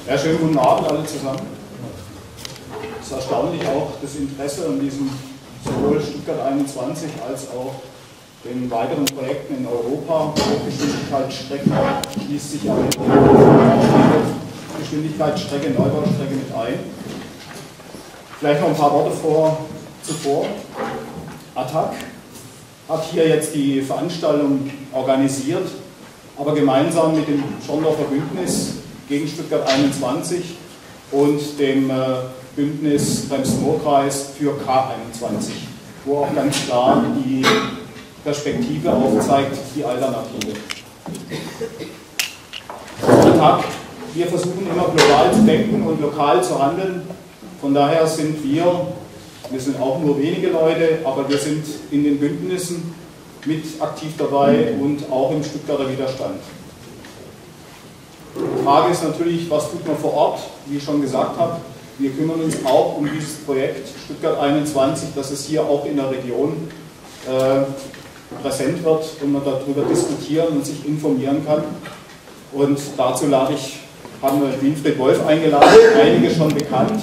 Ja, schönen guten Abend alle zusammen. Es ist erstaunlich auch das Interesse an diesem sowohl Stuttgart 21 als auch den weiteren Projekten in Europa. Hochgeschwindigkeitsstrecke schließt sich eine Geschwindigkeitsstrecke, Neubaustrecke mit ein. Vielleicht noch ein paar Worte zuvor. ATTAC hat hier jetzt die Veranstaltung organisiert, aber gemeinsam mit dem Schorndorfer Bündnis gegen Stuttgart 21 und dem Bündnis Krems-Murr-Kreis für K21, wo auch ganz klar die Perspektive aufzeigt, die Alternative. ATTAC, wir versuchen immer global zu denken und lokal zu handeln. Von daher sind wir sind auch nur wenige Leute, aber wir sind in den Bündnissen mit aktiv dabei und auch im Stuttgarter Widerstand. Die Frage ist natürlich, was tut man vor Ort? Wie ich schon gesagt habe, wir kümmern uns auch um dieses Projekt Stuttgart 21, dass es hier auch in der Region präsent wird und man darüber diskutieren und sich informieren kann. Und dazu haben wir Winfried Wolf eingeladen, einige schon bekannt.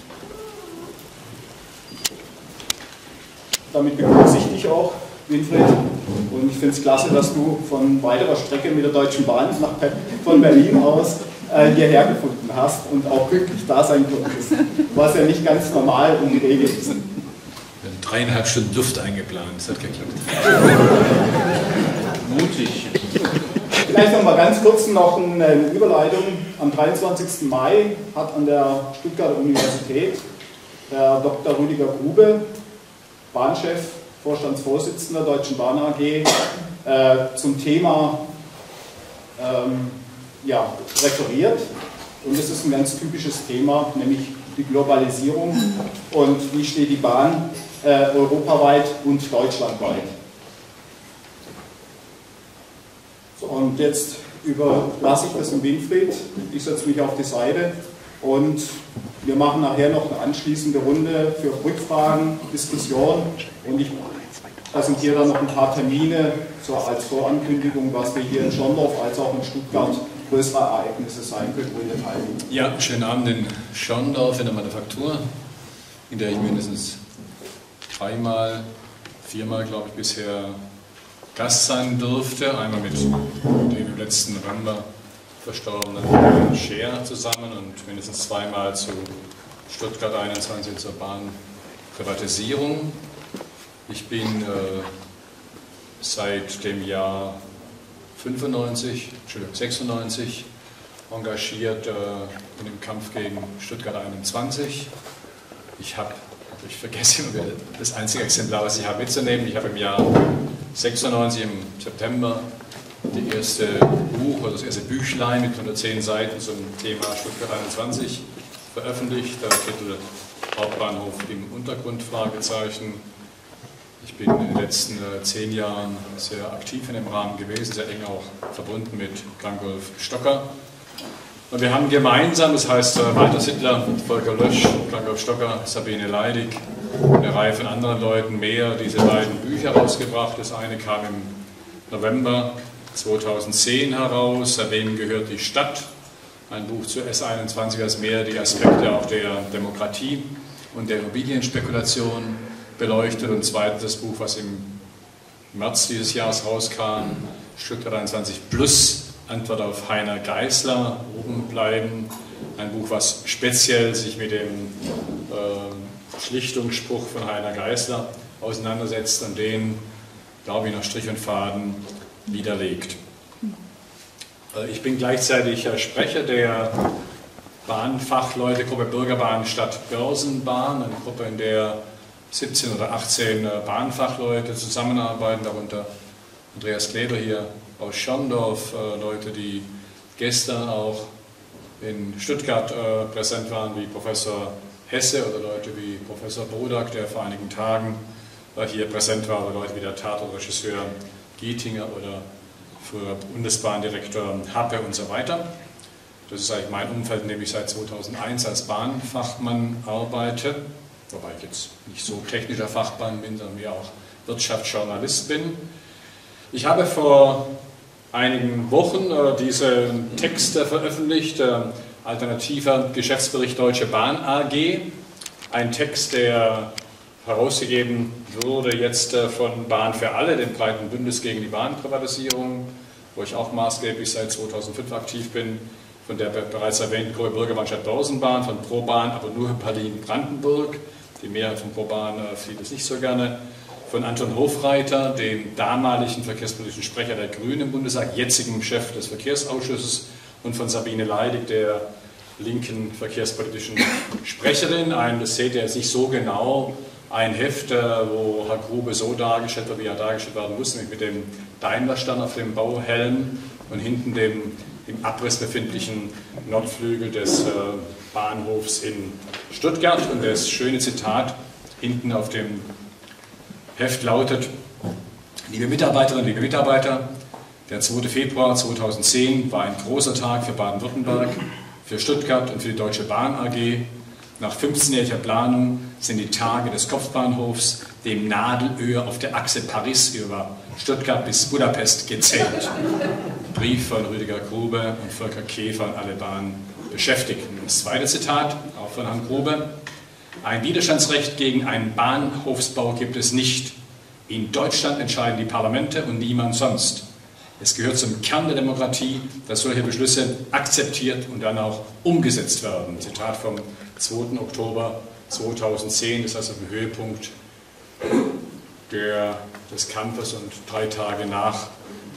Damit begrüße ich dich auch, Winfried. Und ich finde es klasse, dass du von weiterer Strecke mit der Deutschen Bahn von Berlin aus hierher gefunden hast und auch glücklich da sein konntest. Was ja nicht ganz normal und geregelt ist. Wir haben 3,5 Stunden Luft eingeplant, das hat geklappt. Mutig. Vielleicht noch mal ganz kurz noch eine Überleitung. Am 23. Mai hat an der Stuttgarter Universität der Dr. Rüdiger Grube, Bahnchef, Vorstandsvorsitzender der Deutschen Bahn AG, zum Thema referiert. Und das ist ein ganz typisches Thema, nämlich die Globalisierung und wie steht die Bahn europaweit und deutschlandweit. So, und jetzt überlasse ich das dem Winfried. Ich setze mich auf die Seite und wir machen nachher noch eine anschließende Runde für Rückfragen, Diskussion und ich präsentiere dann noch ein paar Termine als Vorankündigung, was wir hier in Schorndorf als auch in Stuttgart größere Ereignisse sein können, wo wir teilnehmen. Ja, schönen Abend in Schorndorf in der Manufaktur, in der ich mindestens 4-mal, glaube ich, bisher Gast sein durfte. Einmal mit dem im letzten November verstorbenen Scheer zusammen und mindestens 2-mal zu Stuttgart 21 zur Bahnprivatisierung. Ich bin seit dem Jahr 96 engagiert in dem Kampf gegen Stuttgart 21. Ich vergesse immer das einzige Exemplar, was ich habe mitzunehmen. Ich habe im Jahr 96 im September das erste Büchlein mit 110 Seiten zum Thema Stuttgart 21 veröffentlicht. Der Titel Hauptbahnhof im Untergrund, Fragezeichen. Ich bin in den letzten 10 Jahren sehr aktiv in dem Rahmen gewesen, sehr eng auch verbunden mit Klankholf Stocker. Und wir haben gemeinsam, das heißt Walter Sittler, Volker Lösch, Klankholf Stocker, Sabine Leidig und eine Reihe von anderen Leuten mehr, diese beiden Bücher rausgebracht. Das eine kam im November 2010 heraus, Wem gehört die Stadt? Ein Buch zur S21, das mehr die Aspekte auch der Demokratie und der Immobilienspekulation beleuchtet. Und zweitens das Buch, was im März dieses Jahres rauskam, Stuttgart 21 Plus, Antwort auf Heiner Geißler, oben bleiben. Ein Buch, was speziell sich mit dem Schlichtungsspruch von Heiner Geißler auseinandersetzt und den, glaube ich, nach Strich und Faden widerlegt. Ich bin gleichzeitig Sprecher der Bahnfachleute-Gruppe Bürgerbahn Stadt Börsenbahn, eine Gruppe, in der 17 oder 18 Bahnfachleute zusammenarbeiten, darunter Andreas Kleber hier aus Schorndorf, Leute, die gestern auch in Stuttgart präsent waren, wie Professor Hesse oder Leute wie Professor Bodak, der vor einigen Tagen hier präsent war, oder Leute wie der Tatortregisseur Gietinger oder früher Bundesbahndirektor Happe und so weiter. Das ist eigentlich mein Umfeld, in dem ich seit 2001 als Bahnfachmann arbeite, wobei ich jetzt nicht so technischer Fachmann bin, sondern mehr auch Wirtschaftsjournalist bin. Ich habe vor einigen Wochen diese Texte veröffentlicht, alternativer Geschäftsbericht Deutsche Bahn AG. Ein Text, der herausgegeben wurde jetzt von Bahn für alle, dem breiten Bündnis gegen die Bahnprivatisierung, wo ich auch maßgeblich seit 2005 aktiv bin, von der bereits erwähnten Gruppe Bürgermannschaft Börsenbahn, von ProBahn, aber nur Berlin-Brandenburg. Die Mehrheit von ProBahn sieht es nicht so gerne. Von Anton Hofreiter, dem damaligen verkehrspolitischen Sprecher der Grünen im Bundestag, jetzigen Chef des Verkehrsausschusses, und von Sabine Leidig, der linken verkehrspolitischen Sprecherin. Das seht ihr nicht so genau. Ein Heft, wo Herr Grube so dargestellt wird, wie er dargestellt werden muss, nämlich mit dem Daimler-Stern auf dem Bauhelm und hinten dem im Abriss befindlichen Nordflügel des Bahnhofs in Stuttgart. Und das schöne Zitat hinten auf dem Heft lautet: Liebe Mitarbeiterinnen, liebe Mitarbeiter, der 2. Februar 2010 war ein großer Tag für Baden-Württemberg, für Stuttgart und für die Deutsche Bahn AG. Nach 15-jähriger Planung sind die Tage des Kopfbahnhofs, dem Nadelöhr auf der Achse Paris über Stuttgart bis Budapest, gezählt. Brief von Rüdiger Grube und Volker Käfer an alle Bahnbeschäftigten. Das zweite Zitat, auch von Herrn Grube: Ein Widerstandsrecht gegen einen Bahnhofsbau gibt es nicht. In Deutschland entscheiden die Parlamente und niemand sonst. Es gehört zum Kern der Demokratie, dass solche Beschlüsse akzeptiert und dann auch umgesetzt werden. Zitat vom 2. Oktober 2010, das heißt auf dem Höhepunkt des Kampfes und 3 Tage nach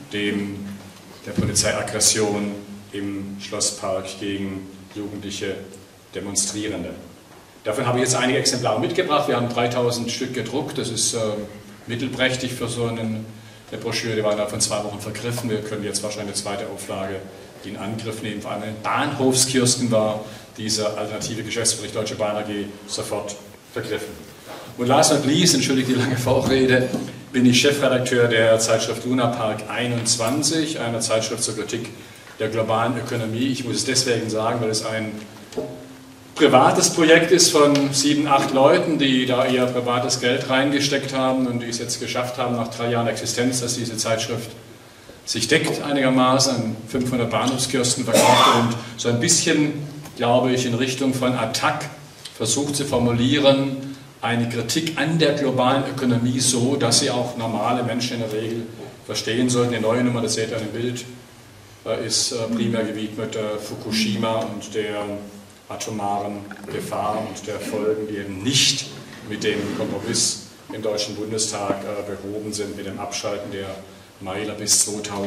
der Polizeiaggression im Schlosspark gegen jugendliche Demonstrierende. Davon habe ich jetzt einige Exemplare mitgebracht. Wir haben 3000 Stück gedruckt. Das ist mittelprächtig für so eine Broschüre. Die war innerhalb von 2 Wochen vergriffen. Wir können jetzt wahrscheinlich eine zweite Auflage in Angriff nehmen. Vor allem in Bahnhofskiosken war dieser alternative Geschäftsbericht Deutsche Bahn AG sofort vergriffen. Und last not least, entschuldigt die lange Vorrede, bin ich Chefredakteur der Zeitschrift Luna Park 21, einer Zeitschrift zur Kritik der globalen Ökonomie. Ich muss es deswegen sagen, weil es ein privates Projekt ist von 7, 8 Leuten, die da ihr privates Geld reingesteckt haben und die es jetzt geschafft haben, nach 3 Jahren Existenz, dass diese Zeitschrift sich deckt einigermaßen, an 500 Bahnhofskiosken verkauft und so ein bisschen, glaube ich, in Richtung von Attac versucht zu formulieren, eine Kritik an der globalen Ökonomie so, dass sie auch normale Menschen in der Regel verstehen sollten. Die neue Nummer, das seht ihr an dem Bild, ist primär gewidmet Fukushima und der atomaren Gefahr und der Folgen, die eben nicht mit dem Kompromiss im Deutschen Bundestag behoben sind, mit dem Abschalten der Meiler bis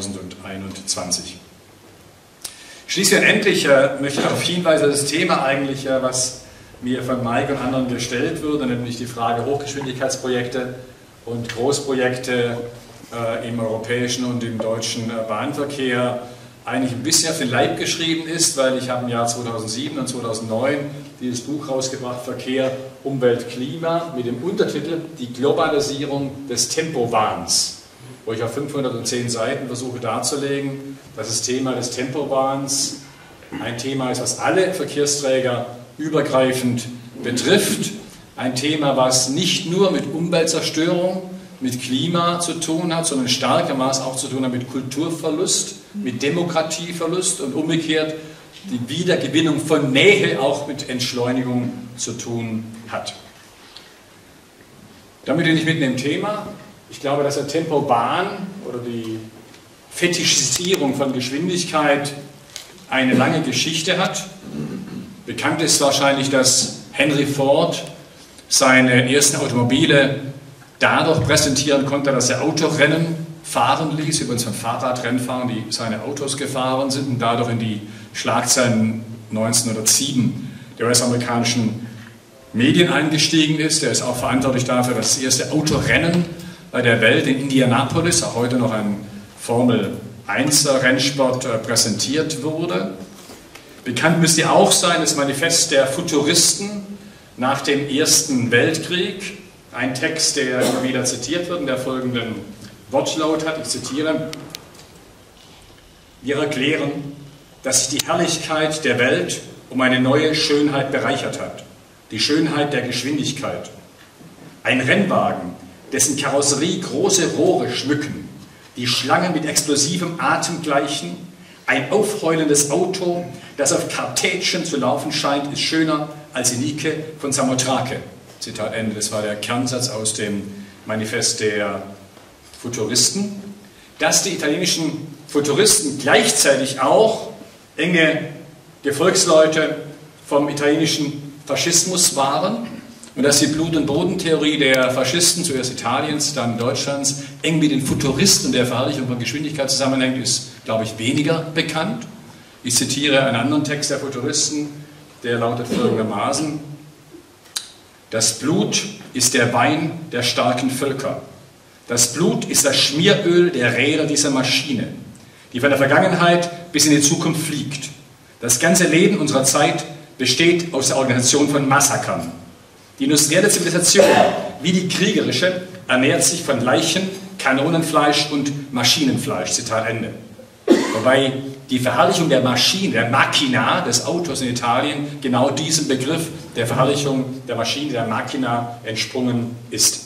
2021. Schließlich und endlich möchte ich darauf hinweisen, das Thema eigentlich, was mir von Mike und anderen gestellt wurde, nämlich die Frage Hochgeschwindigkeitsprojekte und Großprojekte im europäischen und im deutschen Bahnverkehr, eigentlich ein bisschen auf den Leib geschrieben ist, weil ich habe im Jahr 2007 und 2009 dieses Buch rausgebracht, Verkehr, Umwelt, Klima, mit dem Untertitel Die Globalisierung des Tempowahns, wo ich auf 510 Seiten versuche darzulegen, dass das Thema des Tempowahns ein Thema ist, was alle Verkehrsträger übergreifend betrifft, ein Thema, was nicht nur mit Umweltzerstörung, mit Klima zu tun hat, sondern starkermaßen auch zu tun hat mit Kulturverlust, mit Demokratieverlust und umgekehrt die Wiedergewinnung von Nähe auch mit Entschleunigung zu tun hat. Damit bin ich mitten im Thema. Ich glaube, dass der Tempobahn oder die Fetischisierung von Geschwindigkeit eine lange Geschichte hat. Bekannt ist wahrscheinlich, dass Henry Ford seine ersten Automobile dadurch präsentieren konnte, dass er Autorennen fahren ließ, übrigens von Fahrradrennfahrern, die seine Autos gefahren sind und dadurch in die Schlagzeilen 1907 der US-amerikanischen Medien eingestiegen ist. Er ist auch verantwortlich dafür, dass das erste Autorennen bei der Welt in Indianapolis, auch heute noch ein Formel-1-Rennsport, präsentiert wurde. Bekannt müsste auch sein das Manifest der Futuristen nach dem Ersten Weltkrieg, ein Text, der immer wieder zitiert wird und der folgenden Wortlaut hat, ich zitiere: Wir erklären, dass sich die Herrlichkeit der Welt um eine neue Schönheit bereichert hat, die Schönheit der Geschwindigkeit. Ein Rennwagen, dessen Karosserie große Rohre schmücken, die Schlangen mit explosivem Atem gleichen, Ein aufheulendes Auto, das auf Kartätschen zu laufen scheint, ist schöner als die Nike von Samothrake. Zitat Ende. Das war der Kernsatz aus dem Manifest der Futuristen. Dass die italienischen Futuristen gleichzeitig auch enge Gefolgsleute vom italienischen Faschismus waren und dass die Blut- und Bodentheorie der Faschisten, zuerst Italiens, dann Deutschlands, eng mit den Futuristen und der Verherrlichung von Geschwindigkeit zusammenhängt, ist, glaube ich, weniger bekannt. Ich zitiere einen anderen Text der Futuristen, der lautet folgendermaßen: Das Blut ist der Wein der starken Völker. Das Blut ist das Schmieröl der Räder dieser Maschine, die von der Vergangenheit bis in die Zukunft fliegt. Das ganze Leben unserer Zeit besteht aus der Organisation von Massakern. Die industrielle Zivilisation, wie die kriegerische, ernährt sich von Leichen, Kanonenfleisch und Maschinenfleisch. Zitat Ende. Wobei die Verherrlichung der Maschine, der Macchina, des Autos in Italien, genau diesem Begriff der Verherrlichung der Maschine, der Macchina, entsprungen ist.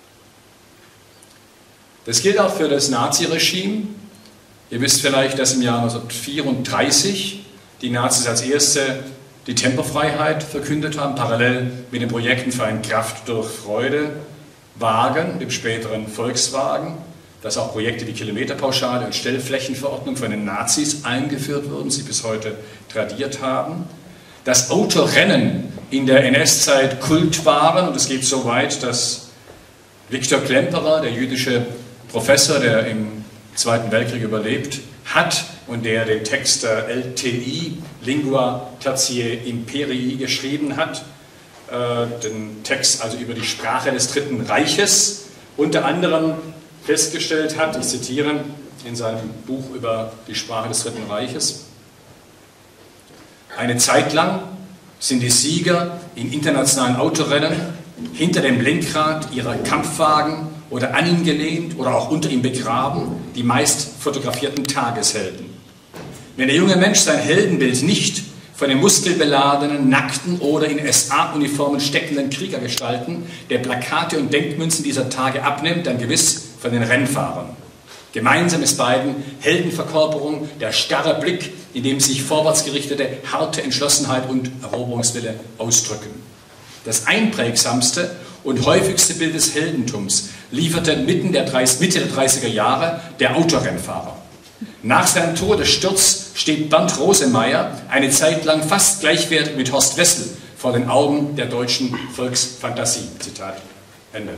Das gilt auch für das Naziregime. Ihr wisst vielleicht, dass im Jahr 1934 die Nazis als erste die Tempofreiheit verkündet haben, parallel mit den Projekten für ein Kraft durch Freude-Wagen, dem späteren Volkswagen, dass auch Projekte wie Kilometerpauschale und Stellflächenverordnung von den Nazis eingeführt wurden, sie bis heute tradiert haben. Dass Autorennen in der NS-Zeit Kult waren, und es geht so weit, dass Viktor Klemperer, der jüdische Professor, der im Zweiten Weltkrieg überlebt hat und der den Text LTI, Lingua Tertiae Imperii, geschrieben hat, den Text also über die Sprache des Dritten Reiches, unter anderem festgestellt hat, ich zitiere in seinem Buch über die Sprache des Dritten Reiches: Eine Zeit lang sind die Sieger in internationalen Autorennen hinter dem Lenkrad ihrer Kampfwagen oder an ihn gelehnt oder auch unter ihm begraben, die meist fotografierten Tageshelden. Wenn der junge Mensch sein Heldenbild nicht von den muskelbeladenen, nackten oder in SA-Uniformen steckenden Kriegergestalten der Plakate und Denkmünzen dieser Tage abnimmt, dann gewiss von den Rennfahrern. Gemeinsam ist beiden Heldenverkörperung der starre Blick, in dem sich vorwärtsgerichtete, harte Entschlossenheit und Eroberungswille ausdrücken. Das einprägsamste und häufigste Bild des Heldentums lieferte Mitte der 30er Jahre der Autorennfahrer. Nach seinem Todessturz steht Bernd Rosemeyer eine Zeit lang fast gleichwertig mit Horst Wessel vor den Augen der deutschen Volksfantasie. Zitat Ende.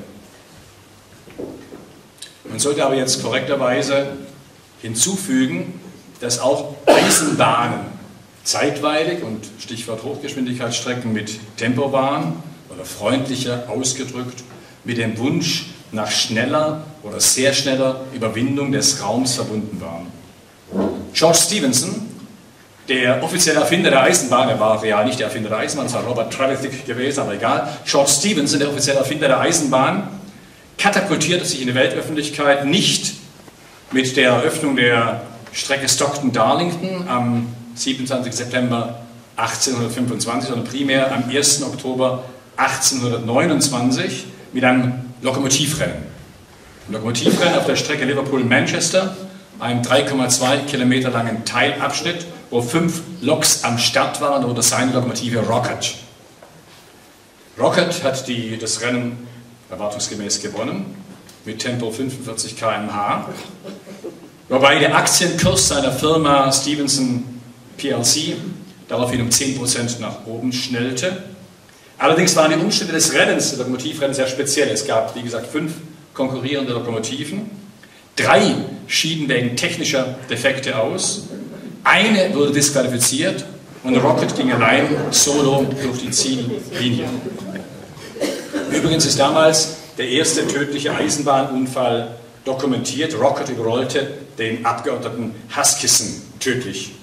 Man sollte aber jetzt korrekterweise hinzufügen, dass auch Eisenbahnen zeitweilig und Stichwort Hochgeschwindigkeitsstrecken mit Tempowagen oder freundlicher ausgedrückt mit dem Wunsch nach schneller oder sehr schneller Überwindung des Raums verbunden waren. George Stephenson, der offizielle Erfinder der Eisenbahn, er war real nicht der Erfinder der Eisenbahn, das war Robert Trevithick gewesen, aber egal, George Stephenson, der offizielle Erfinder der Eisenbahn, katapultierte sich in die Weltöffentlichkeit nicht mit der Eröffnung der Strecke Stockton-Darlington am 27. September 1825, sondern primär am 1. Oktober 1829 mit einem Lokomotivrennen. Ein Lokomotivrennen auf der Strecke Liverpool-Manchester, einem 3,2 Kilometer langen Teilabschnitt, wo 5 Loks am Start waren oder seine Lokomotive Rocket. Rocket hat das Rennen erwartungsgemäß gewonnen, mit Tempo 45 km/h, wobei der Aktienkurs seiner Firma Stephenson plc daraufhin um 10% nach oben schnellte. Allerdings waren die Umstände des Rennens, des Lokomotivrennens, sehr speziell. Es gab, wie gesagt, 5 konkurrierende Lokomotiven. 3 schieden wegen technischer Defekte aus. Eine wurde disqualifiziert und Rocket ging allein solo durch die Ziellinie. Übrigens ist damals der erste tödliche Eisenbahnunfall dokumentiert. Rocket überrollte den Abgeordneten Huskisson tödlich.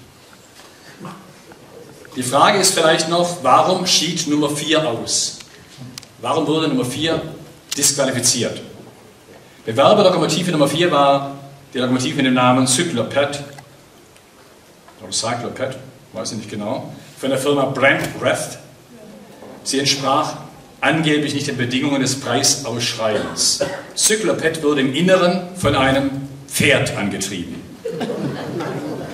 Die Frage ist vielleicht noch, warum schied Nummer 4 aus? Warum wurde Nummer 4 disqualifiziert? Bewerberlokomotive Nummer 4 war die Lokomotive mit dem Namen Cycloped, oder Cycloped, weiß ich nicht genau, von der Firma Brand-Breath. Sie entsprach angeblich nicht den Bedingungen des Preisausschreibens. Cycloped wurde im Inneren von einem Pferd angetrieben.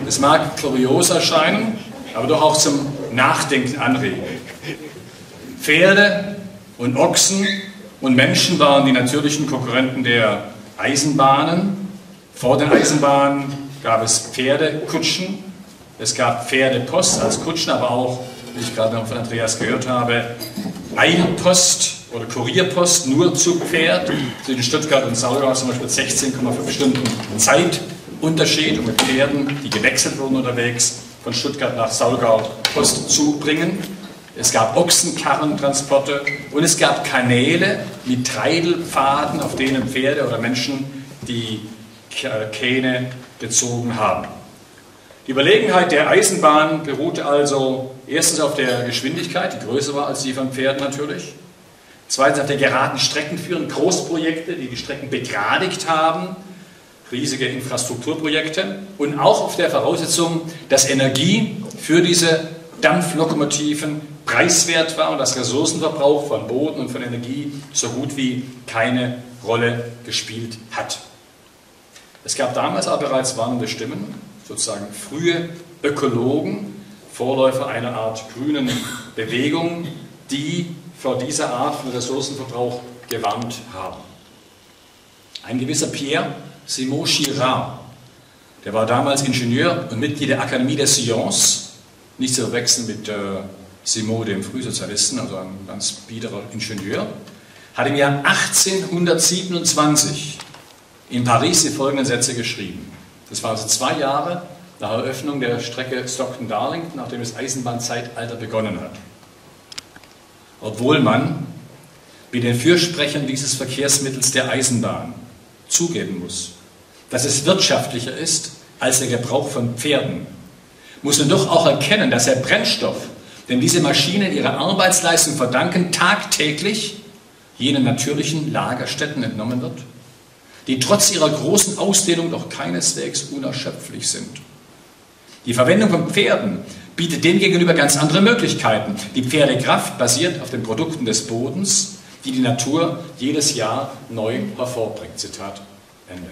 Es mag kurios erscheinen, aber doch auch zum Nachdenken anregen. Pferde und Ochsen und Menschen waren die natürlichen Konkurrenten der Eisenbahnen. Vor den Eisenbahnen gab es Pferdekutschen, es gab Pferdepost als Kutschen, aber auch, wie ich gerade noch von Andreas gehört habe, Eilpost oder Kurierpost nur zu Pferd. Zwischen Stuttgart und Saulgau zum Beispiel 16,5 Stunden Zeitunterschied, um mit Pferden, die gewechselt wurden unterwegs, von Stuttgart nach Saulgau Post zu bringen. Es gab Ochsenkarrentransporte und es gab Kanäle mit Treidelpfaden, auf denen Pferde oder Menschen die Kähne gezogen haben. Die Überlegenheit der Eisenbahn beruhte also erstens auf der Geschwindigkeit, die größer war als die von Pferden natürlich. Zweitens auf der geraden Streckenführung, Großprojekte, die die Strecken begradigt haben, riesige Infrastrukturprojekte. Und auch auf der Voraussetzung, dass Energie für diese Dampflokomotiven preiswert war und dass Ressourcenverbrauch von Boden und von Energie so gut wie keine Rolle gespielt hat. Es gab damals aber bereits warnende Stimmen, sozusagen frühe Ökologen, Vorläufer einer Art grünen Bewegung, die vor dieser Art von Ressourcenverbrauch gewarnt haben. Ein gewisser Pierre-Simon Girard, der war damals Ingenieur und Mitglied der Akademie des Sciences, nicht zu verwechseln mit Simon, dem Frühsozialisten, also ein ganz biederer Ingenieur, hat im Jahr 1827 in Paris die folgenden Sätze geschrieben. Das war also 2 Jahre nach Eröffnung der Strecke Stockton-Darlington, nachdem das Eisenbahnzeitalter begonnen hat. Obwohl man mit den Fürsprechern dieses Verkehrsmittels der Eisenbahn zugeben muss, dass es wirtschaftlicher ist als der Gebrauch von Pferden, muss man doch auch erkennen, dass der Brennstoff, dem diese Maschinen ihre Arbeitsleistung verdanken, tagtäglich jenen natürlichen Lagerstätten entnommen wird, die trotz ihrer großen Ausdehnung doch keineswegs unerschöpflich sind. Die Verwendung von Pferden bietet demgegenüber ganz andere Möglichkeiten. Die Pferdekraft basiert auf den Produkten des Bodens, die die Natur jedes Jahr neu hervorbringt. Zitat Ende.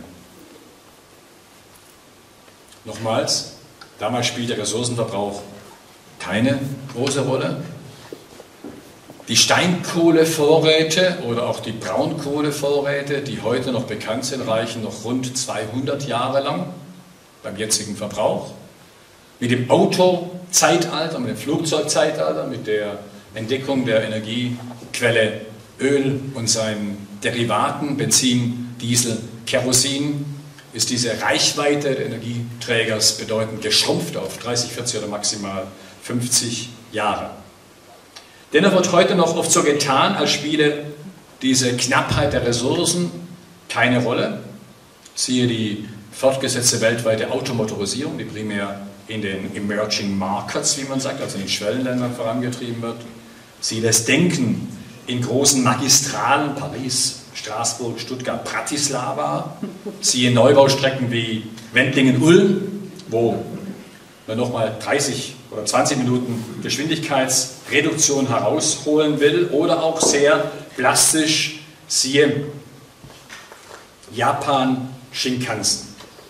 Nochmals, damals spielt der Ressourcenverbrauch keine große Rolle. Die Steinkohlevorräte oder auch die Braunkohlevorräte, die heute noch bekannt sind, reichen noch rund 200 Jahre lang beim jetzigen Verbrauch. Mit dem Autozeitalter, mit dem Flugzeugzeitalter, mit der Entdeckung der Energiequelle Öl und seinen Derivaten, Benzin, Diesel, Kerosin, ist diese Reichweite des Energieträgers bedeutend geschrumpft auf 30, 40 oder maximal 50 Jahre. Dennoch wird heute noch oft so getan, als spiele diese Knappheit der Ressourcen keine Rolle. Siehe die fortgesetzte weltweite Automotorisierung, die primär in den Emerging Markets, wie man sagt, also in den Schwellenländern vorangetrieben wird. Siehe das Denken in großen Magistralen, Paris, Straßburg, Stuttgart, Bratislava. Siehe Neubaustrecken wie Wendlingen-Ulm, wo man nochmal 30 oder 20 Minuten Geschwindigkeitsreduktion herausholen will, oder auch sehr plastisch, siehe Japan Shinkansen.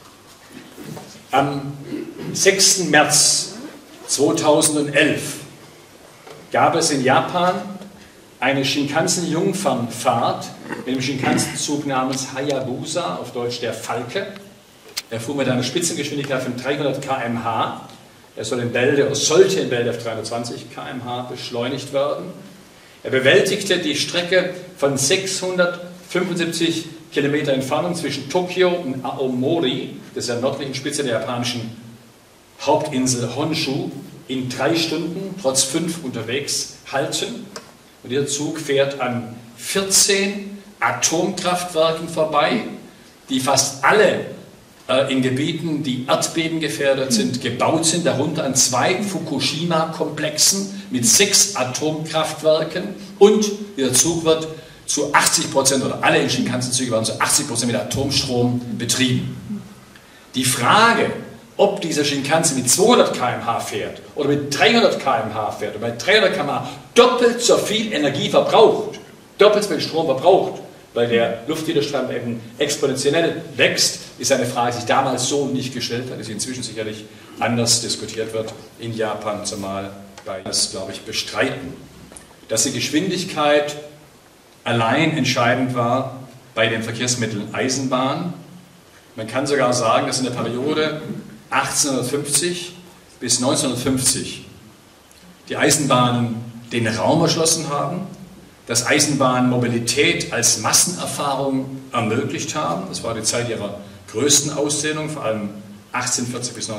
Am 6. März 2011 gab es in Japan eine Shinkansen-Jungfernfahrt mit dem Shinkansen-Zug namens Hayabusa, auf Deutsch der Falke. Er fuhr mit einer Spitzengeschwindigkeit von 300 km/h. Er sollte in Bälde auf 320 km/h beschleunigt werden. Er bewältigte die Strecke von 675 Kilometer Entfernung zwischen Tokio und Aomori, das ist der nördlichen Spitze der japanischen Hauptinsel Honshu, in 3 Stunden, trotz 5 unterwegs, halten. Und dieser Zug fährt an 14 Atomkraftwerken vorbei, die fast alle in Gebieten, die erdbebengefährdet sind, gebaut sind, darunter an 2 Fukushima-Komplexen mit 6 Atomkraftwerken, und dieser Zug wird zu 80%, oder alle Shinkansen-Züge werden zu 80% mit Atomstrom betrieben. Die Frage, ob dieser Shinkansen mit 200 km/h fährt oder mit 300 km/h fährt, oder bei 300 km/h doppelt so viel Energie verbraucht, doppelt so viel Strom verbraucht weil der Luftwiderstand eben exponentiell wächst, ist eine Frage, die sich damals so nicht gestellt hat, die inzwischen sicherlich anders diskutiert wird in Japan, zumal bei das, glaube ich, bestreiten, dass die Geschwindigkeit allein entscheidend war bei den Verkehrsmitteln Eisenbahn. Man kann sogar sagen, dass in der Periode 1850 bis 1950 die Eisenbahnen den Raum erschlossen haben, dass Eisenbahnmobilität als Massenerfahrung ermöglicht haben. Das war die Zeit ihrer größten Ausdehnung, vor allem 1840 bis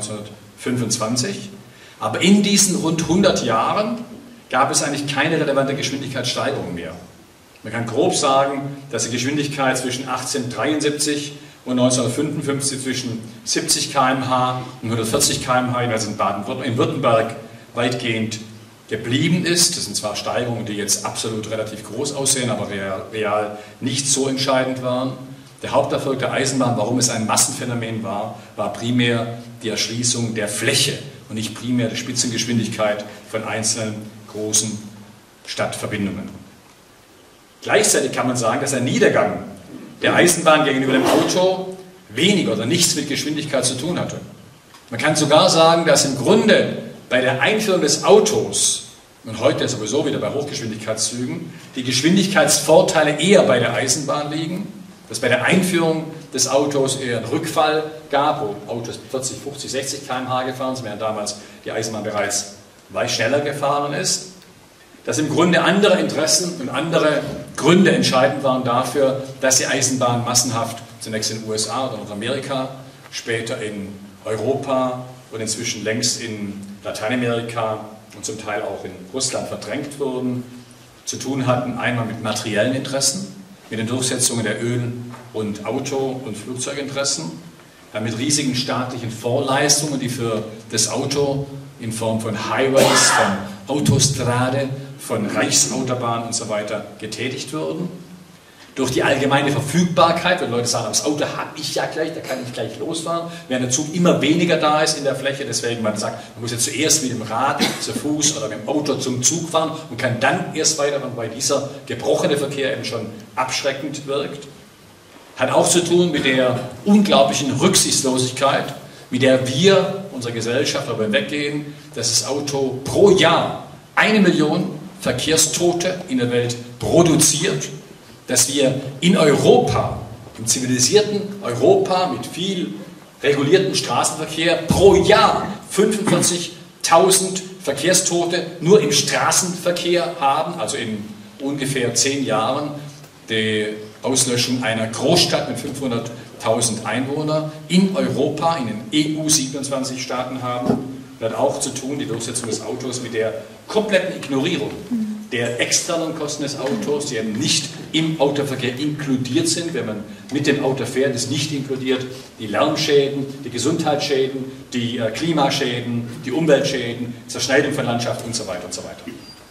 1925. Aber in diesen rund 100 Jahren gab es eigentlich keine relevante Geschwindigkeitssteigerung mehr. Man kann grob sagen, dass die Geschwindigkeit zwischen 1873 und 1955 zwischen 70 km/h und 140 km/h, also in Württemberg, weitgehend geblieben ist. Das sind zwar Steigerungen, die jetzt absolut relativ groß aussehen, aber real nicht so entscheidend waren. Der Haupterfolg der Eisenbahn, warum es ein Massenphänomen war, war primär die Erschließung der Fläche und nicht primär die Spitzengeschwindigkeit von einzelnen großen Stadtverbindungen. Gleichzeitig kann man sagen, dass der Niedergang der Eisenbahn gegenüber dem Auto wenig oder nichts mit Geschwindigkeit zu tun hatte. Man kann sogar sagen, dass im Grunde bei der Einführung des Autos, und heute sowieso wieder bei Hochgeschwindigkeitszügen, die Geschwindigkeitsvorteile eher bei der Eisenbahn liegen, dass bei der Einführung des Autos eher einen Rückfall gab, wo Autos 40, 50, 60 km/h gefahren sind, während damals die Eisenbahn bereits weit schneller gefahren ist. Dass im Grunde andere Interessen und andere Gründe entscheidend waren dafür, dass die Eisenbahn massenhaft zunächst in den USA oder Nordamerika, später in Europa und inzwischen längst in Lateinamerika und zum Teil auch in Russland verdrängt wurden, zu tun hatten, einmal mit materiellen Interessen, mit den Durchsetzungen der Öl- und Auto- und Flugzeuginteressen, dann mit riesigen staatlichen Vorleistungen, die für das Auto in Form von Highways, von Autostrade, von Reichsautobahnen und so weiter getätigt wurden. Durch die allgemeine Verfügbarkeit, wenn Leute sagen, das Auto habe ich ja gleich, da kann ich gleich losfahren, während der Zug immer weniger da ist in der Fläche, deswegen man sagt, man muss jetzt zuerst mit dem Rad, zu Fuß oder mit dem Auto zum Zug fahren und kann dann erst weiterfahren, weil dieser gebrochene Verkehr eben schon abschreckend wirkt. Hat auch zu tun mit der unglaublichen Rücksichtslosigkeit, mit der wir, unsere Gesellschaft, darüber hinweggehen, dass das Auto pro Jahr 1 Million Verkehrstote in der Welt produziert, dass wir in Europa, im zivilisierten Europa mit viel reguliertem Straßenverkehr pro Jahr 45.000 Verkehrstote nur im Straßenverkehr haben, also in ungefähr 10 Jahren die Auslöschung einer Großstadt mit 500.000 Einwohnern in Europa, in den EU 27 Staaten haben. Das hat auch zu tun, die Durchsetzung des Autos, mit der kompletten Ignorierung der externen Kosten des Autos, die eben nicht im Autoverkehr inkludiert sind. Wenn man mit dem Auto fährt, ist nicht inkludiert die Lärmschäden, die Gesundheitsschäden, die Klimaschäden, die Umweltschäden, Zerschneidung von Landschaft und so weiter und so weiter.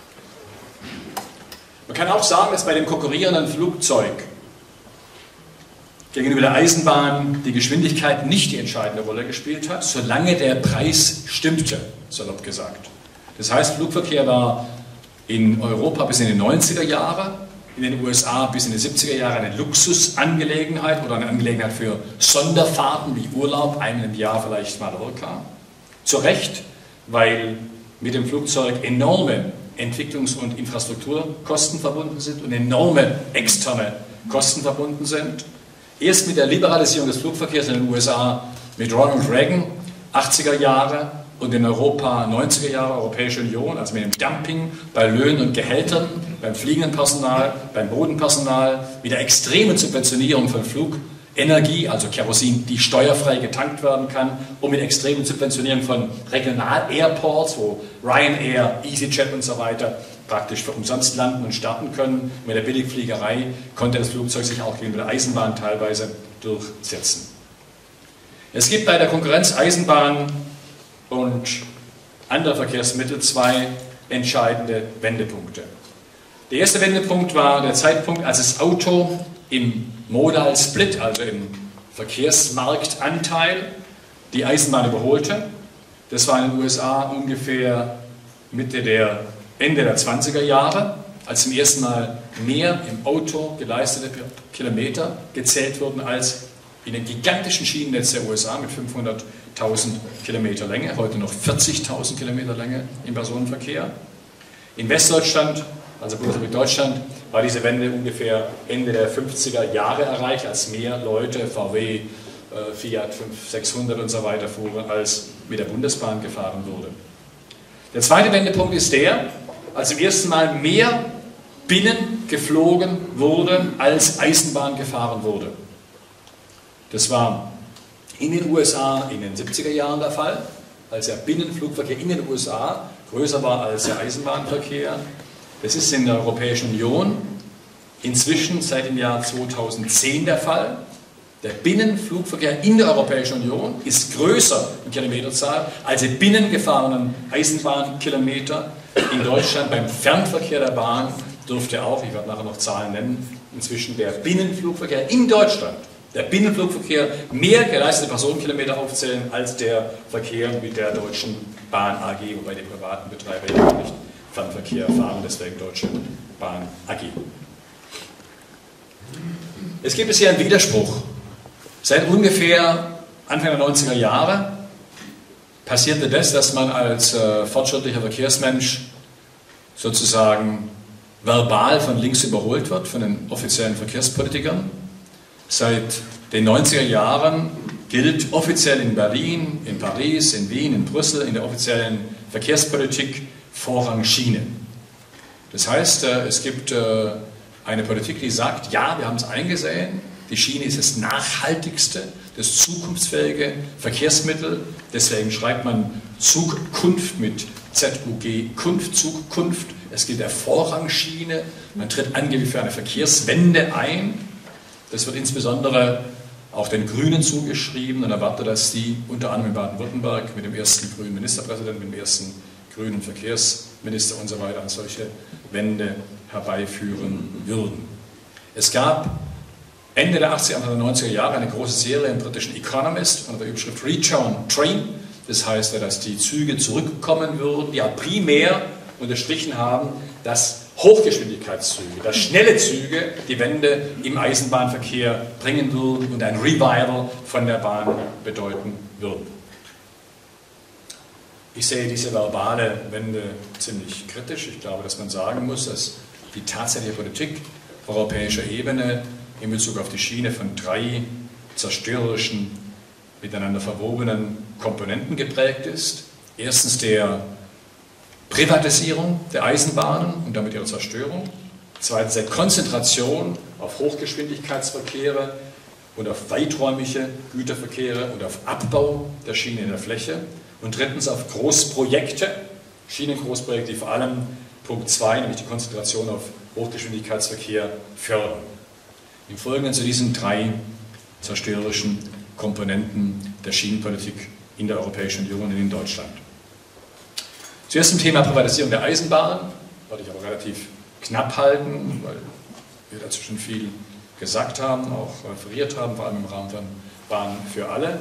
Man kann auch sagen, dass bei dem konkurrierenden Flugzeug gegenüber der Eisenbahn die Geschwindigkeit nicht die entscheidende Rolle gespielt hat, solange der Preis stimmte, salopp gesagt. Das heißt, Flugverkehr war in Europa bis in die 90er Jahre, in den USA bis in die 70er Jahre eine Luxusangelegenheit oder eine Angelegenheit für Sonderfahrten wie Urlaub, einmal im Jahr vielleicht Mallorca. Zu Recht, weil mit dem Flugzeug enorme Entwicklungs- und Infrastrukturkosten verbunden sind und enorme externe Kosten verbunden sind. Erst mit der Liberalisierung des Flugverkehrs in den USA mit Ronald Reagan, 80er Jahre, und in Europa 90er Jahre, Europäische Union, also mit dem Dumping bei Löhnen und Gehältern, beim fliegenden Personal, beim Bodenpersonal, mit der extremen Subventionierung von Flugenergie, also Kerosin, die steuerfrei getankt werden kann, und mit extremen Subventionierung von Regional-Airports, wo Ryanair, EasyJet und so weiter praktisch für umsonst landen und starten können. Mit der Billigfliegerei konnte das Flugzeug sich auch gegenüber der Eisenbahn teilweise durchsetzen. Es gibt bei der Konkurrenz Eisenbahn und andere Verkehrsmittel 2 entscheidende Wendepunkte. Der erste Wendepunkt war der Zeitpunkt, als das Auto im Modal Split, also im Verkehrsmarktanteil, die Eisenbahn überholte. Das war in den USA ungefähr Ende der 20er Jahre. als zum ersten Mal mehr im Auto geleistete Kilometer gezählt wurden als in dem gigantischen Schienennetz der USA mit 500.000 Kilometer Länge, heute noch 40.000 Kilometer Länge im Personenverkehr. In Westdeutschland, also Bundesrepublik Deutschland, war diese Wende ungefähr Ende der 50er Jahre erreicht, als mehr Leute VW, Fiat 600 und so weiter fuhren, als mit der Bundesbahn gefahren wurde. Der zweite Wendepunkt ist der, als zum ersten Mal mehr Binnen geflogen wurde, als Eisenbahn gefahren wurde. Das war in den USA in den 70er Jahren der Fall, als der Binnenflugverkehr in den USA größer war als der Eisenbahnverkehr. Das ist in der Europäischen Union inzwischen seit dem Jahr 2010 der Fall. Der Binnenflugverkehr in der Europäischen Union ist größer in Kilometerzahl als die binnengefahrenen Eisenbahnkilometer in Deutschland. Beim Fernverkehr der Bahn dürfte auch, ich werde nachher noch Zahlen nennen, inzwischen der Binnenflugverkehr in Deutschland, der Binnenflugverkehr, mehr geleistete Personenkilometer aufzählen als der Verkehr mit der Deutschen Bahn AG, wobei die privaten Betreiber ja gar nicht Fernverkehr fahren, deswegen Deutsche Bahn AG. Es gibt hier einen Widerspruch. Seit ungefähr Anfang der 90er Jahre passierte das, dass man als fortschrittlicher Verkehrsmensch sozusagen verbal von links überholt wird, von den offiziellen Verkehrspolitikern. Seit den 90er Jahren gilt offiziell in Berlin, in Paris, in Wien, in Brüssel, in der offiziellen Verkehrspolitik Vorrang Schiene. Das heißt, es gibt eine Politik, die sagt, ja, wir haben es eingesehen, die Schiene ist das nachhaltigste, das zukunftsfähige Verkehrsmittel. Deswegen schreibt man Zugkunft mit ZUG, Kunft, Zugkunft. Es gilt der Vorrang Schiene. Man tritt angeblich für eine Verkehrswende ein. Das wird insbesondere auch den Grünen zugeschrieben und erwartet, dass die unter anderem in Baden-Württemberg mit dem ersten grünen Ministerpräsidenten, mit dem ersten grünen Verkehrsminister und so weiter eine solche Wende herbeiführen würden. Es gab Ende der 80er, Anfang der 90er Jahre eine große Serie im britischen Economist unter der Überschrift Return Train. Das heißt, dass die Züge zurückkommen würden, die ja primär unterstrichen haben, dass Hochgeschwindigkeitszüge, dass schnelle Züge die Wende im Eisenbahnverkehr bringen würden und ein Revival von der Bahn bedeuten würden. Ich sehe diese verbale Wende ziemlich kritisch. Ich glaube, dass man sagen muss, dass die tatsächliche Politik auf europäischer Ebene in Bezug auf die Schiene von 3 zerstörerischen, miteinander verwobenen Komponenten geprägt ist. Erstens der Privatisierung der Eisenbahnen und damit ihrer Zerstörung. Zweitens der Konzentration auf Hochgeschwindigkeitsverkehre und auf weiträumige Güterverkehre und auf Abbau der Schiene in der Fläche. Und drittens auf Großprojekte, Schienengroßprojekte, die vor allem Punkt 2, nämlich die Konzentration auf Hochgeschwindigkeitsverkehr, fördern. Im Folgenden zu diesen 3 zerstörerischen Komponenten der Schienenpolitik in der Europäischen Union und in Deutschland. Zuerst zum Thema Privatisierung der Eisenbahn, werde ich aber relativ knapp halten, weil wir dazu schon viel gesagt haben, auch referiert haben, vor allem im Rahmen von Bahn für alle.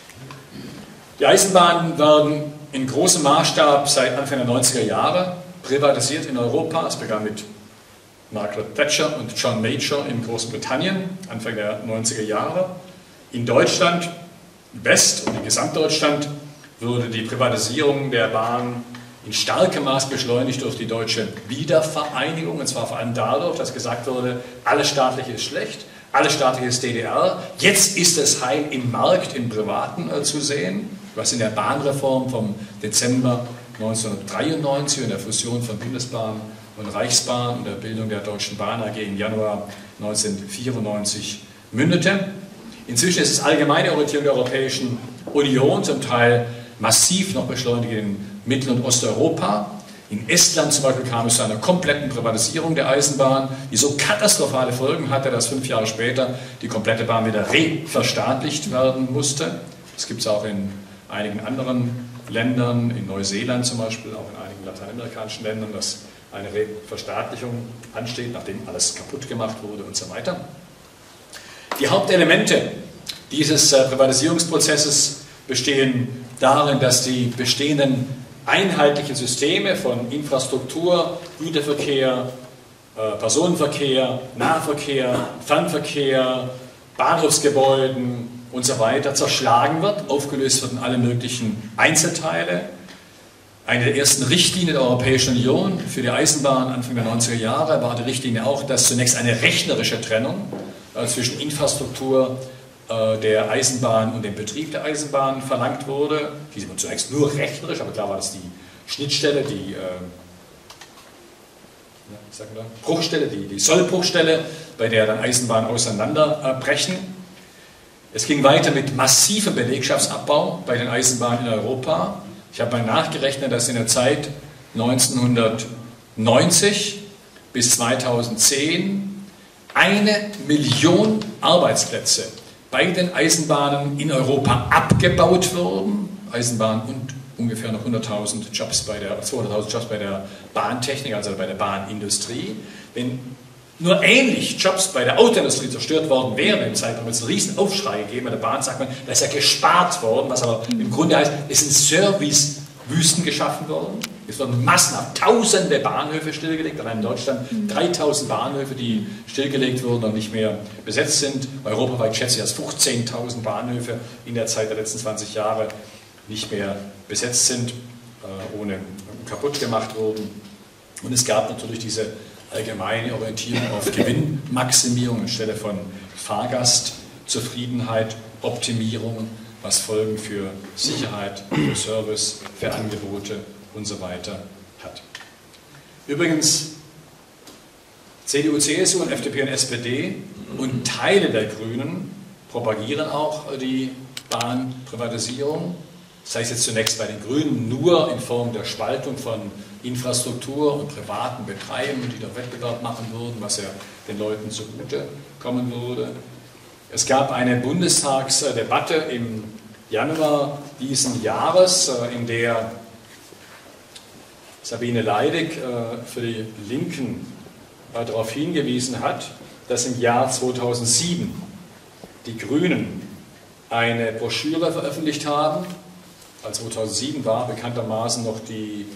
Die Eisenbahnen werden in großem Maßstab seit Anfang der 90er Jahre privatisiert in Europa. Es begann mit Margaret Thatcher und John Major in Großbritannien, Anfang der 90er Jahre. In Deutschland, West- und in Gesamtdeutschland, wurde die Privatisierung der Bahn in starkem Maß beschleunigt durch die deutsche Wiedervereinigung, und zwar vor allem dadurch, dass gesagt wurde, alles Staatliche ist schlecht, alles Staatliche ist DDR, jetzt ist es heil im Markt, im Privaten zu sehen, was in der Bahnreform vom Dezember 1993 und der Fusion von Bundesbahn und Reichsbahn und der Bildung der Deutschen Bahn AG im Januar 1994 mündete. Inzwischen ist es allgemeine Orientierung der Europäischen Union, zum Teil massiv noch beschleunigt in Mittel- und Osteuropa. In Estland zum Beispiel kam es zu einer kompletten Privatisierung der Eisenbahn, die so katastrophale Folgen hatte, dass 5 Jahre später die komplette Bahn wieder reverstaatlicht werden musste. Das gibt es auch in einigen anderen Ländern, in Neuseeland zum Beispiel, auch in einigen lateinamerikanischen Ländern, dass eine Reverstaatlichung ansteht, nachdem alles kaputt gemacht wurde und so weiter. Die Hauptelemente dieses Privatisierungsprozesses bestehen darin, dass die bestehenden einheitlichen Systeme von Infrastruktur, Güterverkehr Personenverkehr, Nahverkehr, Fernverkehr, Bahnhofsgebäuden und so weiter zerschlagen wird, aufgelöst wird in alle möglichen Einzelteile. Eine der ersten Richtlinien der Europäischen Union für die Eisenbahn Anfang der 90er Jahre war die Richtlinie auch, dass zunächst eine rechnerische Trennung zwischen Infrastruktur der Eisenbahn und dem Betrieb der Eisenbahn verlangt wurde. Diese war zunächst nur rechnerisch, aber klar war das die Schnittstelle, die Bruchstelle, die Sollbruchstelle, bei der dann Eisenbahnen auseinanderbrechen. Es ging weiter mit massivem Belegschaftsabbau bei den Eisenbahnen in Europa. Ich habe mal nachgerechnet, dass in der Zeit 1990 bis 2010 1 Million Arbeitsplätze bei den Eisenbahnen in Europa abgebaut wurden. Eisenbahn und ungefähr noch 200.000 Jobs bei der Bahntechnik, also bei der Bahnindustrie. Wenn nur ähnlich Jobs bei der Autoindustrie zerstört worden wären im Zeitraum, wird es einen riesen Aufschrei gegeben. Bei der Bahn sagt man, da ist ja gespart worden, was aber im Grunde heißt, es sind Servicewüsten geschaffen worden. Es wurden massenhaft tausende Bahnhöfe stillgelegt, allein in Deutschland 3000 Bahnhöfe, die stillgelegt wurden und nicht mehr besetzt sind. Europaweit schätze ich, dass 15.000 Bahnhöfe in der Zeit der letzten 20 Jahre nicht mehr besetzt sind, kaputt gemacht wurden. Und es gab natürlich diese allgemeine Orientierung auf Gewinnmaximierung anstelle von Fahrgastzufriedenheit, Optimierung, was Folgen für Sicherheit, für Service, für Angebote und so weiter hat. Übrigens, CDU, CSU und FDP und SPD und Teile der Grünen propagieren auch die Bahnprivatisierung. Das heißt jetzt zunächst bei den Grünen nur in Form der Spaltung von Infrastruktur und privaten Betreibern, die da Wettbewerb machen würden, was ja den Leuten zugute kommen würde. Es gab eine Bundestagsdebatte im Januar diesen Jahres, in der Sabine Leidig für die Linken darauf hingewiesen hat, dass im Jahr 2007 die Grünen eine Broschüre veröffentlicht haben. 2007 war bekanntermaßen noch die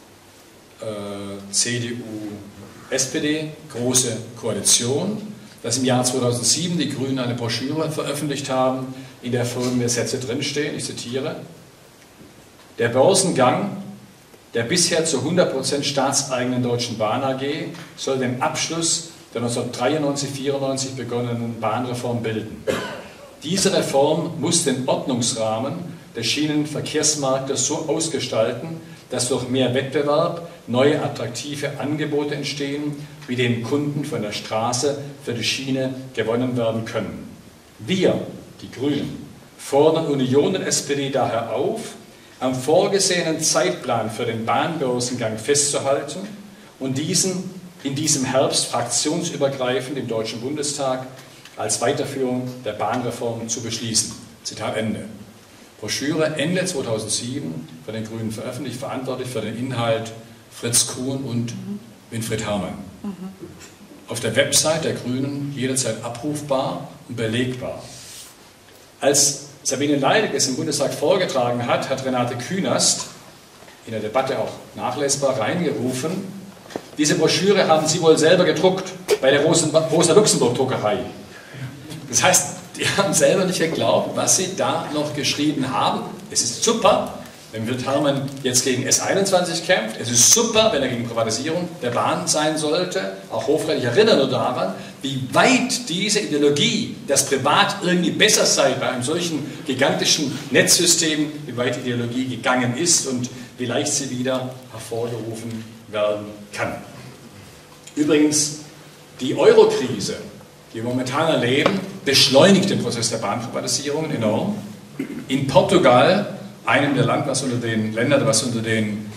CDU-SPD große Koalition, dass im Jahr 2007 die Grünen eine Broschüre veröffentlicht haben, in der folgende Sätze drinstehen, ich zitiere: Der Börsengang der bisher zu 100% staatseigenen Deutschen Bahn AG soll den Abschluss der 1993-94 begonnenen Bahnreform bilden. Diese Reform muss den Ordnungsrahmen des Schienenverkehrsmarktes so ausgestalten, dass durch mehr Wettbewerb neue attraktive Angebote entstehen, wie den Kunden von der Straße für die Schiene gewonnen werden können. Wir, die Grünen, fordern Union und SPD daher auf, am vorgesehenen Zeitplan für den Bahnbörsengang festzuhalten und diesen in diesem Herbst fraktionsübergreifend im Deutschen Bundestag als Weiterführung der Bahnreform zu beschließen. Zitat Ende. Broschüre Ende 2007 von den Grünen veröffentlicht, verantwortlich für den Inhalt Fritz Kuhn und Winfried Herrmann. Auf der Website der Grünen jederzeit abrufbar und belegbar. Als Sabine Leidig es im Bundestag vorgetragen hat, hat Renate Künast in der Debatte auch nachlesbar reingerufen: Diese Broschüre haben Sie wohl selber gedruckt bei der Rosa-Luxemburg-Druckerei. Das heißt, die haben selber nicht geglaubt, was sie da noch geschrieben haben. Es ist super, wenn Winfried Herrmann jetzt gegen S21 kämpft. Es ist super, wenn er gegen Privatisierung der Bahn sein sollte. Auch Hofrecht, ich erinnere nur daran, wie weit diese Ideologie, dass Privat irgendwie besser sei bei einem solchen gigantischen Netzsystem, wie weit die Ideologie gegangen ist und wie leicht sie wieder hervorgerufen werden kann. Übrigens, die Euro-Krise, die wir momentan erleben, beschleunigt den Prozess der Bahnprivatisierung enorm. In Portugal, einem der Länder, was unter den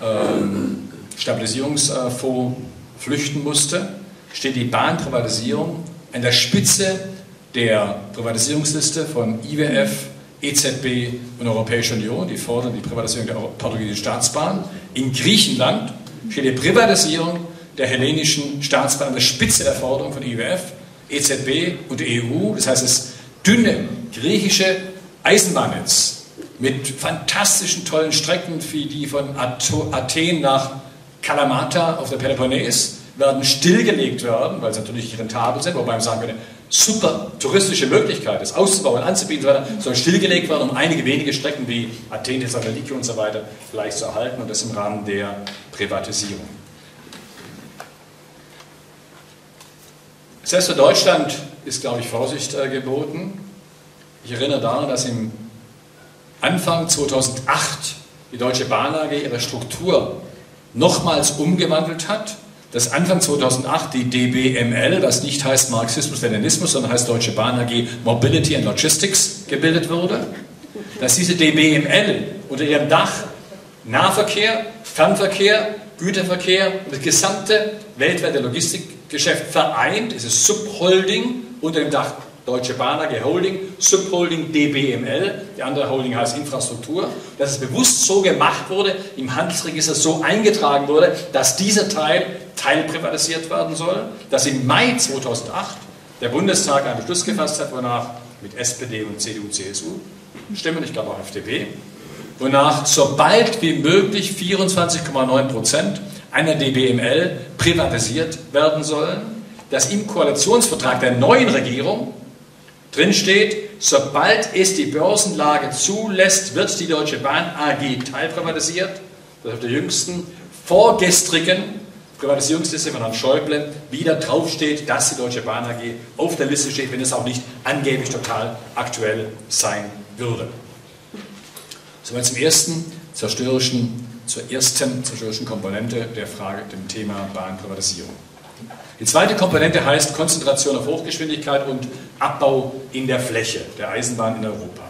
Stabilisierungsfonds flüchten musste, steht die Bahnprivatisierung an der Spitze der Privatisierungsliste von IWF, EZB und Europäischer Union. Die fordern die Privatisierung der portugiesischen Staatsbahn. In Griechenland steht die Privatisierung der hellenischen Staatsbahn an der Spitze der Forderung von IWF, EZB und der EU. Das heißt, das dünne griechische Eisenbahnnetz mit fantastischen, tollen Strecken wie die von Athen nach Kalamata auf der Peloponnes werden stillgelegt werden, weil sie natürlich nicht rentabel sind, wobei man sagen könnte, super touristische Möglichkeit, das auszubauen, anzubieten und so weiter, sollen stillgelegt werden, um einige wenige Strecken wie Athen, Thessaloniki und so weiter vielleicht zu erhalten und das im Rahmen der Privatisierung. Selbst für Deutschland ist, glaube ich, Vorsicht geboten. Ich erinnere daran, dass im Anfang 2008 die Deutsche Bahn AG ihre Struktur nochmals umgewandelt hat, dass Anfang 2008 die DBML, was nicht heißt Marxismus-Leninismus, sondern heißt Deutsche Bahn AG Mobility and Logistics, gebildet wurde, dass diese DBML unter ihrem Dach Nahverkehr, Fernverkehr, Güterverkehr und das gesamte weltweite Logistikgeschäft vereint, ist es Subholding unter dem Dach Deutsche Bahn AG Holding, Subholding DBML, die andere Holding heißt Infrastruktur, dass es bewusst so gemacht wurde, im Handelsregister so eingetragen wurde, dass dieser Teil teilprivatisiert werden soll, dass im Mai 2008 der Bundestag einen Beschluss gefasst hat, wonach mit SPD und CDU, CSU stimmen, ich glaube auch FDP, wonach sobald wie möglich 24,9% einer DBML privatisiert werden sollen, dass im Koalitionsvertrag der neuen Regierung drin steht, sobald es die Börsenlage zulässt, wird die Deutsche Bahn AG teilprivatisiert. Das auf der jüngsten, vorgestrigen Privatisierungsliste von Herrn Schäuble wieder draufsteht, dass die Deutsche Bahn AG auf der Liste steht, wenn es auch nicht angeblich total aktuell sein würde. Soweit zur ersten zerstörerischen Komponente der Frage, dem Thema Bahnprivatisierung. Die zweite Komponente heißt Konzentration auf Hochgeschwindigkeit und Abbau in der Fläche der Eisenbahn in Europa.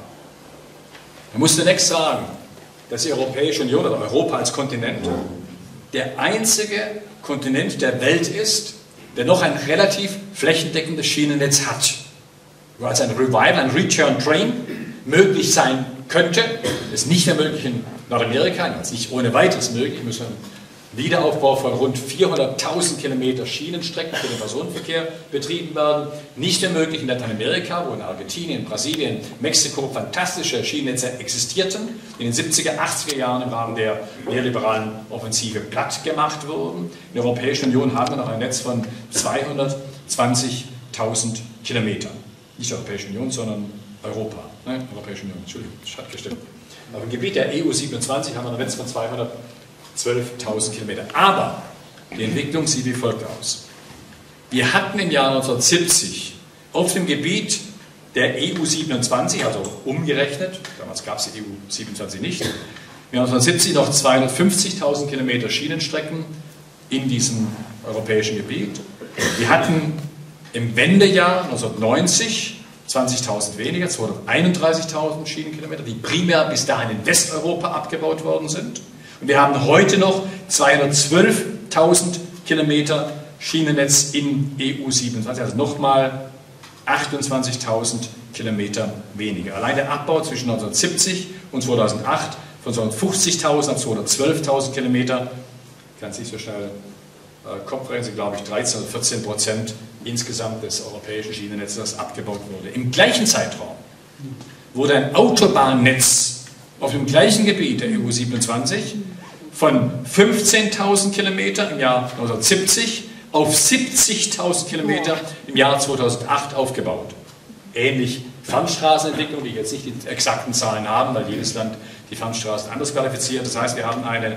Man muss zunächst sagen, dass die Europäische Union oder Europa als Kontinent der einzige Kontinent der Welt ist, der noch ein relativ flächendeckendes Schienennetz hat. Wo also ein Revival, ein Return Train möglich sein könnte, ist nicht mehr möglich in Nordamerika, ist nicht ohne weiteres möglich, müssen Wiederaufbau von rund 400.000 Kilometer Schienenstrecken für den Personenverkehr betrieben werden. Nicht mehr möglich in Lateinamerika, wo in Argentinien, Brasilien, Mexiko fantastische Schienennetze existierten, in den 70er, 80er Jahren im Rahmen der neoliberalen Offensive platt gemacht wurden. In der Europäischen Union haben wir noch ein Netz von 220.000 Kilometern. Nicht die Europäische Union, sondern Europa. Ne? Europäische Union, Entschuldigung, das hat gestimmt. Aber im Gebiet der EU 27 haben wir ein Netz von 212.000 Kilometer. Aber die Entwicklung sieht wie folgt aus. Wir hatten im Jahr 1970 auf dem Gebiet der EU 27, also umgerechnet, damals gab es die EU 27 nicht, im Jahr 1970 noch 250.000 Kilometer Schienenstrecken in diesem europäischen Gebiet. Wir hatten im Wendejahr 1990 20.000 weniger, 231.000 Schienenkilometer, die primär bis dahin in Westeuropa abgebaut worden sind. Und wir haben heute noch 212.000 Kilometer Schienennetz in EU 27, also nochmal 28.000 Kilometer weniger. Allein der Abbau zwischen 1970 und 2008 von 250.000 auf 212.000 Kilometer, kann sich so schnell Kopfrechnen, glaube ich, 13 oder 14% insgesamt des europäischen Schienennetzes, das abgebaut wurde. Im gleichen Zeitraum wurde ein Autobahnnetz auf dem gleichen Gebiet der EU 27 von 15.000 Kilometer im Jahr 1970 auf 70.000 Kilometer im Jahr 2008 aufgebaut. Ähnlich Fernstraßenentwicklung, die jetzt nicht die exakten Zahlen haben, weil jedes Land die Fernstraßen anders qualifiziert. Das heißt, wir haben eine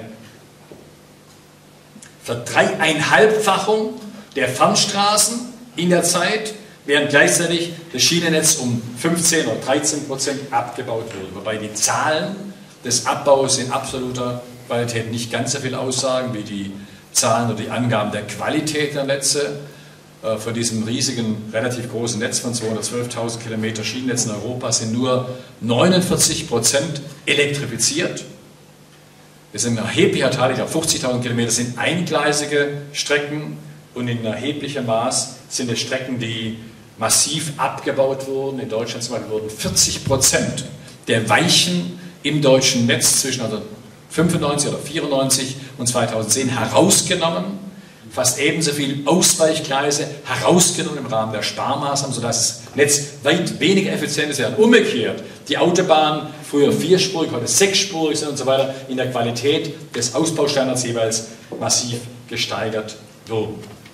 Verdreieinhalbfachung der Fernstraßen in der Zeit, während gleichzeitig das Schienennetz um 15 oder 13% abgebaut wurde. Wobei die Zahlen des Abbaus in absoluter Qualität nicht ganz so viel aussagen wie die Zahlen oder die Angaben der Qualität der Netze. Von diesem riesigen, relativ großen Netz von 212.000 Kilometer Schienennetz in Europa sind nur 49% elektrifiziert. Das sind ein erheblicher Teil, ich glaube 50.000 Kilometer sind eingleisige Strecken und in erheblichem Maß sind es Strecken, die massiv abgebaut wurden. In Deutschland zum Beispiel wurden 40% der Weichen im deutschen Netz zwischen 1995 oder 1994 und 2010 herausgenommen. Fast ebenso viel Ausweichgleise herausgenommen im Rahmen der Sparmaßnahmen, sodass das Netz weit weniger effizient ist. Und umgekehrt, die Autobahnen, früher 4-spurig, heute 6-spurig sind und so weiter, in der Qualität des Ausbaustandards jeweils massiv gesteigert wurden.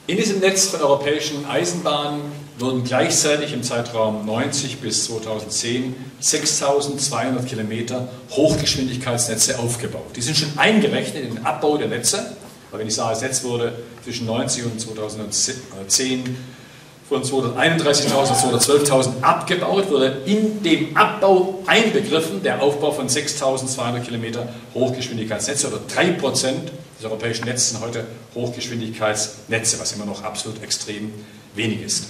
In diesem Netz von europäischen Eisenbahnen wurden gleichzeitig im Zeitraum 90 bis 2010 6.200 Kilometer Hochgeschwindigkeitsnetze aufgebaut. Die sind schon eingerechnet in den Abbau der Netze, weil wenn ich sage, das Netz wurde zwischen 90 und 2010 von 231.000 auf 212.000 abgebaut, wurde in dem Abbau einbegriffen der Aufbau von 6.200 Kilometer Hochgeschwindigkeitsnetze oder 3% des europäischen Netzes sind heute Hochgeschwindigkeitsnetze, was immer noch absolut extrem wenig ist.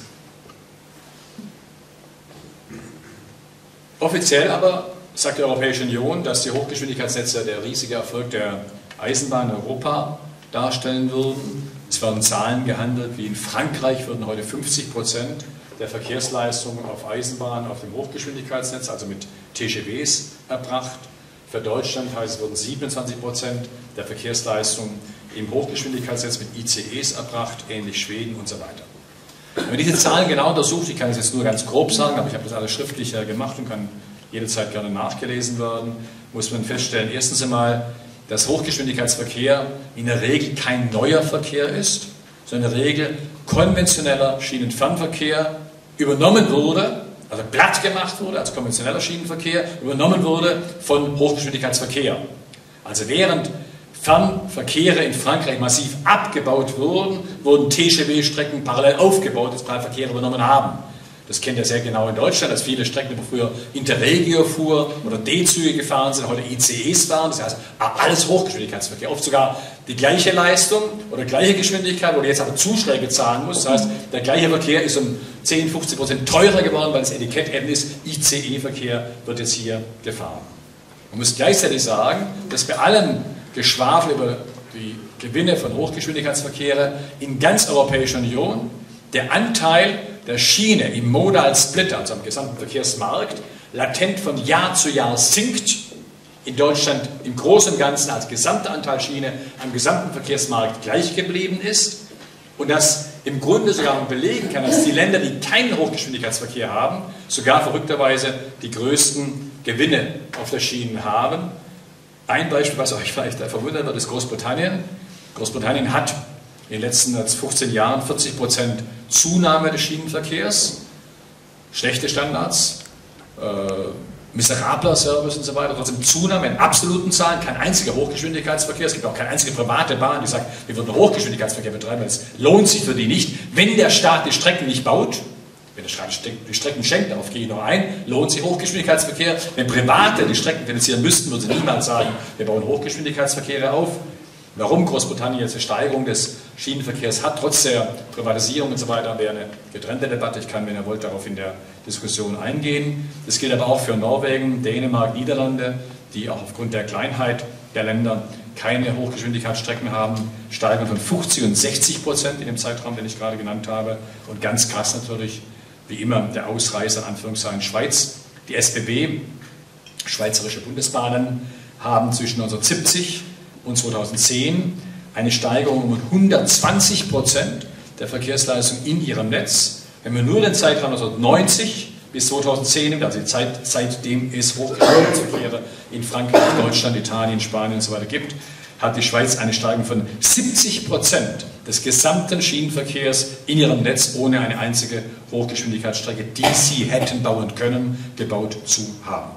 Offiziell aber sagt die Europäische Union, dass die Hochgeschwindigkeitsnetze der riesige Erfolg der Eisenbahn in Europa darstellen würden. Es werden Zahlen gehandelt, wie in Frankreich würden heute 50% der Verkehrsleistungen auf Eisenbahnen auf dem Hochgeschwindigkeitsnetz, also mit TGVs, erbracht. Für Deutschland heißt es, würden 27% der Verkehrsleistungen im Hochgeschwindigkeitsnetz mit ICEs erbracht, ähnlich Schweden und so weiter. Wenn man diese Zahlen genau untersucht, ich kann es jetzt nur ganz grob sagen, aber ich habe das alles schriftlich gemacht und kann jederzeit gerne nachgelesen werden, muss man feststellen, erstens einmal, dass Hochgeschwindigkeitsverkehr in der Regel kein neuer Verkehr ist, sondern in der Regel konventioneller Schienenfernverkehr übernommen wurde, also platt gemacht wurde, als konventioneller Schienenverkehr, übernommen wurde von Hochgeschwindigkeitsverkehr. Also während Fernverkehre in Frankreich massiv abgebaut wurden, wurden TGV-Strecken parallel aufgebaut, die Verkehre übernommen haben. Das kennt ihr sehr genau in Deutschland, dass viele Strecken, die früher Interregio fuhr oder D-Züge gefahren sind, heute ICEs waren. Das heißt, alles Hochgeschwindigkeitsverkehr. Oft sogar die gleiche Leistung oder gleiche Geschwindigkeit, wo du jetzt aber Zuschläge zahlen musst. Das heißt, der gleiche Verkehr ist um 10–15% teurer geworden, weil das Etikett eben ist, ICE-Verkehr wird jetzt hier gefahren. Man muss gleichzeitig sagen, dass bei allem Geschwafel über die Gewinne von Hochgeschwindigkeitsverkehren in ganz Europäischer Union der Anteil der Schiene im Modal Split, also am gesamten Verkehrsmarkt, latent von Jahr zu Jahr sinkt. In Deutschland im Großen und Ganzen als gesamter Anteil Schiene am gesamten Verkehrsmarkt gleich geblieben ist. Und das im Grunde sogar belegen kann, dass die Länder, die keinen Hochgeschwindigkeitsverkehr haben, sogar verrückterweise die größten Gewinne auf der Schiene haben. Ein Beispiel, was euch vielleicht verwundert wird, ist Großbritannien. Großbritannien hat in den letzten 15 Jahren 40% Zunahme des Schienenverkehrs, schlechte Standards, miserabler Service und so weiter, trotzdem Zunahme in absoluten Zahlen, kein einziger Hochgeschwindigkeitsverkehr, es gibt auch keine einzige private Bahn, die sagt, wir würden Hochgeschwindigkeitsverkehr betreiben, weil es lohnt sich für die nicht, wenn der Staat die Strecken nicht baut. Wenn der Staat die Strecken schenkt, darauf gehe ich noch ein, lohnt sich Hochgeschwindigkeitsverkehr. Wenn Private die Strecken finanzieren müssten, würden sie niemals sagen, wir bauen Hochgeschwindigkeitsverkehre auf. Warum Großbritannien jetzt eine Steigerung des Schienenverkehrs hat, trotz der Privatisierung und so weiter, wäre eine getrennte Debatte. Ich kann, wenn ihr wollt, darauf in der Diskussion eingehen. Das gilt aber auch für Norwegen, Dänemark, Niederlande, die auch aufgrund der Kleinheit der Länder keine Hochgeschwindigkeitsstrecken haben, steigen von 50% und 60% in dem Zeitraum, den ich gerade genannt habe. Und ganz krass natürlich, wie immer, der Ausreißer, in Anführungszeichen, Schweiz. Die SBB, Schweizerische Bundesbahnen, haben zwischen 1970 und 2010 eine Steigerung um 120% der Verkehrsleistung in ihrem Netz. Wenn man nur den Zeitraum 1990 bis 2010 nimmt, also die Zeit, seitdem es Hochgeschwindigkeitsverkehre in Frankreich, Deutschland, Italien, Spanien und so weiter gibt, hat die Schweiz eine Steigerung von 70% des gesamten Schienenverkehrs in ihrem Netz, ohne eine einzige Hochgeschwindigkeitsstrecke, die sie hätten bauen können, gebaut zu haben.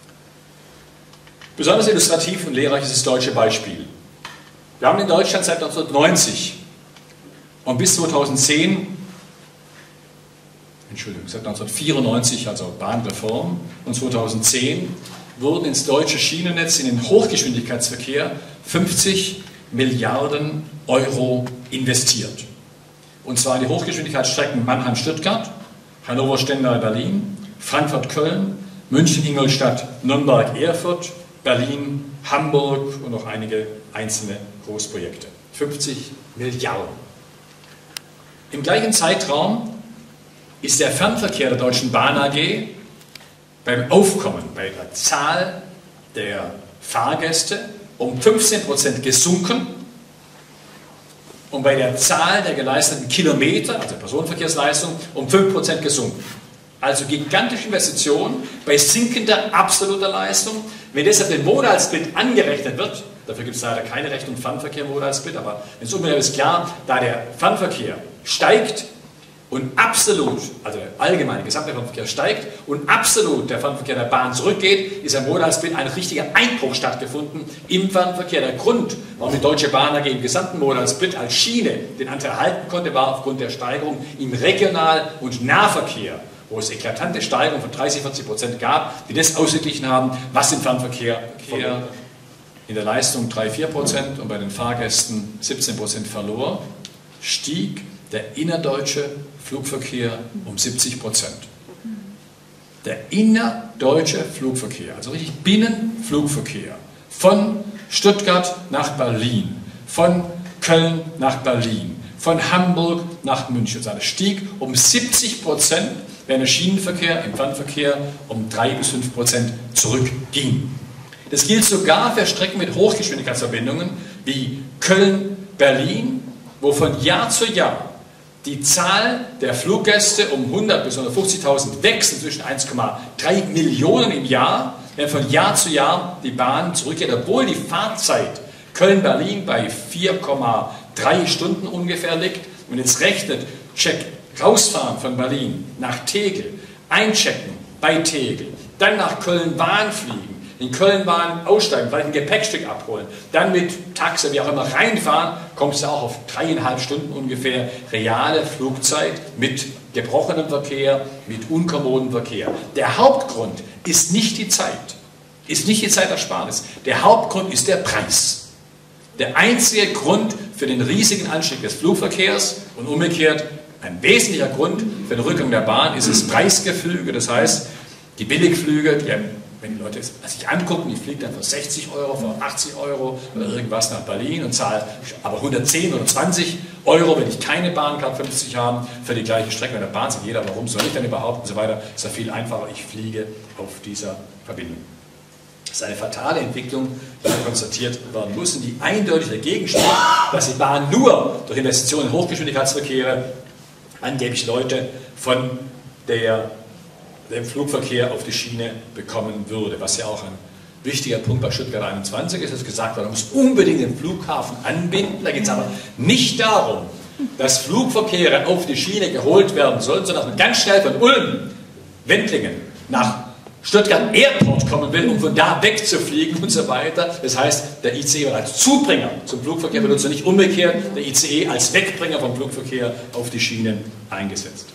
Besonders illustrativ und lehrreich ist das deutsche Beispiel. Wir haben in Deutschland seit 1990 und bis 2010, seit 1994, also Bahnreform, und 2010 wurden ins deutsche Schienennetz, in den Hochgeschwindigkeitsverkehr 50 Milliarden Euro investiert. Und zwar in die Hochgeschwindigkeitsstrecken Mannheim-Stuttgart, Hannover-Stendal-Berlin, Frankfurt-Köln, München-Ingolstadt, Nürnberg-Erfurt, Berlin, Hamburg und noch einige einzelne Großprojekte. 50 Milliarden. Im gleichen Zeitraum ist der Fernverkehr der Deutschen Bahn AG beim Aufkommen, bei der Zahl der Fahrgäste um 15% gesunken und bei der Zahl der geleisteten Kilometer, also Personenverkehrsleistung, um 5% gesunken. Also gigantische Investitionen bei sinkender absoluter Leistung. Wenn deshalb den Modal Split angerechnet wird, dafür gibt es leider keine Rechnung Fernverkehr Modal Split, aber wenn es umgekehrt ist klar, da der Fernverkehr steigt und absolut, also der allgemeine gesamte Fernverkehr steigt und absolut der Fernverkehr der Bahn zurückgeht, ist am Modalsplit ein richtiger Einbruch stattgefunden im Fernverkehr. Der Grund, warum die Deutsche Bahn AG im gesamten Modalsplit als Schiene den Anteil halten konnte, war aufgrund der Steigerung im Regional- und Nahverkehr, wo es eklatante Steigerungen von 30–40% gab, die das ausgeglichen haben, was im Fernverkehr in der Leistung 3–4% und bei den Fahrgästen 17% verlor, stieg der innerdeutsche Flugverkehr um 70%. Der innerdeutsche Flugverkehr, also richtig Binnenflugverkehr, von Stuttgart nach Berlin, von Köln nach Berlin, von Hamburg nach München, das stieg um 70%, während der Schienenverkehr im Fernverkehr um 3–5% zurückging. Das gilt sogar für Strecken mit Hochgeschwindigkeitsverbindungen wie Köln-Berlin, wo von Jahr zu Jahr die Zahl der Fluggäste um 100.000 bis 150.000 wächst, zwischen 1,3 Millionen im Jahr, während von Jahr zu Jahr die Bahn zurückgeht, obwohl die Fahrzeit Köln-Berlin bei 4,3 Stunden ungefähr liegt. Und jetzt rechnet, rausfahren von Berlin nach Tegel, einchecken bei Tegel, dann nach Köln-Bahn fliegen, in Köln-Bahn aussteigen, vielleicht ein Gepäckstück abholen, dann mit Taxi, wie auch immer, reinfahren, kommst du auch auf 3,5 Stunden ungefähr reale Flugzeit mit gebrochenem Verkehr, mit unkommodem Verkehr. Der Hauptgrund ist nicht die Zeit, ist nicht die Zeitersparnis. Der Hauptgrund ist der Preis. Der einzige Grund für den riesigen Anstieg des Flugverkehrs und umgekehrt ein wesentlicher Grund für den Rückgang der Bahn ist das Preisgefüge, das heißt, die Billigflüge, wenn die Leute sich angucken, die fliegt dann für 60 Euro, für 80 Euro oder irgendwas nach Berlin und zahlt aber 110 oder 20 Euro, wenn ich keine Bahncard 50 habe, für die gleiche Strecke. Bei der Bahn sagt jeder, warum soll ich denn überhaupt und so weiter. Ist ja viel einfacher, ich fliege auf dieser Verbindung. Das ist eine fatale Entwicklung, die konstatiert werden muss und die eindeutig dagegen spricht, dass die Bahn nur durch Investitionen in Hochgeschwindigkeitsverkehre angeblich Leute von dem Flugverkehr auf die Schiene bekommen würde, was ja auch ein wichtiger Punkt bei Stuttgart 21 ist, dass gesagt wird, man muss unbedingt den Flughafen anbinden. Da geht es aber nicht darum, dass Flugverkehre auf die Schiene geholt werden sollen, sondern dass man ganz schnell von Ulm, Wendlingen nach Stuttgart Airport kommen will, um von da wegzufliegen und so weiter. Das heißt, der ICE wird als Zubringer zum Flugverkehr benutzt und nicht umgekehrt, der ICE als Wegbringer vom Flugverkehr auf die Schienen eingesetzt.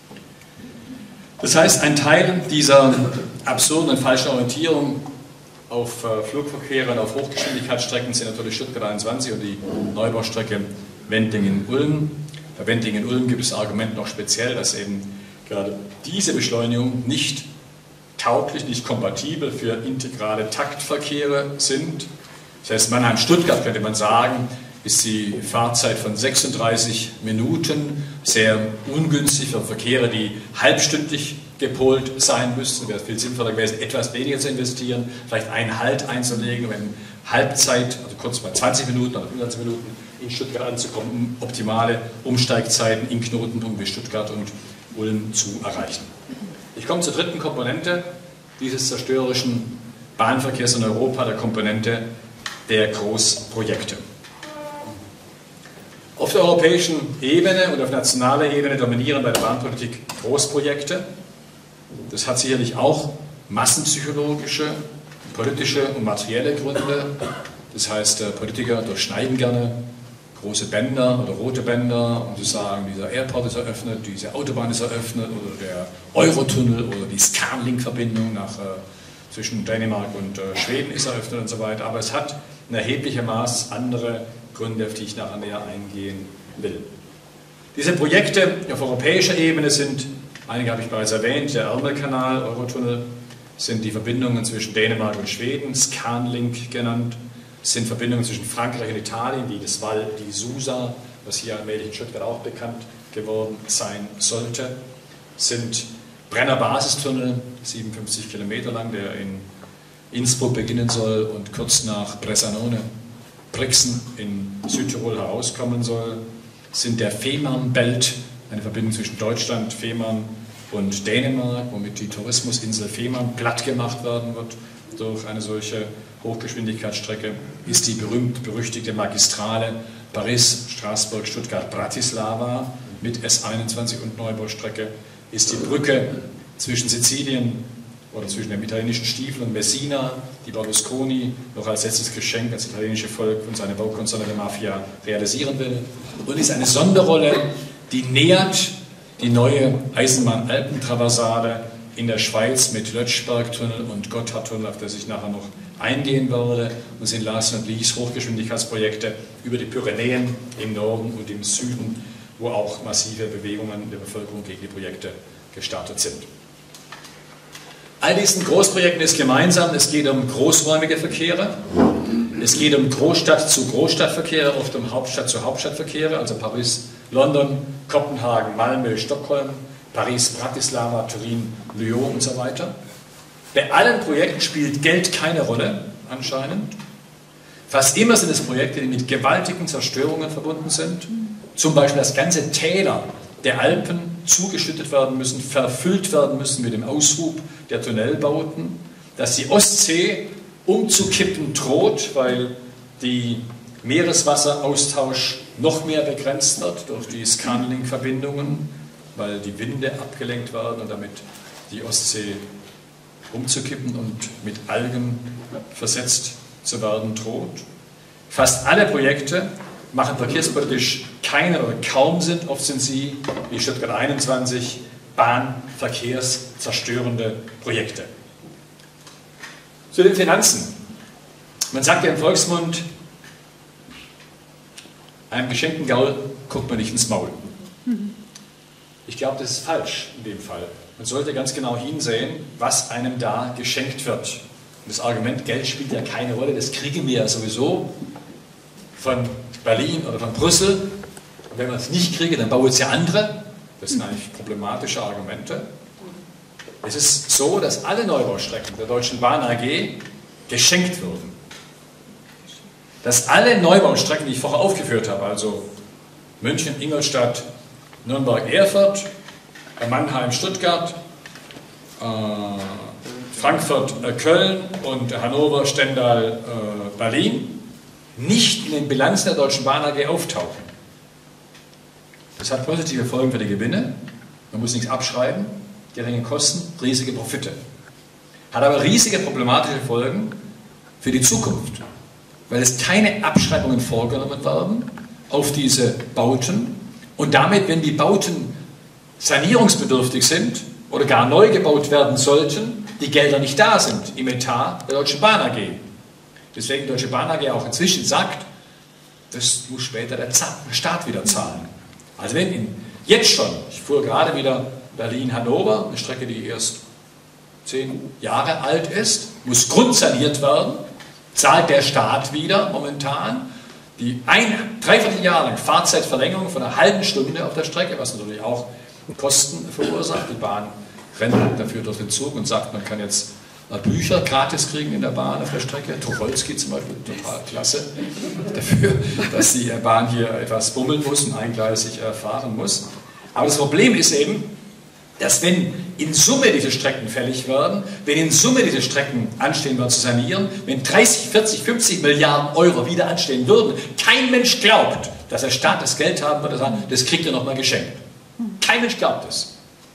Das heißt, ein Teil dieser absurden und falschen Orientierung auf Flugverkehre und auf Hochgeschwindigkeitsstrecken sind natürlich Stuttgart 21 und die Neubaustrecke Wendlingen-Ulm. Bei Wendlingen-Ulm gibt es das Argument noch speziell, dass eben gerade diese Beschleunigung nicht tauglich, nicht kompatibel für integrale Taktverkehre sind. Das heißt, Mannheim-Stuttgart könnte man sagen, ist die Fahrzeit von 36 Minuten sehr ungünstig für Verkehre, die halbstündlich gepolt sein müssten. Wäre es viel sinnvoller gewesen, etwas weniger zu investieren, vielleicht einen Halt einzulegen, wenn Halbzeit, also kurz bei 20 Minuten oder 25 Minuten in Stuttgart anzukommen, um optimale Umsteigzeiten in Knotenpunkten wie Stuttgart und Ulm zu erreichen. Ich komme zur dritten Komponente dieses zerstörerischen Bahnverkehrs in Europa, der Komponente der Großprojekte. Auf der europäischen Ebene und auf nationaler Ebene dominieren bei der Bahnpolitik Großprojekte. Das hat sicherlich auch massenpsychologische, politische und materielle Gründe. Das heißt, Politiker durchschneiden gerne große Bänder oder rote Bänder, um zu sagen, dieser Airport ist eröffnet, diese Autobahn ist eröffnet oder der Eurotunnel oder die Scanlink-Verbindung zwischen Dänemark und Schweden ist eröffnet und so weiter. Aber es hat in erheblichem Maß andere Gründe, auf die ich nachher näher eingehen will. Diese Projekte auf europäischer Ebene sind, einige habe ich bereits erwähnt, der Ärmelkanal, Eurotunnel, sind die Verbindungen zwischen Dänemark und Schweden, Scanlink genannt, sind Verbindungen zwischen Frankreich und Italien, wie das Val di Susa, was hier allmählich in Stuttgart auch bekannt geworden sein sollte, sind Brenner Basistunnel, 57 Kilometer lang, der in Innsbruck beginnen soll und kurz nach Bressanone, Brixen in Südtirol herauskommen soll, sind der Fehmarnbelt, eine Verbindung zwischen Deutschland, Fehmarn und Dänemark, womit die Tourismusinsel Fehmarn platt gemacht werden wird durch eine solche Hochgeschwindigkeitsstrecke, ist die berühmt-berüchtigte Magistrale Paris, Straßburg, Stuttgart, Bratislava, mit S21 und Neubaustrecke ist die Brücke zwischen Sizilien oder zwischen dem italienischen Stiefel und Messina, die Berlusconi noch als letztes Geschenk ans italienische Volk und seine Baukonzerne der Mafia realisieren will. Und ist eine Sonderrolle, die nähert die neue Eisenbahn-Alpentraversale in der Schweiz mit Lötschbergtunnel und Gotthardtunnel, auf das ich nachher noch eingehen werde, und sind last not least Hochgeschwindigkeitsprojekte über die Pyrenäen im Norden und im Süden, wo auch massive Bewegungen der Bevölkerung gegen die Projekte gestartet sind. All diesen Großprojekten ist gemeinsam, es geht um großräumige Verkehre, es geht um Großstadt-zu-Großstadt-Verkehre, oft um Hauptstadt-zu-Hauptstadt-Verkehre, also Paris, London, Kopenhagen, Malmö, Stockholm, Paris, Bratislava, Turin, Lyon und so weiter. Bei allen Projekten spielt Geld keine Rolle, anscheinend. Fast immer sind es Projekte, die mit gewaltigen Zerstörungen verbunden sind. Zum Beispiel, dass ganze Täler der Alpen zugeschüttet werden müssen, verfüllt werden müssen mit dem Aushub der Tunnelbauten, dass die Ostsee umzukippen droht, weil die Meereswasseraustausch noch mehr begrenzt wird durch die Scanlink-Verbindungen, weil die Winde abgelenkt werden und damit die Ostsee umzukippen und mit Algen versetzt zu werden droht. Fast alle Projekte machen verkehrspolitisch keinen oder kaum Sinn. Oft sind sie, wie Stuttgart 21, bahnverkehrszerstörende Projekte. Zu den Finanzen. Man sagt ja im Volksmund, einem geschenkten Gaul guckt man nicht ins Maul. Ich glaube, das ist falsch in dem Fall. Man sollte ganz genau hinsehen, was einem da geschenkt wird. Und das Argument, Geld spielt ja keine Rolle, das kriegen wir ja sowieso von Berlin oder von Brüssel. Und wenn wir es nicht kriegen, dann bauen es ja andere. Das sind eigentlich problematische Argumente. Es ist so, dass alle Neubaustrecken der Deutschen Bahn AG geschenkt wurden. Dass alle Neubaustrecken, die ich vorher aufgeführt habe, also München, Ingolstadt, Nürnberg, Erfurt, Mannheim, Stuttgart, Frankfurt, Köln und Hannover, Stendal, Berlin, nicht in den Bilanzen der Deutschen Bahn AG auftauchen. Das hat positive Folgen für die Gewinne, man muss nichts abschreiben, geringe Kosten, riesige Profite. Hat aber riesige problematische Folgen für die Zukunft, weil es keine Abschreibungen vorgenommen werden auf diese Bauten und damit, wenn die Bauten sanierungsbedürftig sind oder gar neu gebaut werden sollten, die Gelder nicht da sind im Etat der Deutschen Bahn AG. Deswegen die Deutsche Bahn AG auch inzwischen sagt, das muss später der Staat wieder zahlen. Also wenn jetzt schon, ich fuhr gerade wieder Berlin-Hannover, eine Strecke, die erst 10 Jahre alt ist, muss grundsaniert werden, zahlt der Staat wieder momentan die 3/4 Jahr lang Fahrzeitverlängerung von einer halben Stunde auf der Strecke, was natürlich auch Kosten verursacht. Die Bahn rennt dafür durch den Zug und sagt, man kann jetzt Bücher gratis kriegen in der Bahn auf der Strecke. Tucholsky zum Beispiel, total klasse, dafür, dass die Bahn hier etwas bummeln muss und eingleisig fahren muss. Aber das Problem ist eben, dass wenn in Summe diese Strecken fällig werden, wenn in Summe diese Strecken anstehen werden zu sanieren, wenn 30, 40, 50 Milliarden Euro wieder anstehen würden, kein Mensch glaubt, dass der Staat das Geld haben würde, das kriegt er nochmal geschenkt. Kein Mensch glaubt das.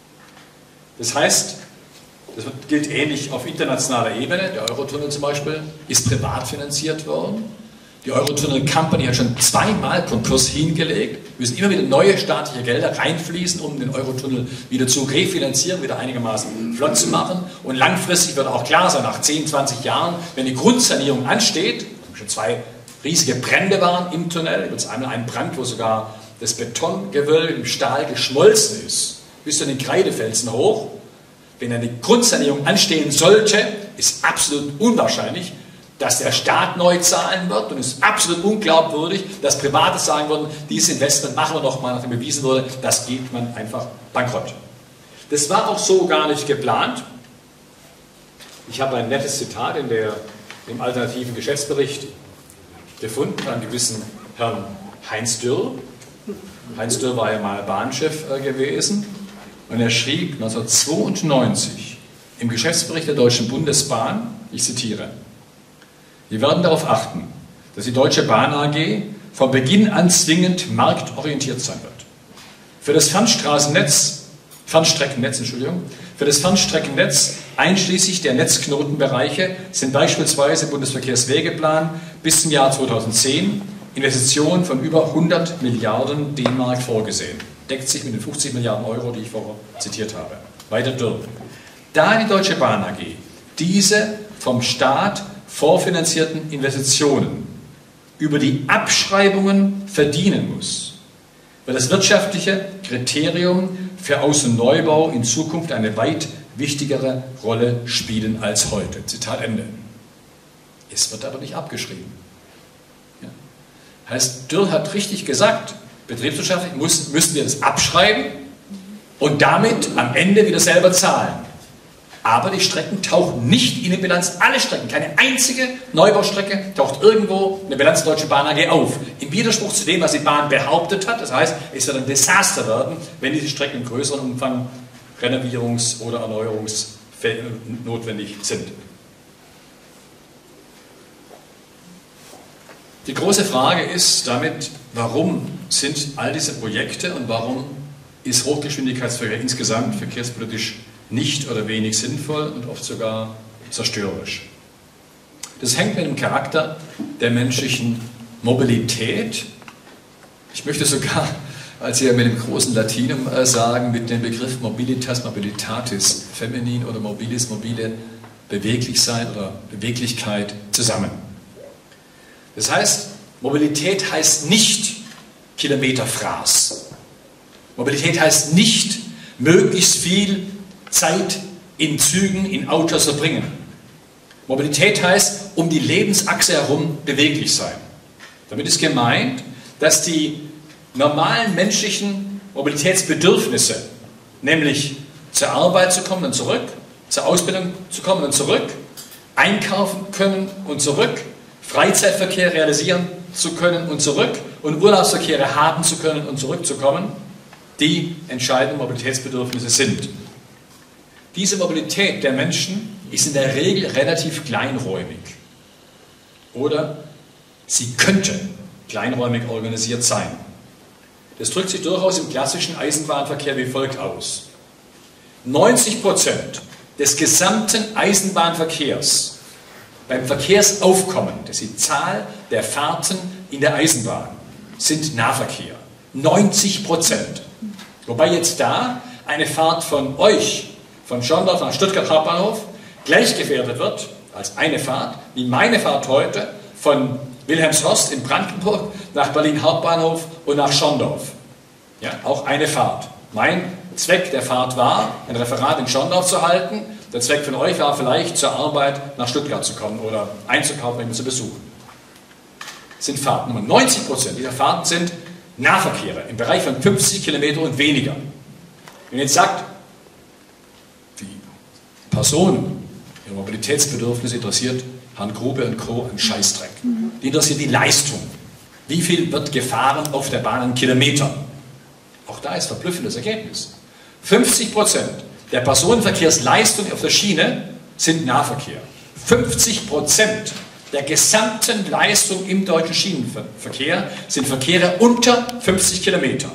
Das heißt, das gilt ähnlich auf internationaler Ebene. Der Eurotunnel zum Beispiel ist privat finanziert worden. Die Eurotunnel Company hat schon 2-mal Konkurs hingelegt. Müssen immer wieder neue staatliche Gelder reinfließen, um den Eurotunnel wieder zu refinanzieren, wieder einigermaßen flott zu machen. Und langfristig wird auch klar sein, nach 10, 20 Jahren, wenn die Grundsanierung ansteht, schon 2 riesige Brände waren im Tunnel, übrigens einmal ein Brand, wo sogar das Betongewölbe im Stahl geschmolzen ist, bis zu den Kreidefelsen hoch. Wenn eine Grundsanierung anstehen sollte, ist absolut unwahrscheinlich, dass der Staat neu zahlen wird, und es ist absolut unglaubwürdig, dass Private sagen würden, dieses Investment machen wir noch mal, nachdem bewiesen wurde, das geht man einfach bankrott. Das war auch so gar nicht geplant. Ich habe ein nettes Zitat im alternativen Geschäftsbericht gefunden von einem gewissen Herrn Heinz Dürr. Heinz Dürr war ja mal Bahnchef gewesen, und er schrieb 1992 im Geschäftsbericht der Deutschen Bundesbahn, ich zitiere: Wir werden darauf achten, dass die Deutsche Bahn AG von Beginn an zwingend marktorientiert sein wird. Für das Fernstreckennetz, einschließlich der Netzknotenbereiche, sind beispielsweise im Bundesverkehrswegeplan bis zum Jahr 2010 Investitionen von über 100 Milliarden D-Mark vorgesehen. Deckt sich mit den 50 Milliarden Euro, die ich vorher zitiert habe. Weiter dünn. Da die Deutsche Bahn AG diese vom Staat vorfinanzierten Investitionen über die Abschreibungen verdienen muss, wird das wirtschaftliche Kriterium für Aus- und Neubau in Zukunft eine weit wichtigere Rolle spielen als heute. Zitat Ende. Es wird aber nicht abgeschrieben. Ja. Heißt, Dürr hat richtig gesagt, betriebswirtschaftlich müssen wir das abschreiben und damit am Ende wieder selber zahlen. Aber die Strecken tauchen nicht in der Bilanz, alle Strecken, keine einzige Neubaustrecke taucht irgendwo in der Bilanz der Deutschen Bahn AG auf. Im Widerspruch zu dem, was die Bahn behauptet hat, das heißt, es wird ein Desaster werden, wenn diese Strecken in größerem Umfang Renovierungs- oder erneuerungsnotwendig sind. Die große Frage ist damit, warum sind all diese Projekte und warum ist Hochgeschwindigkeitsverkehr insgesamt verkehrspolitisch nicht oder wenig sinnvoll und oft sogar zerstörerisch. Das hängt mit dem Charakter der menschlichen Mobilität. Ich möchte sogar, als Sie ja mit dem großen Latinum sagen, mit dem Begriff Mobilitas, Mobilitatis, feminin oder mobilis, mobile, beweglich sein oder Beweglichkeit zusammen. Das heißt, Mobilität heißt nicht Kilometerfraß. Mobilität heißt nicht möglichst viel Zeit in Zügen, in Autos verbringen. Mobilität heißt, um die Lebensachse herum beweglich sein. Damit ist gemeint, dass die normalen menschlichen Mobilitätsbedürfnisse, nämlich zur Arbeit zu kommen und zurück, zur Ausbildung zu kommen und zurück, einkaufen können und zurück, Freizeitverkehr realisieren zu können und zurück und Urlaubsverkehre haben zu können und zurückzukommen, die entscheidenden Mobilitätsbedürfnisse sind. Diese Mobilität der Menschen ist in der Regel relativ kleinräumig. Oder sie könnte kleinräumig organisiert sein. Das drückt sich durchaus im klassischen Eisenbahnverkehr wie folgt aus. 90% des gesamten Eisenbahnverkehrs beim Verkehrsaufkommen, das ist die Zahl der Fahrten in der Eisenbahn, sind Nahverkehr. 90%. Wobei jetzt da eine Fahrt von euch, von Schondorf nach Stuttgart Hauptbahnhof, gleich gefährdet wird, als eine Fahrt, wie meine Fahrt heute von Wilhelmshorst in Brandenburg nach Berlin Hauptbahnhof und nach Schondorf. Ja, auch eine Fahrt. Mein Zweck der Fahrt war, ein Referat in Schondorf zu halten. Der Zweck von euch war vielleicht, zur Arbeit nach Stuttgart zu kommen oder einzukaufen, jemanden zu besuchen. Das sind Fahrten. Nur 90% dieser Fahrten sind Nahverkehre im Bereich von 50 Kilometer und weniger. Wenn ihr jetzt sagt, die Personen, ihre Mobilitätsbedürfnisse interessiert Herrn Grube und Co. einen Scheißdreck. Die interessiert die Leistung. Wie viel wird gefahren auf der Bahn an Kilometern? Auch da ist verblüffendes Ergebnis. 50% der Personenverkehrsleistung auf der Schiene sind Nahverkehr. 50% der gesamten Leistung im deutschen Schienenverkehr sind Verkehre unter 50 Kilometer.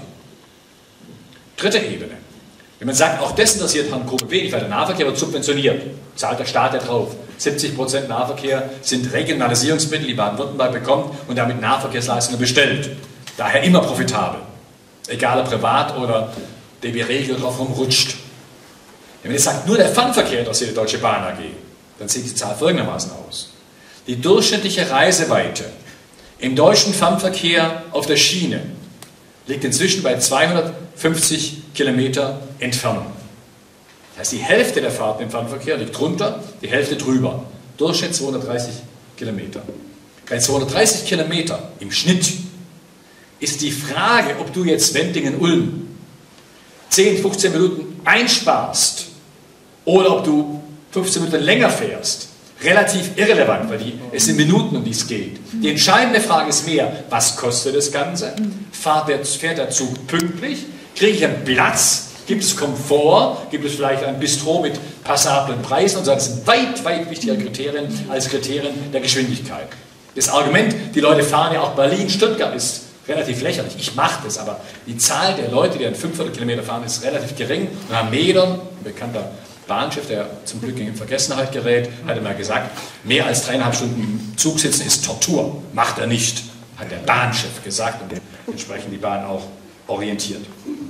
Dritte Ebene. Wenn man sagt, auch das interessiert Herrn Grube wenig, weil der Nahverkehr wird subventioniert, zahlt der Staat ja drauf. 70% Nahverkehr sind Regionalisierungsmittel, die Baden-Württemberg bekommt und damit Nahverkehrsleistungen bestellt. Daher immer profitabel. Egal ob privat oder DB Regio drauf rumrutscht. Wenn man jetzt sagt, nur der Fernverkehr interessiert die Deutsche Bahn AG, dann sieht die Zahl folgendermaßen aus. Die durchschnittliche Reiseweite im deutschen Fernverkehr auf der Schiene liegt inzwischen bei 250 Kilometer Entfernung. Das heißt, die Hälfte der Fahrten im Fernverkehr liegt drunter, die Hälfte drüber. Durchschnitt 230 Kilometer. Bei 230 Kilometer im Schnitt ist die Frage, ob du jetzt Wendlingen-Ulm 10, 15 Minuten einsparst oder ob du 15 Minuten länger fährst, relativ irrelevant, weil es sind Minuten, um die es geht. Die entscheidende Frage ist mehr, was kostet das Ganze? Fährt der Zug pünktlich? Kriege ich einen Platz? Gibt es Komfort? Gibt es vielleicht ein Bistro mit passablen Preisen? Und so, das sind weit, weit wichtigere Kriterien als Kriterien der Geschwindigkeit. Das Argument, die Leute fahren ja auch Berlin, Stuttgart ist relativ lächerlich. Ich mache das, aber die Zahl der Leute, die an 500 Kilometer fahren, ist relativ gering. Und am Metern, ein bekannter Bahnchef, der zum Glück in Vergessenheit gerät, hat einmal gesagt, mehr als 3,5 Stunden im Zug sitzen ist Tortur. Macht er nicht, hat der Bahnchef gesagt und entsprechend die Bahn auch orientiert.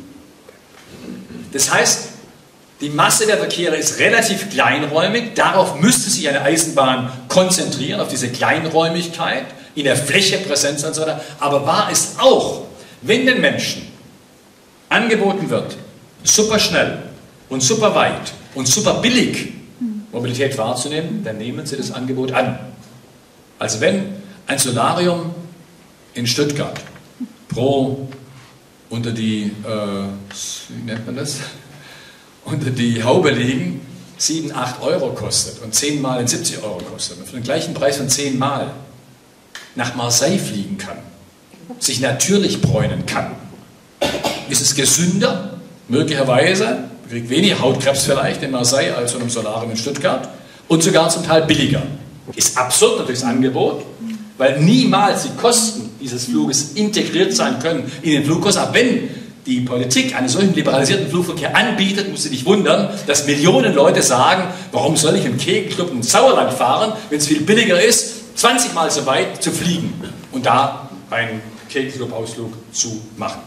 Das heißt, die Masse der Verkehre ist relativ kleinräumig, darauf müsste sich eine Eisenbahn konzentrieren, auf diese Kleinräumigkeit, in der Fläche Präsenz und so weiter. Aber wahr ist auch, wenn den Menschen angeboten wird, super schnell und super weit und super billig Mobilität wahrzunehmen, dann nehmen sie das Angebot an. Also wenn ein Solarium in Stuttgart pro unter die, wie nennt man das? Unter die Haube liegen, 7, 8 Euro kostet und 10 Mal in 70 Euro kostet und für den gleichen Preis von 10 Mal nach Marseille fliegen kann, sich natürlich bräunen kann, ist es gesünder, möglicherweise, kriegt weniger Hautkrebs vielleicht in Marseille als in einem Solarium in Stuttgart und sogar zum Teil billiger. Ist absurd natürlich das Angebot, weil niemals die Kosten dieses Fluges integriert sein können in den Flugkosten. Aber wenn die Politik einen solchen liberalisierten Flugverkehr anbietet, muss sie nicht wundern, dass Millionen Leute sagen, warum soll ich im Kegelclub ins Sauerland fahren, wenn es viel billiger ist, 20 Mal so weit zu fliegen und da einen Kegelclub-Ausflug zu machen.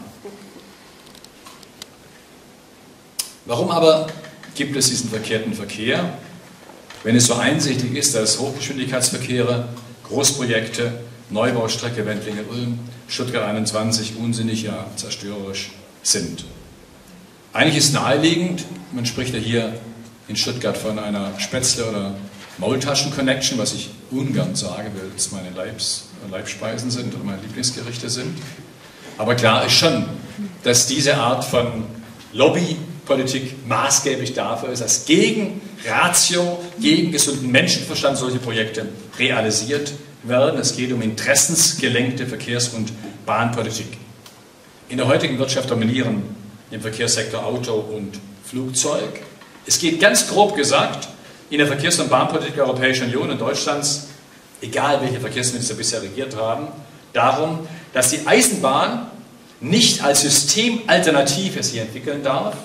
Warum aber gibt es diesen verkehrten Verkehr, wenn es so einsichtig ist, dass Hochgeschwindigkeitsverkehre, Großprojekte, Neubaustrecke Wendlingen-Ulm, Stuttgart 21 unsinnig, ja zerstörerisch sind? Eigentlich ist naheliegend, man spricht ja hier in Stuttgart von einer Spätzle- oder Maultaschen-Connection, was ich ungern sage, weil es meine Leibspeisen sind oder meine Lieblingsgerichte sind. Aber klar ist schon, dass diese Art von Lobbypolitik maßgeblich dafür ist, dass gegen Ratio, gegen gesunden Menschenverstand solche Projekte realisiert werden. Es geht um interessensgelenkte Verkehrs- und Bahnpolitik. In der heutigen Wirtschaft dominieren im Verkehrssektor Auto und Flugzeug. Es geht ganz grob gesagt in der Verkehrs- und Bahnpolitik der Europäischen Union und Deutschlands, egal welche Verkehrsminister bisher regiert haben, darum, dass die Eisenbahn nicht als Systemalternative sich entwickeln darf.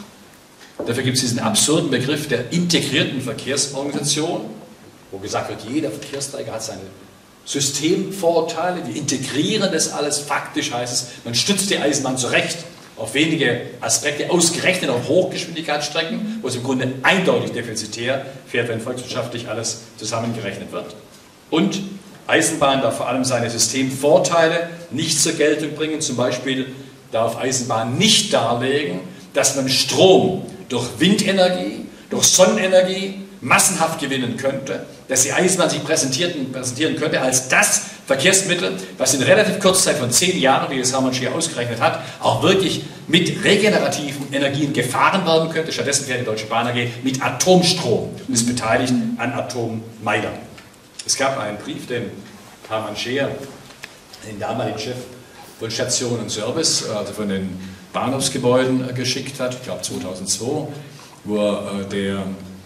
Dafür gibt es diesen absurden Begriff der integrierten Verkehrsorganisation, wo gesagt wird, jeder Verkehrsträger hat seine Systemvorteile, wir integrieren das alles. Faktisch heißt es, man stützt die Eisenbahn zurecht auf wenige Aspekte, ausgerechnet auf Hochgeschwindigkeitsstrecken, wo es im Grunde eindeutig defizitär fährt, wenn volkswirtschaftlich alles zusammengerechnet wird. Und Eisenbahn darf vor allem seine Systemvorteile nicht zur Geltung bringen. Zum Beispiel darf Eisenbahn nicht darlegen, dass man Strom durch Windenergie, durch Sonnenenergie massenhaft gewinnen könnte, dass die Eisenbahn sich präsentieren könnte als das Verkehrsmittel, was in relativ kurzer Zeit von 10 Jahren, wie das Hermann Scheer ausgerechnet hat, auch wirklich mit regenerativen Energien gefahren werden könnte. Stattdessen fährt die Deutsche Bahn AG mit Atomstrom und ist beteiligt an Atommeidern. Es gab einen Brief, den Hermann Scheer, den damaligen Chef von Station und Service, also von den Bahnhofsgebäuden geschickt hat, ich glaube 2002, wo er der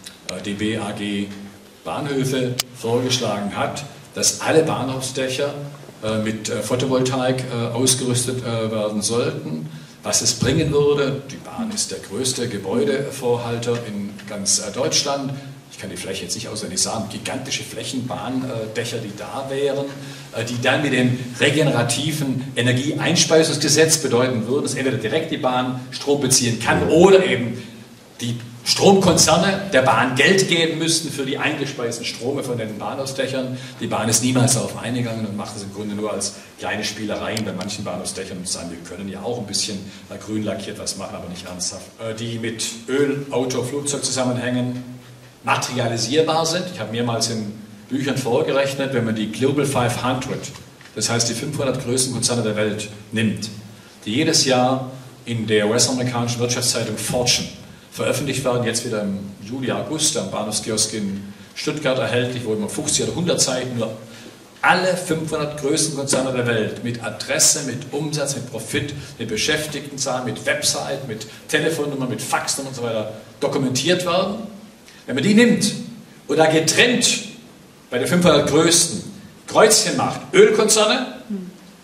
DB AG Bahnhöfe vorgeschlagen hat, dass alle Bahnhofsdächer mit Photovoltaik ausgerüstet werden sollten, was es bringen würde. Die Bahn ist der größte Gebäudevorhalter in ganz Deutschland. Ich kann die Fläche jetzt nicht auswendig sagen, gigantische Flächenbahndächer, die da wären, die dann mit dem regenerativen Energieeinspeisungsgesetz bedeuten würden, dass entweder direkt die Bahn Strom beziehen kann oder eben die Stromkonzerne der Bahn Geld geben müssten für die eingespeisten Strome von den Bahnhofsdächern. Die Bahn ist niemals darauf eingegangen und macht es im Grunde nur als kleine Spielereien bei manchen Bahnhofsdächern und sagen, wir können ja auch ein bisschen grün lackiert was machen, aber nicht ernsthaft. Die mit Öl, Auto, Flugzeug zusammenhängen, materialisierbar sind. Ich habe mehrmals in Büchern vorgerechnet, wenn man die Global 500, das heißt die 500 größten Konzerne der Welt, nimmt, die jedes Jahr in der US-amerikanischen Wirtschaftszeitung Fortune veröffentlicht werden, jetzt wieder im Juli, August am Bahnhofskiosk in Stuttgart erhältlich, wo immer 50 oder 100 Seiten nur alle 500 größten Konzerne der Welt mit Adresse, mit Umsatz, mit Profit, mit Beschäftigtenzahlen, mit Website, mit Telefonnummern, mit Faxnummern und so weiter dokumentiert werden. Wenn man die nimmt und da getrennt bei den 500 größten Kreuzchen macht, Ölkonzerne,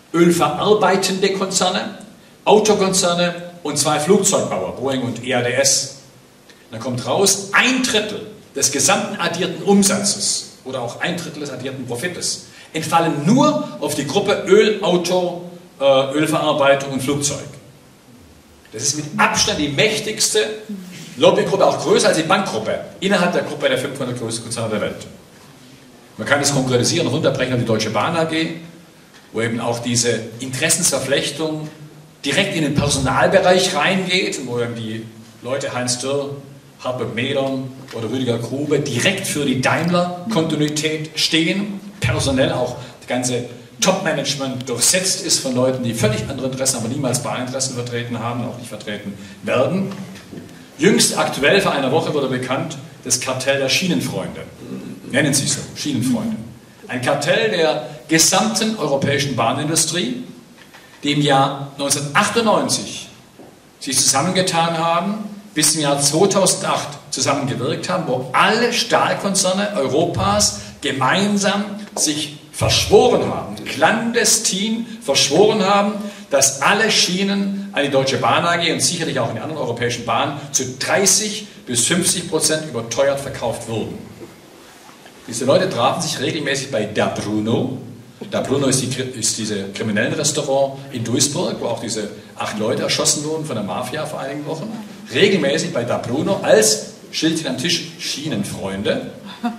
ölverarbeitende Konzerne, Autokonzerne und 2 Flugzeugbauer, Boeing und EADS. Dann kommt raus, 1/3 des gesamten addierten Umsatzes oder auch 1/3 des addierten Profites entfallen nur auf die Gruppe Öl, Auto, Ölverarbeitung und Flugzeug. Das ist mit Abstand die mächtigste Lobbygruppe, auch größer als die Bankgruppe, innerhalb der Gruppe der 500 größten Konzerne der Welt. Man kann das konkretisieren, runterbrechen auf die Deutsche Bahn AG, wo eben auch diese Interessensverflechtung direkt in den Personalbereich reingeht, wo eben die Leute Heinz Dürr, Hartmut Medern oder Rüdiger Grube direkt für die Daimler-Kontinuität stehen, personell auch das ganze Top-Management durchsetzt ist von Leuten, die völlig andere Interessen, aber niemals Bahninteressen vertreten haben, auch nicht vertreten werden. Jüngst aktuell, vor einer Woche wurde bekannt, das Kartell der Schienenfreunde. Nennen Sie es so, Schienenfreunde. Ein Kartell der gesamten europäischen Bahnindustrie, die im Jahr 1998 sich zusammengetan haben, bis im Jahr 2008 zusammengewirkt haben, wo alle Stahlkonzerne Europas gemeinsam sich verschworen haben, clandestin verschworen haben, dass alle Schienen an die Deutsche Bahn AG und sicherlich auch in den anderen europäischen Bahnen zu 30 bis 50% überteuert verkauft wurden. Diese Leute trafen sich regelmäßig bei Da Bruno. Da Bruno ist diese kriminellen Restaurant in Duisburg, wo auch diese 8 Leute erschossen wurden von der Mafia vor einigen Wochen. Regelmäßig bei Da Bruno als Schildchen am Tisch Schienenfreunde.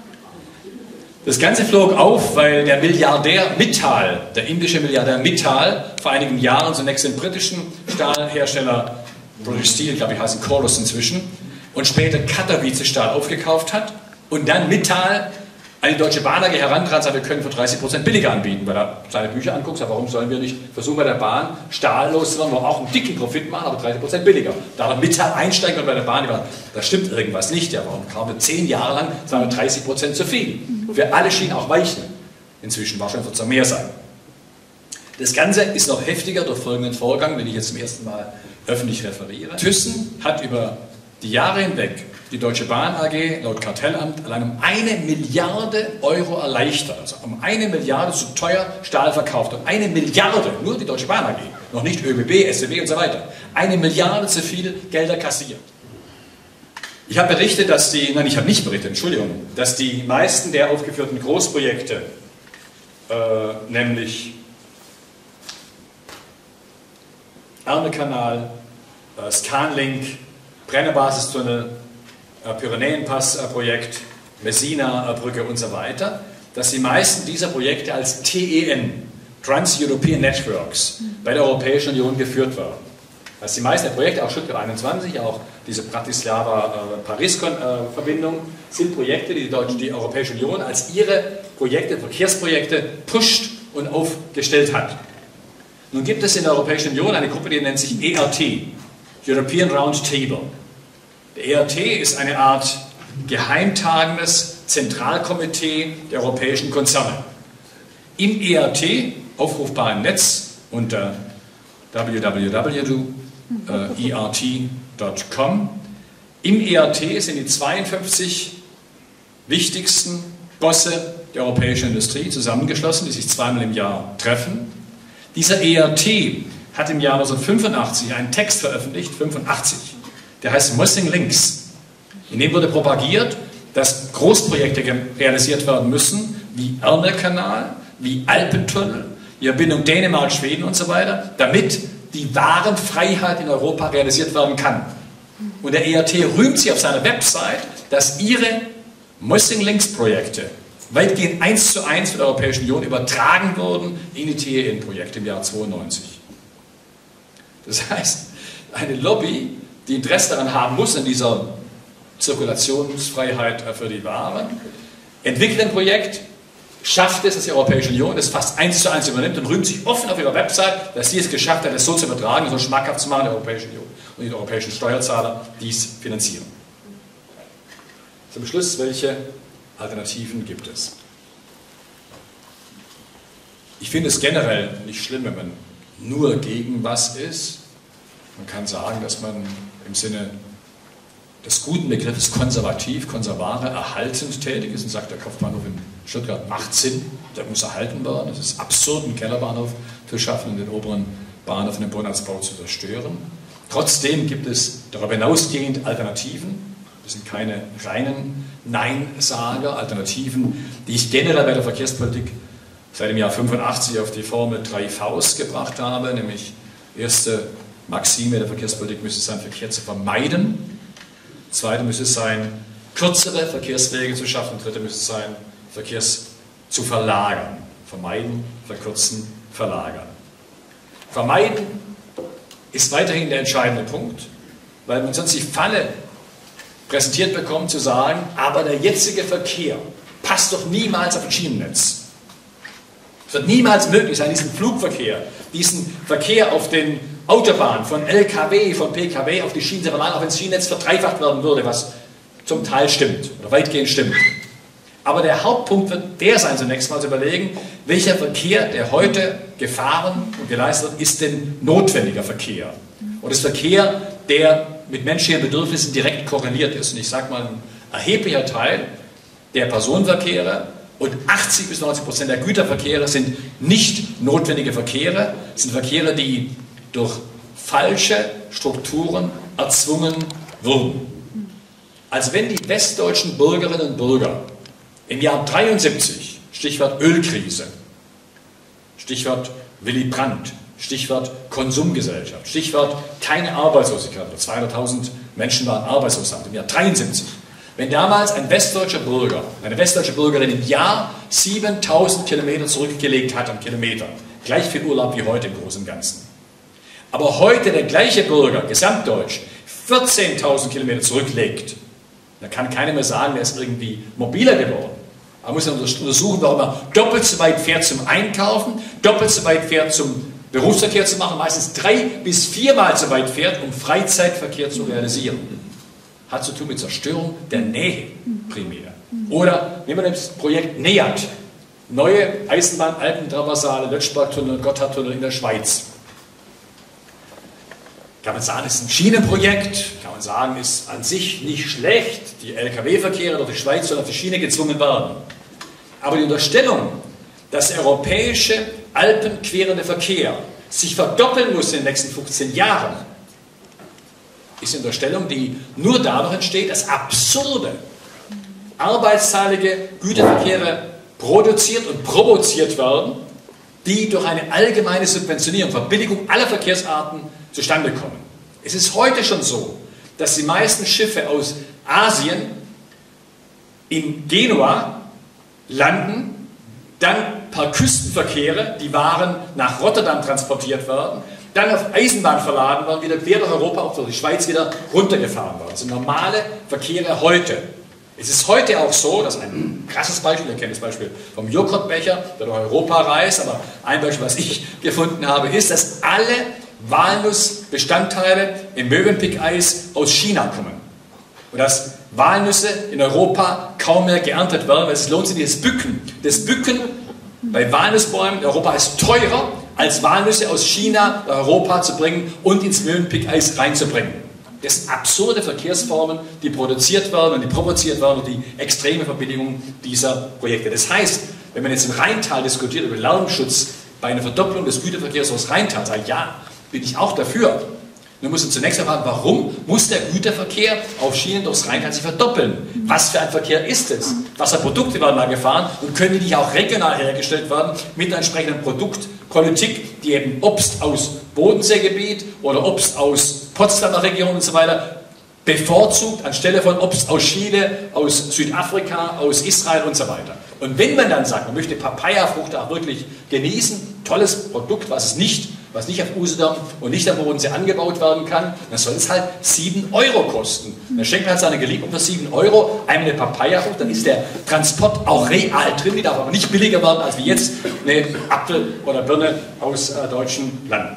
Das Ganze flog auf, weil der Milliardär Mittal, der indische Milliardär Mittal, vor einigen Jahren zunächst den britischen Stahlhersteller British Steel, glaube ich, heißen Corus inzwischen, und später Katowice Stahl aufgekauft hat und dann Mittal an die Deutsche Bahn AG herantrat und sagte, wir können für 30% billiger anbieten. Weil er seine Bücher anguckt, sagt, warum sollen wir nicht versuchen bei der Bahn Stahl loszuwerden, wo wir auch einen dicken Profit machen, aber 30% billiger. Da hat Mittal einsteigen und bei der Bahn, da stimmt irgendwas nicht. Ja, warum kam 10 Jahre lang, sagen wir 30% zu viel. Für alle Schienen auch weichen. Inzwischen wahrscheinlich wird es noch mehr sein. Das Ganze ist noch heftiger durch folgenden Vorgang, den ich jetzt zum ersten Mal öffentlich referiere. Thyssen hat über die Jahre hinweg die Deutsche Bahn AG laut Kartellamt allein um 1 Milliarde Euro erleichtert, also um 1 Milliarde zu teuer Stahl verkauft, um 1 Milliarde, nur die Deutsche Bahn AG, noch nicht ÖBB, SEW und so weiter, 1 Milliarde zu viel Gelder kassiert. Ich habe berichtet, dass dass die meisten der aufgeführten Großprojekte, nämlich Ärmelkanal, Scanlink, Brennerbasistunnel, Pyrenäenpass-Projekt, Messina-Brücke und so weiter, dass die meisten dieser Projekte als TEN, Trans-European Networks, bei der Europäischen Union geführt werden. Dass die meisten der Projekte, auch Stuttgart 21, auch diese Bratislava-Paris-Verbindung, sind Projekte, die die Europäische Union als ihre Projekte, Verkehrsprojekte pusht und aufgestellt hat. Nun gibt es in der Europäischen Union eine Gruppe, die nennt sich ERT, European Round Table. Der ERT ist eine Art geheimtagendes Zentralkomitee der europäischen Konzerne. Im ERT, aufrufbar im Netz unter www.ert.com, im ERT sind die 52 wichtigsten Bosse der europäischen Industrie zusammengeschlossen, die sich zweimal im Jahr treffen. Dieser ERT hat im Jahr 1985 einen Text veröffentlicht, 85, der heißt Missing Links. In dem wurde propagiert, dass Großprojekte realisiert werden müssen, wie Ärmelkanal, wie Alpentunnel, die Verbindung Dänemark, Schweden und so weiter, damit die Warenfreiheit in Europa realisiert werden kann. Und der ERT rühmt sich auf seiner Website, dass ihre Missing Links Projekte weitgehend 1:1 von der Europäischen Union übertragen wurden in die TEN-Projekte im Jahr 92. Das heißt, eine Lobby, die Interesse daran haben muss, an dieser Zirkulationsfreiheit für die Waren, entwickelt ein Projekt, schafft es, dass die Europäische Union das fast 1:1 übernimmt und rühmt sich offen auf ihrer Website, dass sie es geschafft hat, das so zu übertragen, so schmackhaft zu machen der Europäischen Union und die europäischen Steuerzahler dies finanzieren. Zum Schluss, welche Alternativen gibt es? Ich finde es generell nicht schlimm, wenn man nur gegen was ist. Man kann sagen, dass man im Sinne des guten Begriffes konservativ, konservare, erhaltend tätig ist und sagt, der Kopfbahnhof in Stuttgart macht Sinn, der muss erhalten werden. Es ist absurd, einen Kellerbahnhof zu schaffen und den oberen Bahnhof in den Bonnersbau zu zerstören. Trotzdem gibt es darüber hinausgehend Alternativen. Das sind keine reinen Nein-Sager, Alternativen, die ich generell bei der Verkehrspolitik seit dem Jahr 85 auf die Formel 3 Vs gebracht habe, nämlich erste Maxime der Verkehrspolitik müsste es sein, Verkehr zu vermeiden. Zweite müsste es sein, kürzere Verkehrswege zu schaffen. Dritte müsste es sein, Verkehrs zu verlagern. Vermeiden, verkürzen, verlagern. Vermeiden ist weiterhin der entscheidende Punkt, weil man sonst die Falle präsentiert bekommt, zu sagen, aber der jetzige Verkehr passt doch niemals auf ein Schienennetz. Es wird niemals möglich sein, diesen Flugverkehr, diesen Verkehr auf den Autobahnen von LKW, von PKW auf die Schienen zu verlagern, auch wenn das Schienennetz verdreifacht werden würde, was zum Teil stimmt oder weitgehend stimmt. Aber der Hauptpunkt wird der sein, zunächst mal zu überlegen, welcher Verkehr, der heute gefahren und geleistet wird, ist denn notwendiger Verkehr. Und das Verkehr, der mit menschlichen Bedürfnissen direkt korreliert ist. Und ich sage mal, ein erheblicher Teil der Personenverkehre und 80 bis 90% der Güterverkehre sind nicht notwendige Verkehre, sind Verkehre, die durch falsche Strukturen erzwungen wurden. Als wenn die westdeutschen Bürgerinnen und Bürger im Jahr 73, Stichwort Ölkrise, Stichwort Willy Brandt, Stichwort Konsumgesellschaft, Stichwort keine Arbeitslosigkeit, 200.000 Menschen waren arbeitslos im Jahr 73. Wenn damals ein westdeutscher Bürger, eine westdeutsche Bürgerin im Jahr 7.000 Kilometer zurückgelegt hat an Kilometern, gleich viel Urlaub wie heute im Großen und Ganzen. Aber heute der gleiche Bürger, gesamtdeutsch, 14.000 Kilometer zurücklegt, da kann keiner mehr sagen, der ist irgendwie mobiler geworden. Man muss untersuchen, warum er doppelt so weit fährt zum Einkaufen, doppelt so weit fährt zum Berufsverkehr zu machen, meistens 3 bis 4 Mal so weit fährt, um Freizeitverkehr zu realisieren. Hat zu tun mit Zerstörung der Nähe primär. Oder nehmen wir das Projekt NEAT, neue Eisenbahn, Alpentraversale, Lötschbergtunnel, Gotthardtunnel in der Schweiz. Kann man sagen, es ist ein Schienenprojekt, kann man sagen, ist an sich nicht schlecht, die Lkw-Verkehre durch die Schweiz sollen auf die Schiene gezwungen werden. Aber die Unterstellung, dass der europäische alpenquerende Verkehr sich verdoppeln muss in den nächsten 15 Jahren, ist eine Unterstellung, die nur dadurch entsteht, dass absurde, arbeitsteilige Güterverkehre produziert und provoziert werden, die durch eine allgemeine Subventionierung, Verbilligung aller Verkehrsarten zustande kommen. Es ist heute schon so, dass die meisten Schiffe aus Asien in Genua landen, dann per Küstenverkehre die Waren nach Rotterdam transportiert werden, dann auf Eisenbahn verladen werden, wieder quer durch Europa, auch durch die Schweiz wieder runtergefahren werden. Das sind normale Verkehre heute. Es ist heute auch so, dass ein krasses Beispiel, ihr kennt das Beispiel vom Joghurtbecher, der durch Europa reist, aber ein Beispiel, was ich gefunden habe, ist, dass alle Walnussbestandteile im Mövenpick-Eis aus China kommen. Und dass Walnüsse in Europa kaum mehr geerntet werden, weil es lohnt sich nicht. Das Bücken bei Walnussbäumen in Europa ist teurer, als Walnüsse aus China nach Europa zu bringen und ins Mövenpick-Eis reinzubringen. Das sind absurde Verkehrsformen, die produziert werden und die provoziert werden durch die extreme Verbilligung dieser Projekte. Das heißt, wenn man jetzt im Rheintal diskutiert über Lärmschutz bei einer Verdopplung des Güterverkehrs aus Rheintal, sage ich, ja, bin ich auch dafür. Nun muss man zunächst erfahren, warum muss der Güterverkehr auf Schienen durchs Rheintal sich verdoppeln? Was für ein Verkehr ist es? Was für Produkte werden da gefahren und können die nicht auch regional hergestellt werden mit einer entsprechenden Produktpolitik, die eben Obst aus Bodenseegebiet oder Obst aus Potsdamer Region und so weiter bevorzugt anstelle von Obst aus Chile, aus Südafrika, aus Israel und so weiter. Und wenn man dann sagt, man möchte Papayafrucht auch wirklich genießen, tolles Produkt, was nicht auf Usedom und nicht am Bodensee angebaut werden kann, dann soll es halt 7 € kosten. Dann schenkt man halt seine Geliebten für 7 € eine Papayafrucht, dann ist der Transport auch real drin, die darf aber nicht billiger werden, als wie jetzt eine Apfel oder Birne aus deutschen Landen.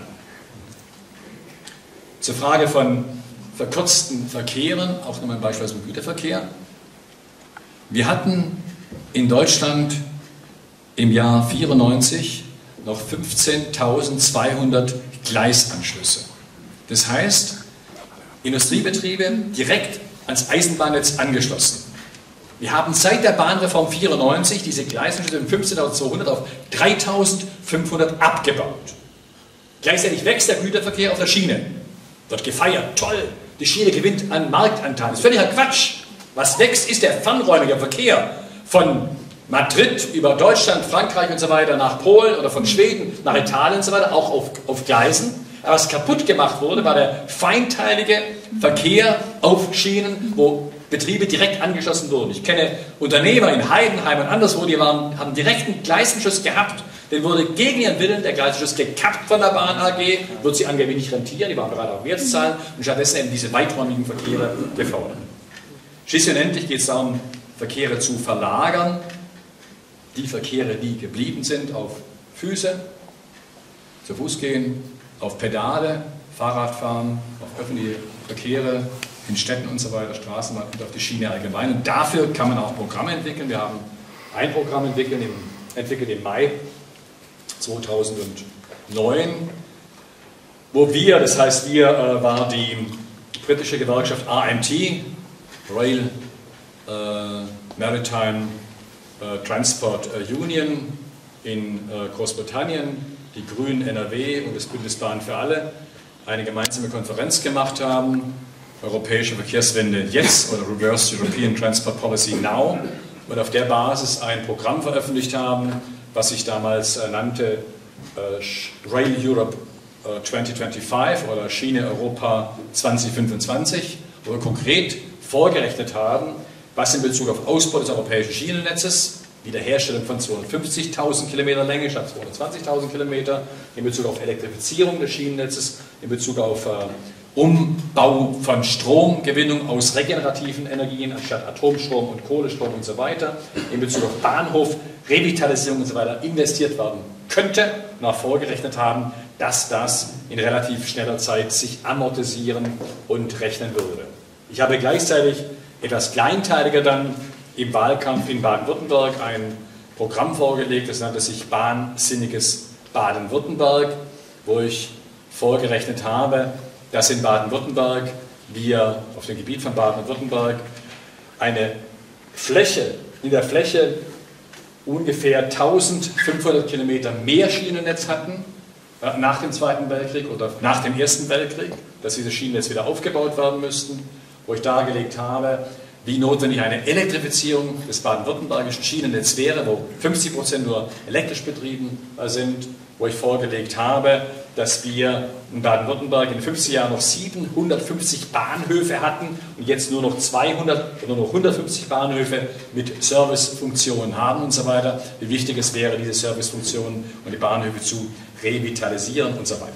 Zur Frage von verkürzten Verkehren, auch nochmal ein Beispiel aus dem Güterverkehr. Wir hatten in Deutschland im Jahr 1994 noch 15.200 Gleisanschlüsse. Das heißt, Industriebetriebe direkt ans Eisenbahnnetz angeschlossen. Wir haben seit der Bahnreform 94 diese Gleisanschlüsse von 15.200 auf 3.500 abgebaut. Gleichzeitig wächst der Güterverkehr auf der Schiene. Wird gefeiert, toll, die Schiene gewinnt an Marktanteil. Das ist völliger Quatsch. Was wächst, ist der fernräumige Verkehr von Madrid über Deutschland, Frankreich und so weiter nach Polen oder von Schweden nach Italien und so weiter, auch auf Gleisen. Aber was kaputt gemacht wurde, war der feinteilige Verkehr auf Schienen, wo Betriebe direkt angeschlossen wurden. Ich kenne Unternehmer in Heidenheim und anderswo, die haben direkten Gleisanschluss gehabt. Den wurde gegen ihren Willen der Gleisanschluss gekappt von der Bahn AG, wird sie angeblich nicht rentieren, die waren bereit auch mehr zu zahlen und stattdessen eben diese weiträumigen Verkehre gefordert. Schließlich und endlich geht es darum, Verkehre zu verlagern. Die Verkehre, die geblieben sind, auf Füße, zu Fuß gehen, auf Pedale, Fahrradfahren, auf öffentliche Verkehre in Städten und so weiter, Straßenbahn und auf die Schiene allgemein. Und dafür kann man auch Programme entwickeln. Wir haben ein Programm entwickelt im Mai 2009, wo wir, das heißt wir, war die britische Gewerkschaft RMT, Rail Maritime Transport Union in Großbritannien, die Grünen NRW und das Bündnis Bahn für alle eine gemeinsame Konferenz gemacht haben, Europäische Verkehrswende jetzt oder Reverse European Transport Policy Now, und auf der Basis ein Programm veröffentlicht haben, was sich damals nannte Rail Europe 2025 oder Schiene Europa 2025, wo wir konkret vorgerechnet haben, was in Bezug auf Ausbau des europäischen Schienennetzes, Wiederherstellung von 250.000 Kilometer Länge statt 220.000 Kilometer, in Bezug auf Elektrifizierung des Schienennetzes, in Bezug auf Umbau von Stromgewinnung aus regenerativen Energien anstatt Atomstrom und Kohlestrom und so weiter, in Bezug auf Bahnhof, Revitalisierung und so weiter investiert werden könnte und auch vorgerechnet haben, dass das in relativ schneller Zeit sich amortisieren und rechnen würde. Ich habe gleichzeitig etwas kleinteiliger dann im Wahlkampf in Baden-Württemberg ein Programm vorgelegt, das nannte sich Bahnsinniges Baden-Württemberg, wo ich vorgerechnet habe, dass in Baden-Württemberg wir auf dem Gebiet von Baden-Württemberg eine Fläche, in der Fläche ungefähr 1500 Kilometer mehr Schienennetz hatten nach dem Zweiten Weltkrieg oder nach dem Ersten Weltkrieg, dass diese Schienennetz wieder aufgebaut werden müssten, wo ich dargelegt habe, wie notwendig eine Elektrifizierung des baden-württembergischen Schienennetzes wäre, wo 50% nur elektrisch betrieben sind, wo ich vorgelegt habe, dass wir in Baden-Württemberg in den 50 Jahren noch 750 Bahnhöfe hatten und jetzt nur noch 200 oder nur noch 150 Bahnhöfe mit Servicefunktionen haben und so weiter, wie wichtig es wäre, diese Servicefunktionen und die Bahnhöfe zu revitalisieren und so weiter.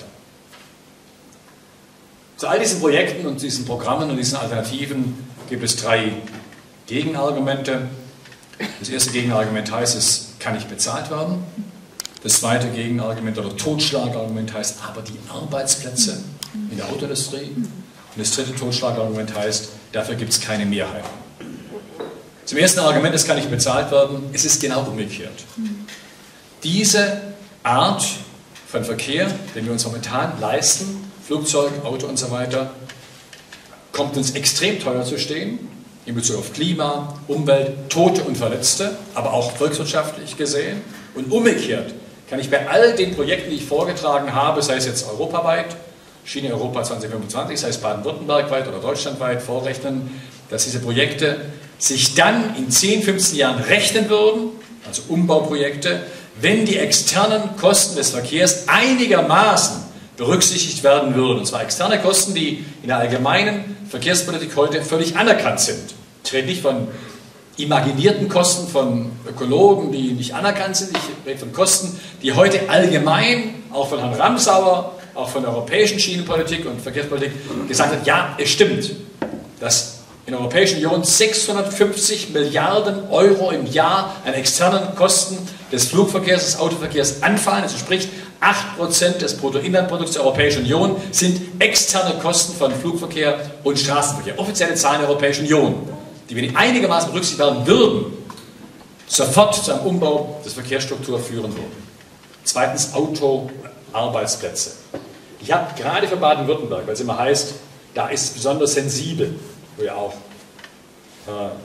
Zu all diesen Projekten und diesen Programmen und diesen Alternativen gibt es 3 Gegenargumente. Das erste Gegenargument heißt, es kann nicht bezahlt werden. Das zweite Gegenargument oder Totschlagargument heißt, aber die Arbeitsplätze in der Autoindustrie. Und das dritte Totschlagargument heißt, dafür gibt es keine Mehrheit. Zum ersten Argument, es kann nicht bezahlt werden, es ist genau umgekehrt. Diese Art von Verkehr, den wir uns momentan leisten, Flugzeug, Auto und so weiter, kommt uns extrem teuer zu stehen, in Bezug auf Klima, Umwelt, Tote und Verletzte, aber auch volkswirtschaftlich gesehen. Und umgekehrt kann ich bei all den Projekten, die ich vorgetragen habe, sei es jetzt europaweit, Schiene Europa 2025, sei es baden-württemberg weit oder deutschlandweit, vorrechnen, dass diese Projekte sich dann in 10, 15 Jahren rechnen würden, also Umbauprojekte, wenn die externen Kosten des Verkehrs einigermaßen berücksichtigt werden würden. Und zwar externe Kosten, die in der allgemeinen Verkehrspolitik heute völlig anerkannt sind. Ich rede nicht von imaginierten Kosten von Ökologen, die nicht anerkannt sind. Ich rede von Kosten, die heute allgemein, auch von Herrn Ramsauer, auch von der europäischen Schienenpolitik und Verkehrspolitik gesagt hat, ja, es stimmt, dass in der Europäischen Union 650 Milliarden Euro im Jahr an externen Kosten des Flugverkehrs, des Autoverkehrs anfallen. Also sprich, 8% des Bruttoinlandprodukts der Europäischen Union sind externe Kosten von Flugverkehr und Straßenverkehr. Offizielle Zahlen der Europäischen Union, die, wenn die einigermaßen berücksichtigt werden würden, sofort zu einem Umbau der Verkehrsstruktur führen würden. Zweitens Auto-Arbeitsplätze. Ich habe gerade für Baden-Württemberg, weil es immer heißt, da ist es besonders sensibel, wo ja auch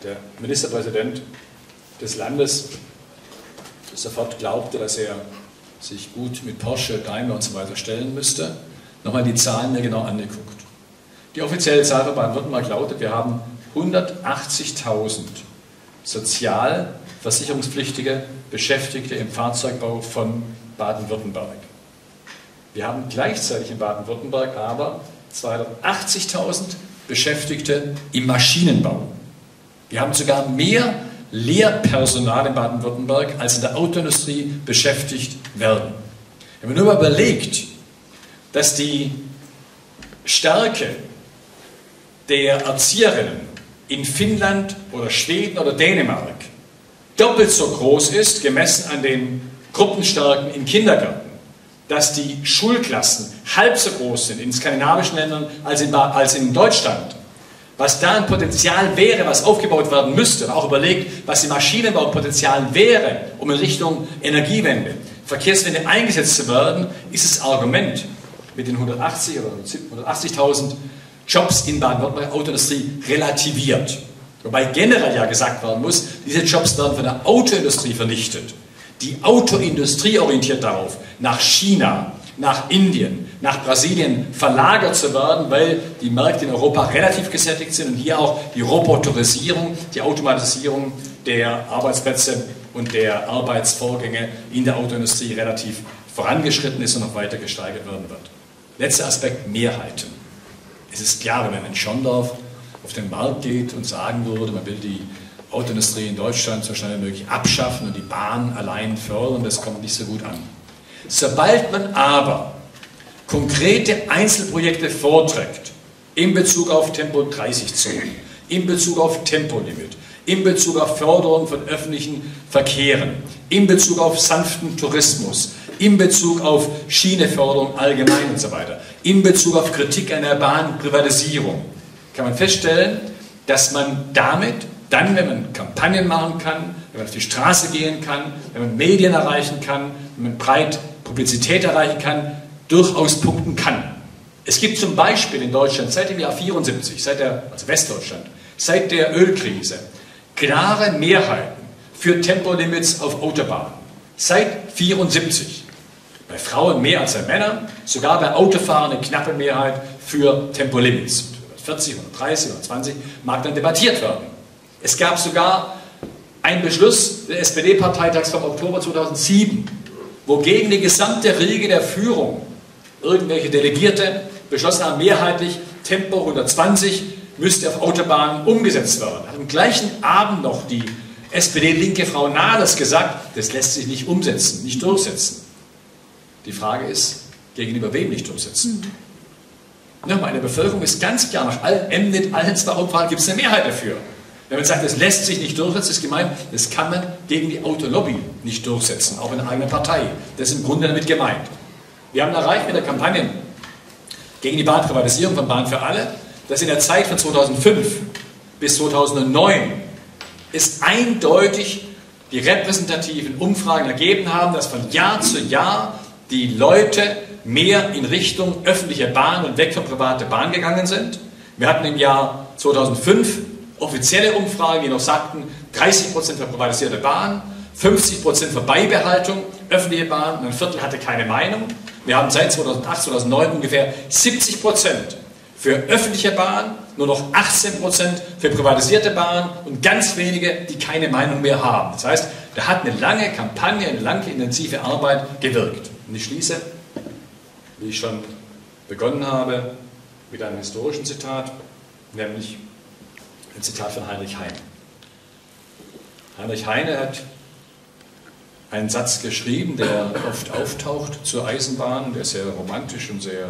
der Ministerpräsident des Landes sofort glaubte, dass er sich gut mit Porsche, Daimler und so weiter stellen müsste, nochmal die Zahlen mir genau angeguckt. Die offizielle Zahl von Baden-Württemberg lautet, wir haben 180.000 sozialversicherungspflichtige Beschäftigte im Fahrzeugbau von Baden-Württemberg. Wir haben gleichzeitig in Baden-Württemberg aber 280.000 Beschäftigte im Maschinenbau. Wir haben sogar mehr Lehrpersonal in Baden-Württemberg als in der Autoindustrie beschäftigt werden. Wenn man nur mal überlegt, dass die Stärke der Erzieherinnen in Finnland oder Schweden oder Dänemark doppelt so groß ist, gemessen an den Gruppenstärken im Kindergarten, dass die Schulklassen halb so groß sind in skandinavischen Ländern als in Deutschland, was da ein Potenzial wäre, was aufgebaut werden müsste, und auch überlegt, was im Maschinenbaupotenzial wäre, um in Richtung Energiewende, Verkehrswende eingesetzt zu werden, ist das Argument mit den 180.000 oder 180.000 Jobs in Baden-Württemberg Autoindustrie relativiert. Wobei generell ja gesagt werden muss, diese Jobs werden von der Autoindustrie vernichtet. Die Autoindustrie orientiert darauf, nach China, nach Indien, nach Brasilien verlagert zu werden, weil die Märkte in Europa relativ gesättigt sind und hier auch die Roboterisierung, die Automatisierung der Arbeitsplätze und der Arbeitsvorgänge in der Autoindustrie relativ vorangeschritten ist und noch weiter gesteigert werden wird. Letzter Aspekt, Mehrheiten. Es ist klar, wenn man in Schondorf auf den Markt geht und sagen würde, man will die Autoindustrie in Deutschland so schnell wie möglich abschaffen und die Bahn allein fördern, das kommt nicht so gut an. Sobald man aber konkrete Einzelprojekte vorträgt, in Bezug auf Tempo-30-Zonen, in Bezug auf Tempolimit, in Bezug auf Förderung von öffentlichen Verkehren, in Bezug auf sanften Tourismus, in Bezug auf Schieneförderung allgemein und so weiter, in Bezug auf Kritik an der Bahnprivatisierung, kann man feststellen, dass man damit dann, wenn man Kampagnen machen kann, wenn man auf die Straße gehen kann, wenn man Medien erreichen kann, wenn man breit Publizität erreichen kann, durchaus punkten kann. Es gibt zum Beispiel in Deutschland seit dem Jahr 74, also Westdeutschland, seit der Ölkrise, klare Mehrheiten für Tempolimits auf Autobahnen. Seit 74. Bei Frauen mehr als bei Männern, sogar bei Autofahrern eine knappe Mehrheit für Tempolimits. 40 oder 30 oder 20 mag dann debattiert werden. Es gab sogar einen Beschluss des SPD-Parteitags vom Oktober 2007, wo gegen die gesamte Riege der Führung irgendwelche Delegierte beschlossen haben, mehrheitlich Tempo 120 müsste auf Autobahnen umgesetzt werden. Hat am gleichen Abend noch die SPD-linke Frau Nahles gesagt, das lässt sich nicht umsetzen, nicht durchsetzen. Die Frage ist, gegenüber wem nicht durchsetzen? Nochmal, in der Bevölkerung ist ganz klar, nach allen zwei Umfragen gibt es eine Mehrheit dafür. Wenn man sagt, das lässt sich nicht durchsetzen, ist gemeint, das kann man gegen die Autolobby nicht durchsetzen, auch in der eigenen Partei. Das ist im Grunde damit gemeint. Wir haben erreicht mit der Kampagne gegen die Bahnprivatisierung von Bahn für alle, dass in der Zeit von 2005 bis 2009 es eindeutig die repräsentativen Umfragen ergeben haben, dass von Jahr zu Jahr die Leute mehr in Richtung öffentliche Bahn und weg von private Bahn gegangen sind. Wir hatten im Jahr 2005 offizielle Umfragen, die noch sagten, 30% für privatisierte Bahn, 50% für Beibehaltung öffentliche Bahn und ein Viertel hatte keine Meinung. Wir haben seit 2008, 2009 ungefähr 70% für öffentliche Bahn, nur noch 18% für privatisierte Bahn und ganz wenige, die keine Meinung mehr haben. Das heißt, da hat eine lange Kampagne, eine lange intensive Arbeit gewirkt. Und ich schließe, wie ich schon begonnen habe, mit einem historischen Zitat, nämlich ein Zitat von Heinrich Heine. Heinrich Heine hat einen Satz geschrieben, der oft auftaucht zur Eisenbahn, der sehr romantisch und sehr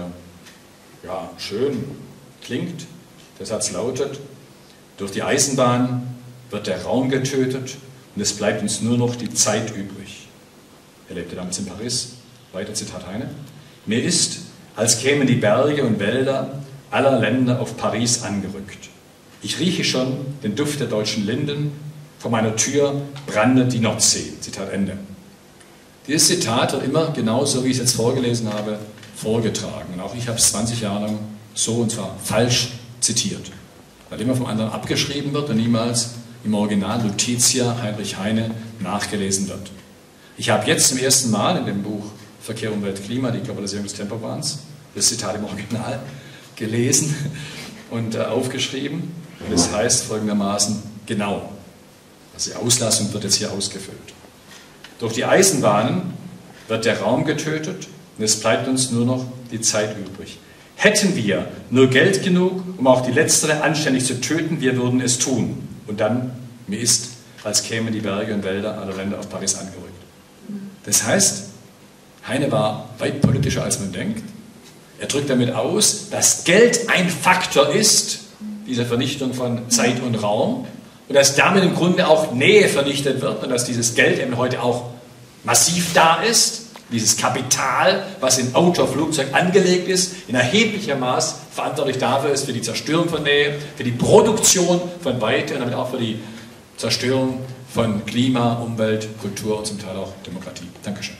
schön klingt. Der Satz lautet: Durch die Eisenbahn wird der Raum getötet und es bleibt uns nur noch die Zeit übrig. Er lebte damals in Paris. Weiter Zitat Heine. Mir ist, als kämen die Berge und Wälder aller Länder auf Paris angerückt. Ich rieche schon den Duft der deutschen Linden, vor meiner Tür brandet die Nordsee. Zitat Ende. Dieses Zitat wird immer genauso, wie ich es jetzt vorgelesen habe, vorgetragen. Und auch ich habe es 20 Jahre lang so, und zwar falsch, zitiert. Weil immer vom anderen abgeschrieben wird und niemals im Original Lutetia Heinrich Heine nachgelesen wird. Ich habe jetzt zum ersten Mal in dem Buch Verkehr, Umwelt, Klima, die Globalisierung des Tempoplans, das Zitat im Original, gelesen und aufgeschrieben. Und es heißt folgendermaßen genau. Also die Auslassung wird jetzt hier ausgefüllt. Durch die Eisenbahnen wird der Raum getötet und es bleibt uns nur noch die Zeit übrig. Hätten wir nur Geld genug, um auch die letztere anständig zu töten, wir würden es tun. Und dann, mir ist, als kämen die Berge und Wälder aller Länder auf Paris angerückt. Das heißt, Heine war weit politischer, als man denkt. Er drückt damit aus, dass Geld ein Faktor ist, dieser Vernichtung von Zeit und Raum, und dass damit im Grunde auch Nähe vernichtet wird und dass dieses Geld eben heute auch massiv da ist, dieses Kapital, was in Auto, Flugzeug angelegt ist, in erheblichem Maß verantwortlich dafür ist, für die Zerstörung von Nähe, für die Produktion von Weite und damit auch für die Zerstörung von Klima, Umwelt, Kultur und zum Teil auch Demokratie. Dankeschön.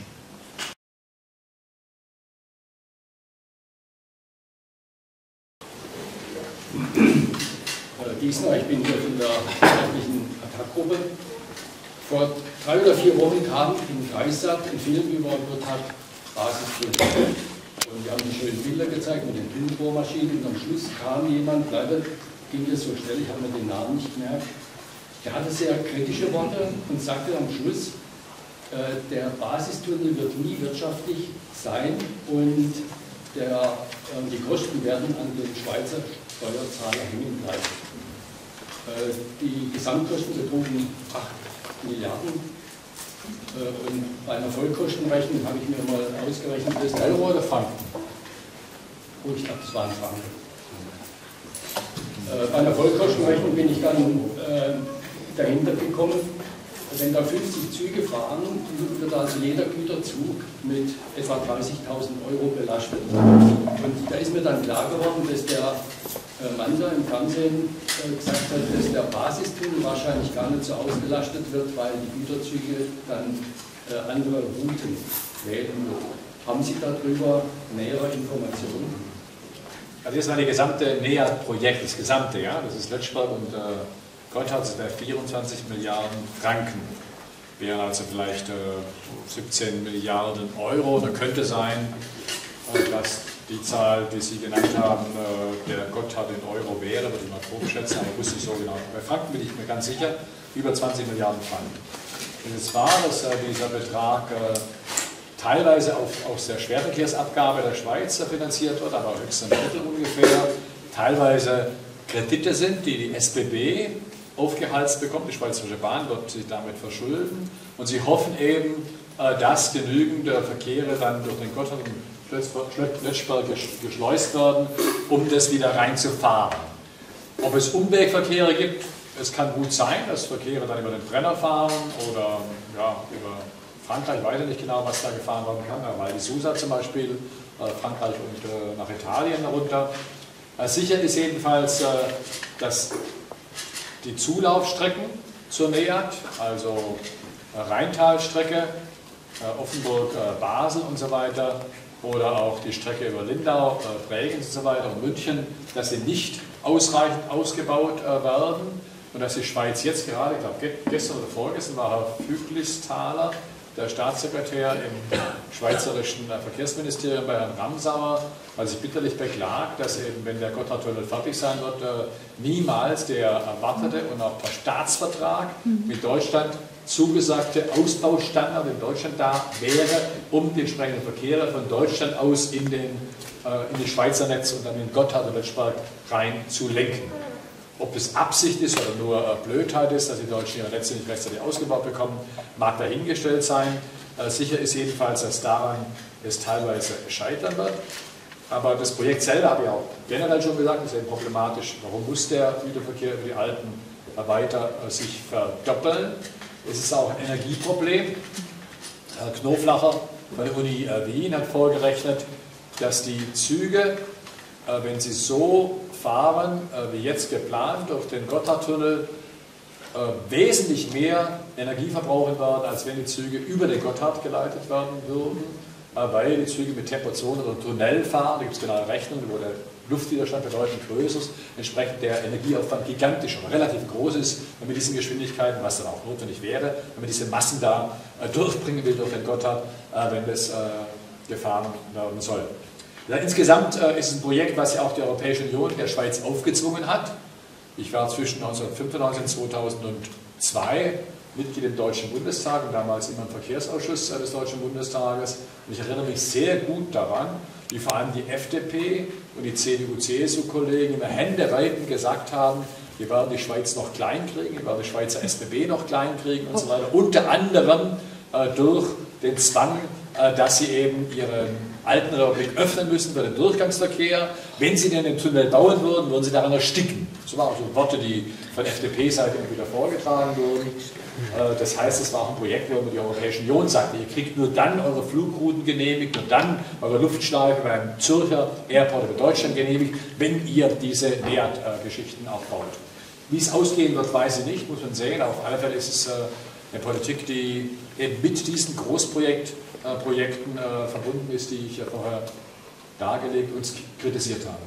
Diesner, ich bin hier von der staatlichen Attac-Gruppe. Vor 3 oder 4 Wochen kam im Kreissaal ein Film über Basisflüsse. Und wir haben die schönen Bilder gezeigt mit den Blutbohrmaschinen und am Schluss kam jemand, leider ging das so schnell, ich habe mir den Namen nicht gemerkt, der hatte sehr kritische Worte und sagte am Schluss, der Basistunnel wird nie wirtschaftlich sein und die Kosten werden an den Schweizer Steuerzahler hängen bleiben. Die Gesamtkosten betrugen 8 Milliarden. Und bei einer Vollkostenrechnung habe ich mir mal ausgerechnet, das ist Euro oder Franken? Oh, ich glaube, das waren Franken. Bei einer Vollkostenrechnung bin ich dann dahinter gekommen, wenn da 50 Züge fahren, wird also jeder Güterzug mit etwa 30.000 Euro belastet. Und da ist mir dann klar geworden, dass der Mann da im Fernsehen gesagt hat, dass der Basistunnel wahrscheinlich gar nicht so ausgelastet wird, weil die Güterzüge dann andere Routen wählen. Haben Sie darüber nähere Informationen? Also das war das gesamte NEAT-Projekt, das gesamte, ja, das ist Lötschberg und Gotthard, das wäre 24 Milliarden Franken. Wären also vielleicht 17 Milliarden Euro, da könnte sein, dass die Zahl, die Sie genannt haben, der Gotthard in Euro wäre, würde ich mal grob schätzen, aber wusste ich so genau. Bei Franken bin ich mir ganz sicher, über 20 Milliarden Franken. Und es war, dass dieser Betrag teilweise aus der Schwerverkehrsabgabe der Schweiz finanziert wird, aber höchstens ein Drittel ungefähr, teilweise Kredite sind, die die SBB aufgehalst bekommt. Die Schweizerische Bahn wird sich damit verschulden und sie hoffen eben, dass genügend Verkehre dann durch den Gotthard und Lötschberg geschleust werden, um das wieder reinzufahren. Ob es Umwegverkehre gibt, es kann gut sein, dass Verkehre dann über den Brenner fahren oder ja, über Frankreich, ich weiß nicht genau, was da gefahren werden kann, weil die Susa zum Beispiel, Frankreich und nach Italien darunter. Sicher ist jedenfalls, dass die Zulaufstrecken zur NEAT, also Rheintalstrecke, Offenburg-Basel und so weiter, oder auch die Strecke über Lindau, Bregenz und so weiter und München, dass sie nicht ausreichend ausgebaut werden und dass die Schweiz jetzt gerade, ich glaube gestern oder vorgestern war Herr Füglisthaler, der Staatssekretär im schweizerischen Verkehrsministerium bei Herrn Ramsauer, weil sich bitterlich beklagt, dass eben, wenn der Gotthardtunnel fertig sein wird, niemals der erwartete und auch per Staatsvertrag mit Deutschland zugesagte Ausbaustandard in Deutschland da wäre, um die entsprechenden Verkehre von Deutschland aus in die Schweizer Netz und dann in Gotthard und Lötschberg rein zu lenken. Ob das Absicht ist oder nur Blödheit ist, dass die Deutschen ihre Netze nicht rechtzeitig ausgebaut bekommen, mag dahingestellt sein. Sicher ist jedenfalls, dass daran es teilweise scheitern wird. Aber das Projekt selber, habe ich auch generell schon gesagt, ist eben problematisch. Warum muss der Güterverkehr über die Alpen weiter sich verdoppeln? Es ist auch ein Energieproblem. Herr Knoflacher von der Uni Wien hat vorgerechnet, dass die Züge, wenn sie so fahren, wie jetzt geplant, durch den Gotthardtunnel, wesentlich mehr Energie verbrauchen werden, als wenn die Züge über den Gotthard geleitet werden würden, weil die Züge mit Tempozonen oder Tunnel fahren. Da gibt es genaue Rechnungen, wo der Luftwiderstand bedeutend größer ist, entsprechend der Energieaufwand gigantisch oder relativ groß ist, wenn mit diesen Geschwindigkeiten, was dann auch notwendig wäre, wenn man diese Massen da durchbringen will durch den Gotthard, wenn das gefahren werden soll. Ja, insgesamt ist es ein Projekt, was ja auch die Europäische Union der Schweiz aufgezwungen hat. Ich war zwischen 1995 und 2002 Mitglied im Deutschen Bundestag und damals immer im Verkehrsausschuss des Deutschen Bundestages. Und ich erinnere mich sehr gut daran, wie vor allem die FDP und die CDU-CSU-Kollegen immer händeweitend gesagt haben, wir werden die Schweiz noch klein kriegen, wir werden die Schweizer SBB noch klein kriegen und so weiter. Unter anderem durch den Zwang, dass sie eben ihre alten Republik öffnen müssen für den Durchgangsverkehr. Wenn sie denn den Tunnel bauen würden, würden sie daran ersticken. Das waren also Worte, die von FDP-Seite immer wieder vorgetragen wurden. Das heißt, es war auch ein Projekt, wo die Europäische Union sagte, ihr kriegt nur dann eure Flugrouten genehmigt, nur dann eure Luftschleife beim Zürcher Airport oder Deutschland genehmigt, wenn ihr diese NEAT-Geschichten aufbaut. Wie es ausgehen wird, weiß ich nicht, muss man sehen. Auf alle Fälle ist es eine Politik, die eben mit diesen Großprojekten verbunden ist, die ich ja vorher dargelegt und kritisiert habe.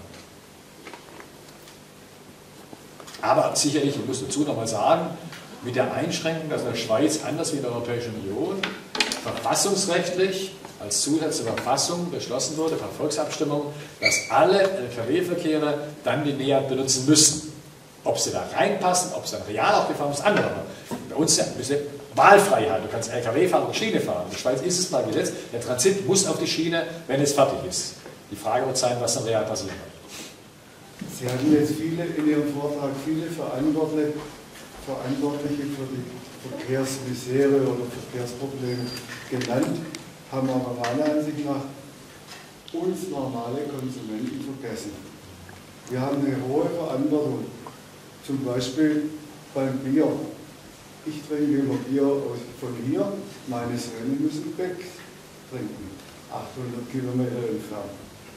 Aber sicherlich, ich muss dazu nochmal sagen, mit der Einschränkung, dass in der Schweiz anders wie in der Europäischen Union verfassungsrechtlich als Zusatz zur Verfassung beschlossen wurde, per Volksabstimmung, dass alle Lkw-Verkehre dann die NEAT benutzen müssen. Ob sie da reinpassen, ob sie dann real aufgefahren ist, andere. Bei uns ja Wahlfreiheit. Du kannst LKW fahren oder Schiene fahren. In der Schweiz ist es mal Gesetz. Der Transit muss auf die Schiene, wenn es fertig ist. Die Frage wird sein, was dann real passieren wird. Sie hatten jetzt in Ihrem Vortrag viele Verantwortliche für die Verkehrsmisere oder Verkehrsprobleme genannt, haben aber meiner Ansicht nach uns normale Konsumenten vergessen. Wir haben eine hohe Verantwortung, zum Beispiel beim Bier. Ich trinke immer Bier von hier, meine Söhne müssen Beck trinken, 800 Kilometer entfernt.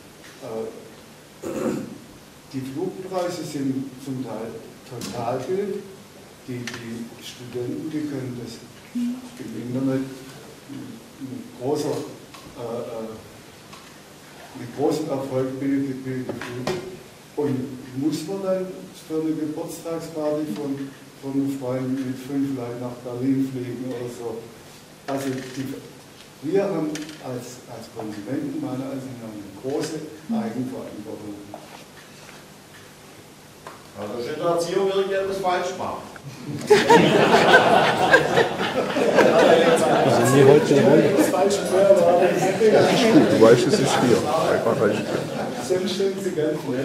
Die Flugpreise sind zum Teil total billig. Die Studenten, die können das im Internet mit großem Erfolg billige Flüge. Und muss man dann für eine Geburtstagsparty von einem Freund mit 5 Leuten nach Berlin fliegen oder so? Also wir haben als Konsumenten meiner Ansicht nach eine große Eigenverantwortung. Also in der Erziehung irgendetwas falsch macht. Also mir heute Das falsche Feuer ist gut, du weißt, es ist hier. Einfach recht. Sonst stimmt sie ganz nett.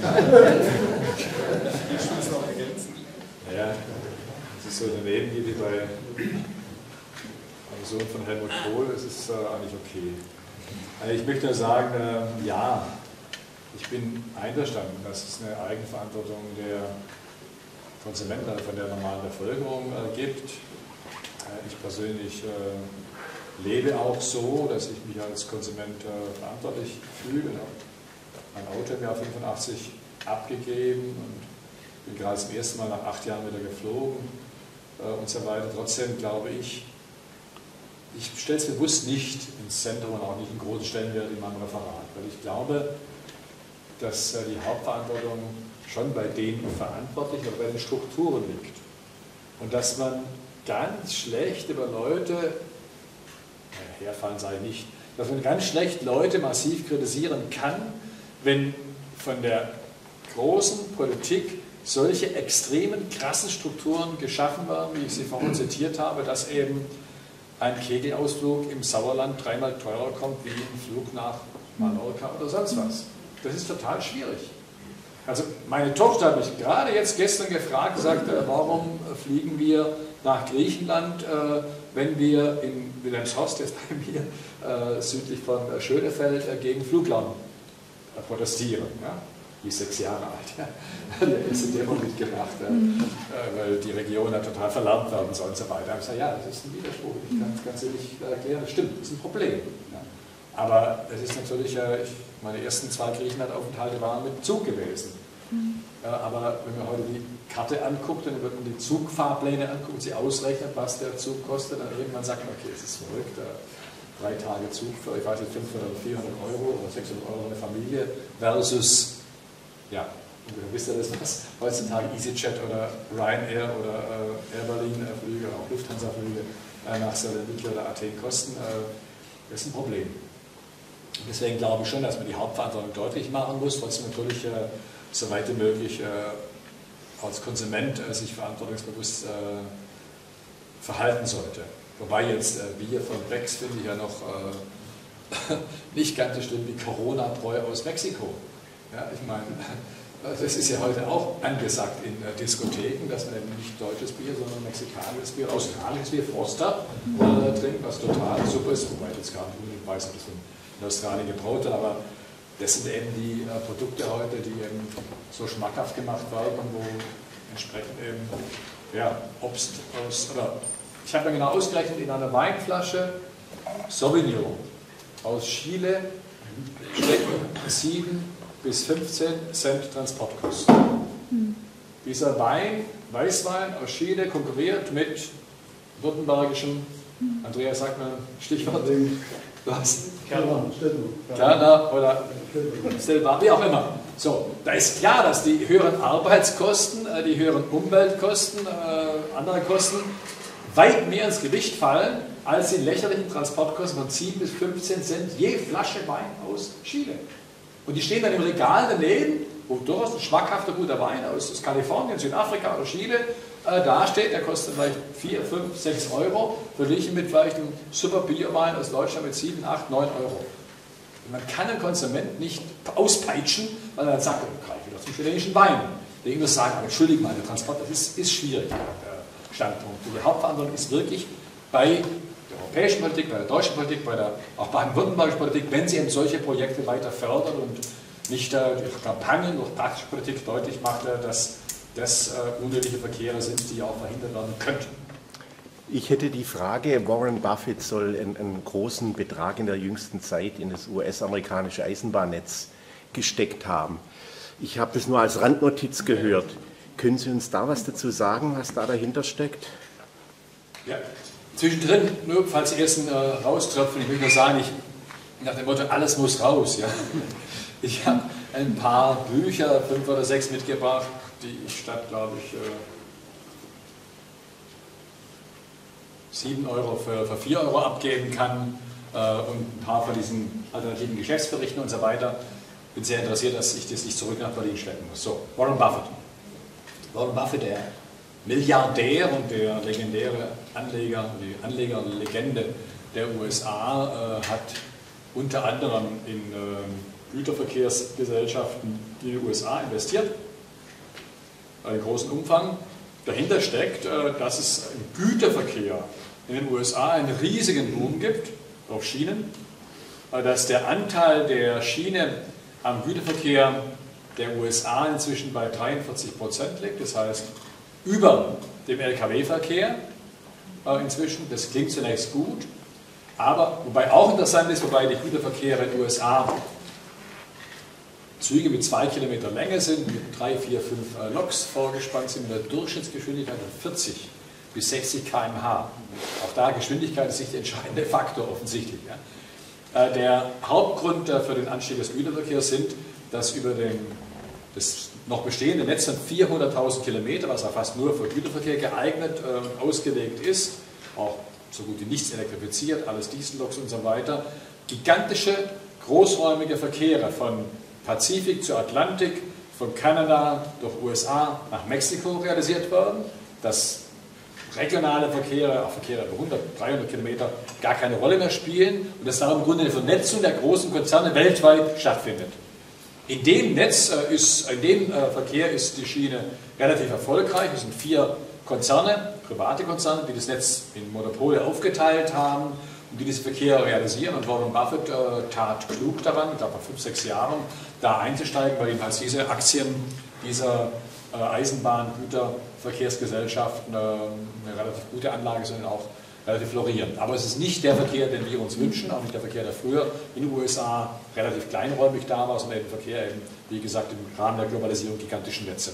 Naja, es ist so daneben wie bei einem Sohn von Helmut Kohl, das ist eigentlich okay. Also ich möchte nur sagen, ja, ich bin einverstanden, dass es eine Eigenverantwortung der Konsumenten, also von der normalen Bevölkerung gibt. Ich persönlich lebe auch so, dass ich mich als Konsument verantwortlich fühle. Mein Auto im Jahr 85 abgegeben und bin gerade zum ersten Mal nach 8 Jahren wieder geflogen und so weiter. Trotzdem glaube ich stelle es bewusst nicht ins Zentrum und auch nicht einen großen Stellenwert in meinem Referat, weil ich glaube, dass die Hauptverantwortung schon bei den Verantwortlichen oder bei den Strukturen liegt. Und dass man ganz schlecht über Leute, herfallen sei nicht, dass man ganz schlecht Leute massiv kritisieren kann, wenn von der großen Politik solche extremen, krassen Strukturen geschaffen werden, wie ich sie vorhin zitiert habe, dass eben ein Kegelausflug im Sauerland 3-mal teurer kommt wie ein Flug nach Mallorca oder sonst was. Das ist total schwierig. Also meine Tochter hat mich gerade jetzt gestern gefragt, sagte, warum fliegen wir nach Griechenland, wenn wir in Wilhelmshorst, jetzt bei mir, südlich von Schönefeld, gegen Fluglärm protestieren. Ja? Die ist 6 Jahre alt. Ja? Der ist in Demo mitgebracht, weil die Region total verlärmt werden soll und so weiter. Ich sage, ja, das ist ein Widerspruch. Ich kann es ganz ehrlich erklären. Das stimmt, das ist ein Problem. Ja? Aber es ist natürlich, meine ersten 2 Griechenland-Aufenthalte waren mit Zug gewesen. Aber wenn man heute die Karte anguckt und wenn man die Zugfahrpläne anguckt und sie ausrechnet, was der Zug kostet, dann irgendwann sagt man, okay, es ist verrückt. 3 Tage Zug für, ich weiß nicht, 500 oder 400 Euro oder 600 Euro eine Familie versus Ja, wisst ihr das, was heutzutage EasyJet oder Ryanair oder Air Berlin Flüge, auch Lufthansa Flüge nach Saloniki oder Athen kosten? Das ist ein Problem. Und deswegen glaube ich schon, dass man die Hauptverantwortung deutlich machen muss, trotzdem natürlich so weit wie möglich als Konsument sich verantwortungsbewusst verhalten sollte. Wobei jetzt wir von Bex finde ich ja noch nicht ganz so schlimm wie Corona-Bräu aus Mexiko. Ja, ich meine, das ist ja heute auch angesagt in Diskotheken, dass man eben nicht deutsches Bier, sondern mexikanisches Bier, australisches Bier, Froster trinkt, was total super ist, wobei ich jetzt gar nicht unbedingt weiß, ob das in Australien gebraut wird, aber das sind eben die Produkte heute, die eben so schmackhaft gemacht werden, wo entsprechend eben Obst aus, oder ich habe ja genau ausgerechnet, in einer Weinflasche Sauvignon aus Chile stecken 7 bis 15 Cent Transportkosten. Dieser Weißwein aus Chile konkurriert mit württembergischem, Andreas sagt mal Stichwort, was? Kerner oder Stelbar, wie auch immer. So, da ist klar, dass die höheren Arbeitskosten, die höheren Umweltkosten, andere Kosten weit mehr ins Gewicht fallen als die lächerlichen Transportkosten von 7 bis 15 Cent je Flasche Wein aus Chile. Und die stehen dann im Regal daneben, wo durchaus ein schmackhafter, guter Wein aus Kalifornien, Südafrika oder Chile dasteht. Der kostet vielleicht 4, 5, 6 Euro, verglichen mit vielleicht einem super Bierwein aus Deutschland mit 7, 8, 9 Euro. Und man kann einen Konsument nicht auspeitschen, weil er dann sagt, ich greife wieder zum chilenischen Wein. Ich muss sagen, aber entschuldige mal, der Transport, das ist schwierig, der Standpunkt. Die Hauptverantwortung ist wirklich bei der europäischen Politik, bei der deutschen Politik, bei der auch baden-württembergischen Politik, wenn sie eben solche Projekte weiter fördern und nicht durch Kampagnen, durch praktische Politik deutlich macht, dass das unnötige Verkehre sind, die auch verhindert werden könnten. Ich hätte die Frage, Warren Buffett soll einen großen Betrag in der jüngsten Zeit in das US-amerikanische Eisenbahnnetz gesteckt haben. Ich habe das nur als Randnotiz gehört. Können Sie uns da was dazu sagen, was da dahinter steckt? Ja, zwischendrin, nur falls die ersten rauströpfeln, ich will nur sagen, nach dem Motto, alles muss raus. Ja. Ich habe ein paar Bücher, 5 oder 6 mitgebracht, die ich statt, glaube ich, 7 Euro für 4 Euro abgeben kann und ein paar von diesen alternativen Geschäftsberichten und so weiter. Bin sehr interessiert, dass ich das nicht zurück nach Berlin schleppen muss. So, Warren Buffett. Warren Buffett, der Milliardär und der legendäre Anleger, die Anlegerlegende der USA, hat unter anderem in Güterverkehrsgesellschaften in den USA investiert, in großem Umfang. Dahinter steckt, dass es im Güterverkehr in den USA einen riesigen Boom gibt, auf Schienen, dass der Anteil der Schiene am Güterverkehr der USA inzwischen bei 43% liegt, das heißt über dem Lkw-Verkehr inzwischen. Das klingt zunächst gut, aber wobei auch interessant ist, wobei die Güterverkehre in den USA Züge mit 2 Kilometer Länge sind, mit 3, 4, 5 Loks vorgespannt sind, mit einer Durchschnittsgeschwindigkeit von 40 bis 60 km/h. Auch da Geschwindigkeit ist nicht der entscheidende Faktor offensichtlich. Ja. Der Hauptgrund für den Anstieg des Güterverkehrs sind, dass über das noch bestehende Netz von 400.000 Kilometer, was ja fast nur für Güterverkehr geeignet ausgelegt ist, auch so gut wie nichts elektrifiziert, alles Dieselloks und so weiter, gigantische, großräumige Verkehre von Pazifik zu Atlantik, von Kanada durch USA nach Mexiko realisiert werden, dass regionale Verkehre, auch Verkehre über 100, 300 Kilometer, gar keine Rolle mehr spielen und dass darum im Grunde eine Vernetzung der großen Konzerne weltweit stattfindet. In dem Verkehr ist die Schiene relativ erfolgreich. Es sind 4 Konzerne, private Konzerne, die das Netz in Monopole aufgeteilt haben und die diesen Verkehr realisieren. Und Warren Buffett tat klug daran, ich glaube vor 5, 6 Jahren, da einzusteigen, weil jedenfalls diese Aktien dieser Eisenbahn-Güterverkehrsgesellschaften eine relativ gute Anlage sind und auch relativ florieren. Aber es ist nicht der Verkehr, den wir uns wünschen, auch nicht der Verkehr, der früher in den USA relativ kleinräumig da war, sondern der Verkehr, eben, wie gesagt, im Rahmen der Globalisierung gigantischen Netze.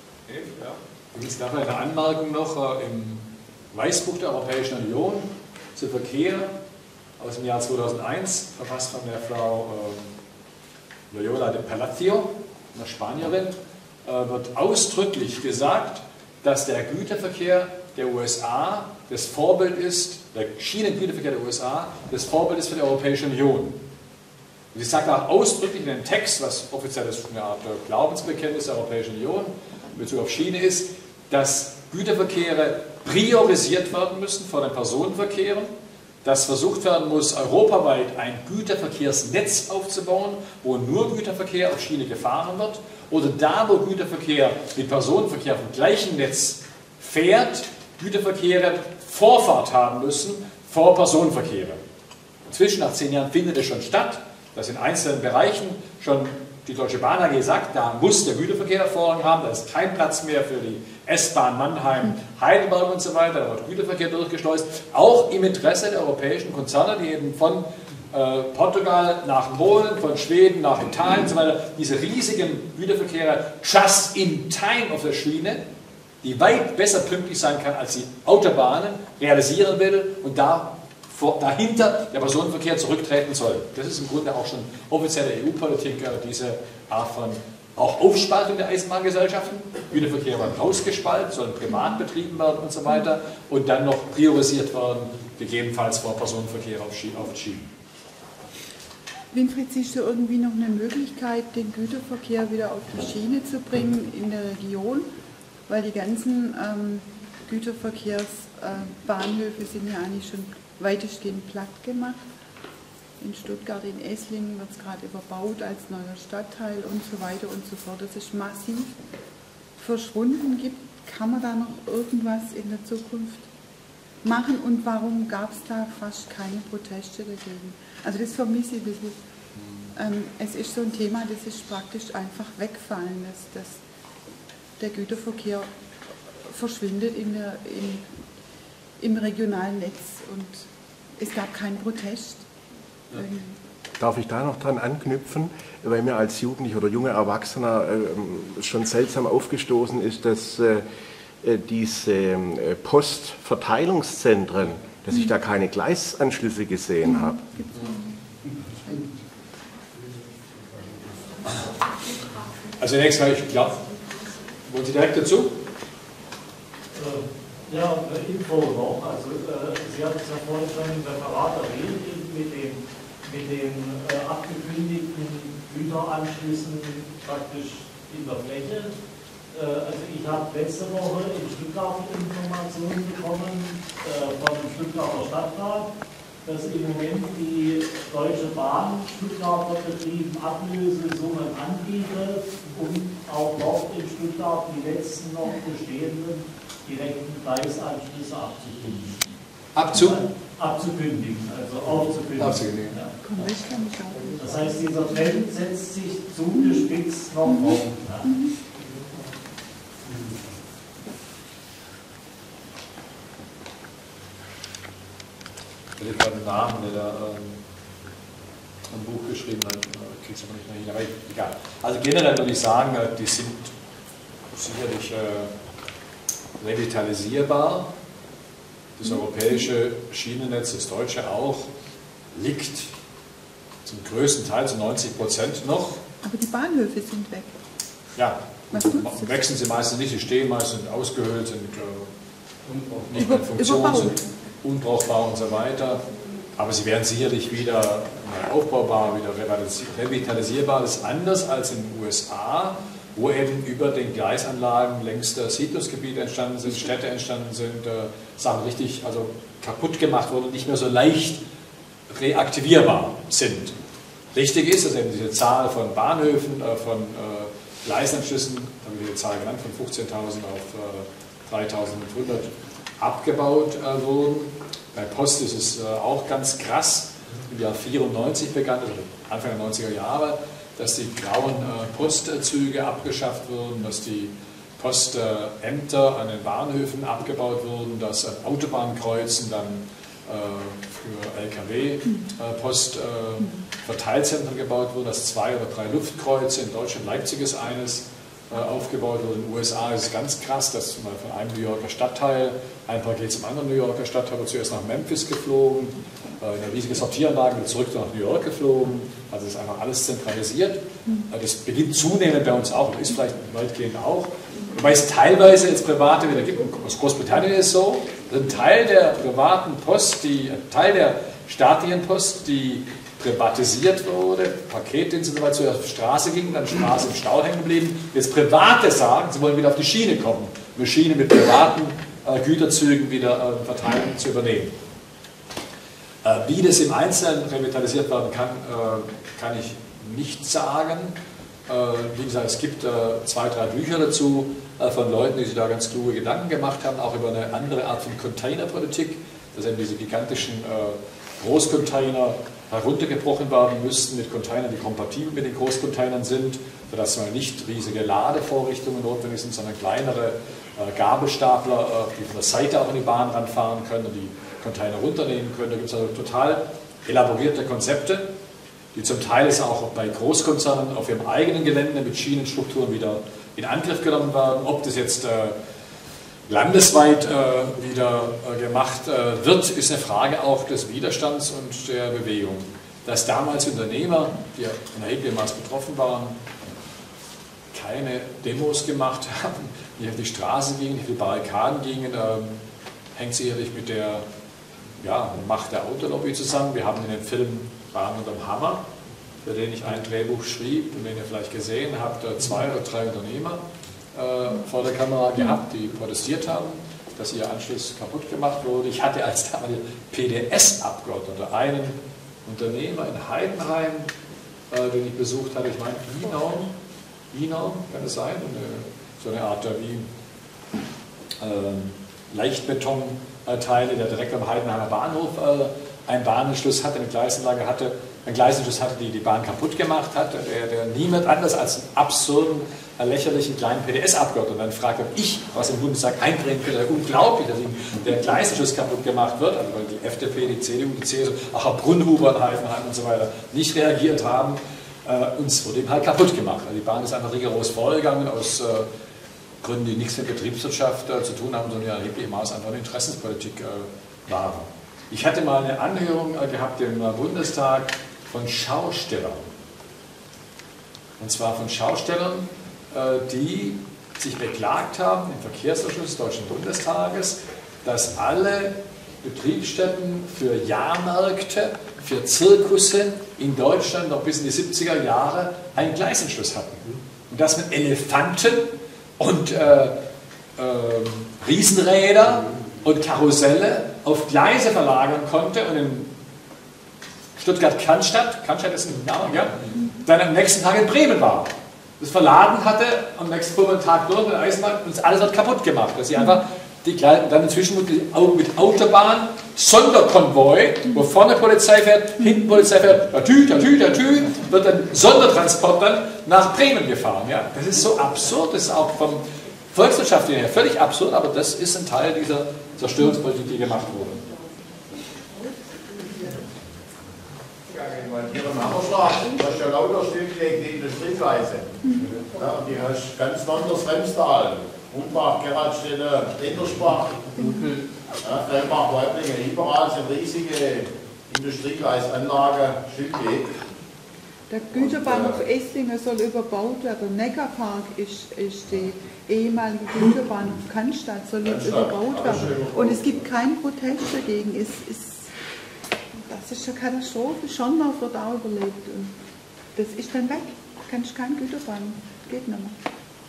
Übrigens gab es eine Anmerkung noch im Weißbuch der Europäischen Union zu Verkehr aus dem Jahr 2001, verfasst von der Frau Loyola de Palacio, einer Spanierin, wird ausdrücklich gesagt, dass der Güterverkehr der USA das Vorbild ist, der Schienengüterverkehr der USA das Vorbild ist für die Europäische Union. Und sie sagt auch ausdrücklich in dem Text, was offiziell eine Art Glaubensbekenntnis der Europäischen Union in Bezug auf Schiene ist, dass Güterverkehre priorisiert werden müssen vor den Personenverkehren, dass versucht werden muss, europaweit ein Güterverkehrsnetz aufzubauen, wo nur Güterverkehr auf Schiene gefahren wird, oder da, wo Güterverkehr mit Personenverkehr auf dem gleichen Netz fährt, Güterverkehre Vorfahrt haben müssen vor Personenverkehre. Inzwischen, nach 10 Jahren, findet es schon statt, dass in einzelnen Bereichen schon die Deutsche Bahn AG sagt, da muss der Güterverkehr Vorrang haben, da ist kein Platz mehr für die S-Bahn Mannheim, Heidelberg und so weiter, da wird Güterverkehr durchgeschleust, auch im Interesse der europäischen Konzerne, die eben von Portugal nach Polen, von Schweden nach Italien und so weiter, diese riesigen Güterverkehre just in time auf der Schiene, die weit besser pünktlich sein kann als die Autobahnen, realisieren will und dahinter der Personenverkehr zurücktreten soll. Das ist im Grunde auch schon offizielle EU-Politik, diese Art von auch Aufspaltung der Eisenbahngesellschaften. Güterverkehr wird rausgespalten, sollen privat betrieben werden und so weiter und dann noch priorisiert werden, gegebenenfalls vor Personenverkehr auf Schienen. Winfried, siehst du irgendwie noch eine Möglichkeit, den Güterverkehr wieder auf die Schiene zu bringen in der Region? Weil die ganzen Güterverkehrsbahnhöfe sind ja eigentlich schon weitestgehend platt gemacht. In Stuttgart, in Esslingen wird es gerade überbaut als neuer Stadtteil und so weiter und so fort. Das ist massiv verschwunden. Kann man da noch irgendwas in der Zukunft machen und warum gab es da fast keine Proteste dagegen? Also das vermisse ich ein bisschen. Es ist so ein Thema, das ist praktisch einfach weggefallen, dass der Güterverkehr verschwindet im regionalen Netz und es gab keinen Protest. Darf ich da noch dran anknüpfen, weil mir als Jugendlicher oder junger Erwachsener schon seltsam aufgestoßen ist, dass diese Postverteilungszentren, dass ich da keine Gleisanschlüsse gesehen habe. Also zunächst mal, ich glaube, wollen Sie direkt dazu? Ja, Info noch. Also Sie haben es ja vorhin schon im Referat erwähnt, mit den abgekündigten Güteranschlüssen praktisch in der Fläche. Also ich habe letzte Woche in Stuttgart Informationen bekommen vom Stuttgarter Stadtrat, dass im Moment die Deutsche Bahn Stuttgarter Betrieben Ablösesummen anbietet, um auch dort in Stuttgart die letzten noch bestehenden direkten Gleisanschlüsse abzukündigen. Abzukündigen, also aufzukündigen. Ja. Das heißt, dieser Trend setzt sich zugespitzt noch um. Ja. Ich habe gerade einen Namen, der da ein Buch geschrieben hat, ich kriege es aber nicht mehr hin, aber egal. Also generell würde ich sagen, die sind sicherlich revitalisierbar. Das europäische Schienennetz, das deutsche auch, liegt zum größten Teil, zu 90% noch. Aber die Bahnhöfe sind weg. Ja, wechseln sie meistens nicht, die stehen meistens ausgehöhlt, sind nicht mehr in Funktion, sind unbrauchbar und so weiter. Aber sie werden sicherlich wieder aufbaubar, wieder revitalisierbar. Das ist anders als in den USA, wo eben über den Gleisanlagen längst Siedlungsgebiete entstanden sind, Städte entstanden sind, Sachen richtig kaputt gemacht wurden und nicht mehr so leicht reaktivierbar sind. Richtig ist, dass eben diese Zahl von Bahnhöfen, von Gleisanschlüssen, habe ich die Zahl genannt, von 15.000 auf 3.500 abgebaut wurden. Bei Post ist es auch ganz krass, im Jahr 94 begann, also Anfang der 90er Jahre, dass die grauen Postzüge abgeschafft wurden, dass die Postämter an den Bahnhöfen abgebaut wurden, dass an Autobahnkreuzen dann für Lkw-Postverteilzentren gebaut wurden, dass 2 oder 3 Luftkreuze, in Deutschland Leipzig ist eines, aufgebaut wurde. In den USA ist es ganz krass, dass man von einem New Yorker Stadtteil ein Paket zum anderen New Yorker Stadtteil wird zuerst nach Memphis geflogen, in eine riesige Sortieranlage wird zurück nach New York geflogen. Also es ist einfach alles zentralisiert. Das beginnt zunehmend bei uns auch und ist vielleicht weitgehend auch. Wobei es teilweise jetzt Private wieder gibt. Aus Großbritannien ist es so, ein Teil der privaten Post, Teil der staatlichen Post, die privatisiert wurde, Paketdienste und so weiter, zuerst auf die Straße ging, dann Straße im Stau hängen geblieben. Jetzt Private sagen, sie wollen wieder auf die Schiene kommen, eine Schiene mit privaten Güterzügen wieder verteilen zu übernehmen. Wie das im Einzelnen revitalisiert werden kann, kann ich nicht sagen. Wie gesagt, es gibt 2, 3 Bücher dazu von Leuten, die sich da ganz kluge Gedanken gemacht haben, auch über eine andere Art von Containerpolitik, dass eben diese gigantischen Großcontainer heruntergebrochen werden müssten mit Containern, die kompatibel mit den Großcontainern sind, sodass mal nicht riesige Ladevorrichtungen notwendig sind, sondern kleinere Gabelstapler, die von der Seite auch in die Bahn ranfahren können und die Container runternehmen können. Da gibt es also total elaborierte Konzepte, die zum Teil ist auch bei Großkonzernen auf ihrem eigenen Gelände mit Schienenstrukturen wieder in Angriff genommen werden. Ob das jetzt landesweit wieder gemacht wird, ist eine Frage auch des Widerstands und der Bewegung. Dass damals Unternehmer, die in erheblichem Maß betroffen waren, keine Demos gemacht haben, die auf die Straße gingen, die auf die Barrikaden gingen, hängt sicherlich mit der Macht der Autolobby zusammen. Wir haben in dem Film Bahn unterm Hammer, für den ich ein Drehbuch schrieb und den ihr vielleicht gesehen habt, 2 oder 3 Unternehmer vor der Kamera gehabt, die protestiert haben, dass ihr Anschluss kaputt gemacht wurde. Ich hatte als damaliger PDS-Abgeordneter einen Unternehmer in Heidenheim, den ich besucht hatte, ich meine Inau, kann es sein, so eine Art wie Leichtbetonteile, der direkt am Heidenheimer Bahnhof einen Bahnanschluss hatte, eine Gleisanlage hatte, einen Gleisanschluss hatte, die die Bahn kaputt gemacht hat, der niemand anders als einen absurden, lächerlichen kleinen PDS-Abgeordneten dann fragt, ob ich was im Bundestag einbringen könnte. Unglaublich, dass ihm der Gleisanschluss kaputt gemacht wird, also weil die FDP, die CDU, die CSU, auch Herr Brunhuber in Heidenheim und so weiter nicht reagiert haben. Uns wurde ihm halt kaputt gemacht. Also die Bahn ist einfach rigoros vorgegangen aus Gründen, die nichts mit Betriebswirtschaft zu tun haben, sondern ja erheblichem Maß einfach eine Interessenspolitik waren. Ich hatte mal eine Anhörung gehabt im Bundestag von Schaustellern. Und zwar von Schaustellern, die sich beklagt haben im Verkehrsausschuss des Deutschen Bundestages, dass alle Betriebsstätten für Jahrmärkte, für Zirkusse in Deutschland noch bis in die 70er Jahre einen Gleisanschluss hatten. Und dass man Elefanten und Riesenräder und Karusselle auf Gleise verlagern konnte und in Stuttgart-Cannstatt ist ein Name, ja, dann am nächsten Tag in Bremen war. Das verladen hatte, am nächsten Tag durch mit der Eisenbahn und alles hat kaputt gemacht. Dass sie einfach die Kleinen, dann inzwischen mit Autobahn, Sonderkonvoi, wo vorne Polizei fährt, hinten Polizei fährt, wird ein Sondertransport dann nach Bremen gefahren. Ja? Das ist so absurd, das ist auch vom volkswirtschaftlichen her völlig absurd, aber das ist ein Teil dieser Zerstörungspolitik, die gemacht wurde. Hier im Hammerschlag hast du ja lauter stillgelegte Industriegleise. Ja, und die hast ganz anders Remstal, Rundbach, Gerradstelle, Enderspach, Fellbach, Weiblingen, überall sind riesige Industriegleisanlagen stillgelegt. Der Güterbahnhof Esslingen soll überbaut werden. Der Neckarpark ist die ehemalige Güterbahnhof Cannstatt, soll jetzt überbaut werden. Und es gibt keinen Protest dagegen. Das ist eine Katastrophe. Schorndorf wird auch überlebt. Und das ist dann weg. Kannst kein Güterbahnhof. Geht nicht mehr.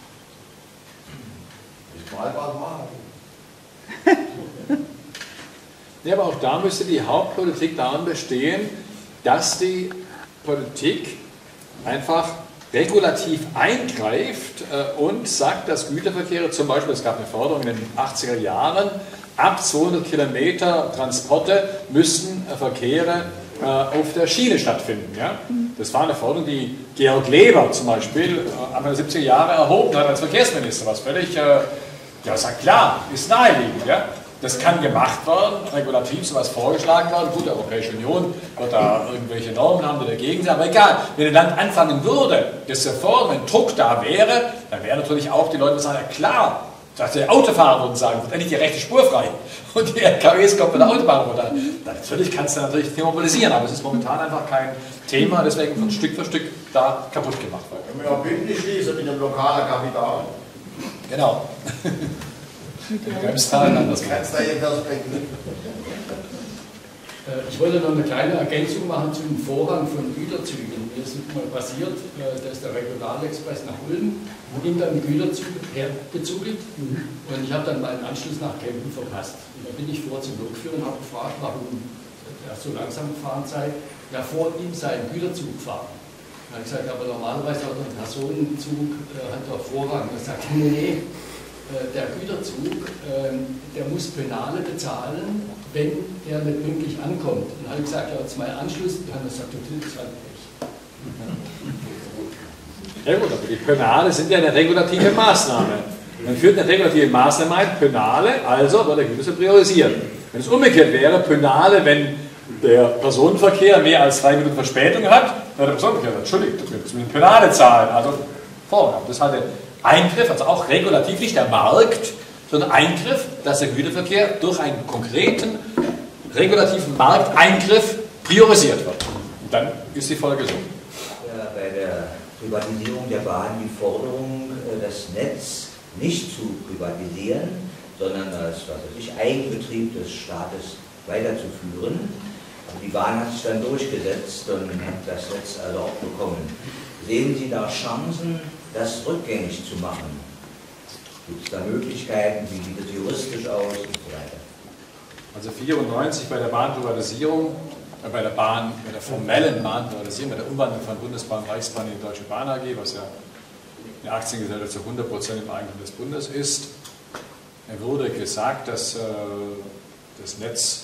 Ich mal was machen. Ja, aber auch da müsste die Hauptpolitik daran bestehen, dass die Politik einfach regulativ eingreift und sagt, dass Güterverkehre zum Beispiel, es gab eine Forderung in den 80er Jahren, ab 200 Kilometer Transporte müssen Verkehre auf der Schiene stattfinden. Ja? Das war eine Forderung, die Georg Leber zum Beispiel Anfang der 70er Jahre erhoben hat als Verkehrsminister, was völlig, sagt klar, ist naheliegend. Ja? Das kann gemacht werden, regulativ sowas vorgeschlagen werden. Gut, die Europäische Union wird da irgendwelche Normen haben, die dagegen sind, aber egal. Wenn ein Land anfangen würde, das sofort, wenn Druck da wäre, dann wären natürlich auch die Leute sagen, ja klar, die Autofahrer würden sagen, wird endlich die rechte Spur frei. Und die LKWs kommen mit der Autobahn runter. Natürlich kannst du natürlich mobilisieren, aber es ist momentan einfach kein Thema, deswegen wird Stück für Stück da kaputt gemacht wird. Können wir ja Bündnis schließen mit dem lokalen Kapital. Genau. Bremszahlen anders. Ich wollte noch eine kleine Ergänzung machen zum Vorrang von Güterzügen. Mir ist mal passiert, da ist der Regionalexpress nach Ulm, ging dann ein Güterzug hergezugelt und ich habe dann meinen Anschluss nach Kempten verpasst. Und da bin ich vor zum Lokführer und habe gefragt, warum er so langsam gefahren sei. Ja, vor ihm sei ein Güterzug gefahren. Dann habe ich gesagt, aber normalerweise hat ein Personenzug hat doch Vorrang. Er sagt, nee. Der Güterzug, der muss Penale bezahlen, wenn der nicht pünktlich ankommt. Und dann habe ich gesagt, ja, jetzt mal Anschluss. Dann hat er gesagt, das war nicht. Ja gut, aber die Penale sind ja eine regulative Maßnahme. Man führt eine regulative Maßnahme ein, Penale, also wird der Güterzug priorisieren. Wenn es umgekehrt wäre, Penale, wenn der Personenverkehr mehr als 3 Minuten Verspätung hat, dann hat der Personenverkehr, entschuldigt, das müssen wir Penale zahlen. Also Vorgaben. Das hatte Eingriff, also auch regulativ, nicht der Markt, sondern Eingriff, dass der Güterverkehr durch einen konkreten regulativen Markteingriff priorisiert wird. Und dann ist die Folge so. Ja, bei der Privatisierung der Bahn die Forderung, das Netz nicht zu privatisieren, sondern als Eigenbetrieb des Staates weiterzuführen. Die Bahn hat sich dann durchgesetzt und hat das Netz also auch bekommen. Sehen Sie da Chancen, das rückgängig zu machen? Gibt es da Möglichkeiten, wie sieht es juristisch aus und so weiter? Also 1994 bei der Bahnprivatisierung, bei der formellen Bahnprivatisierung, bei der Umwandlung von Bundesbahn, Reichsbahn in die Deutsche Bahn AG, was ja eine Aktiengesellschaft zu 100% im Eigentum des Bundes ist, wurde gesagt, dass das Netz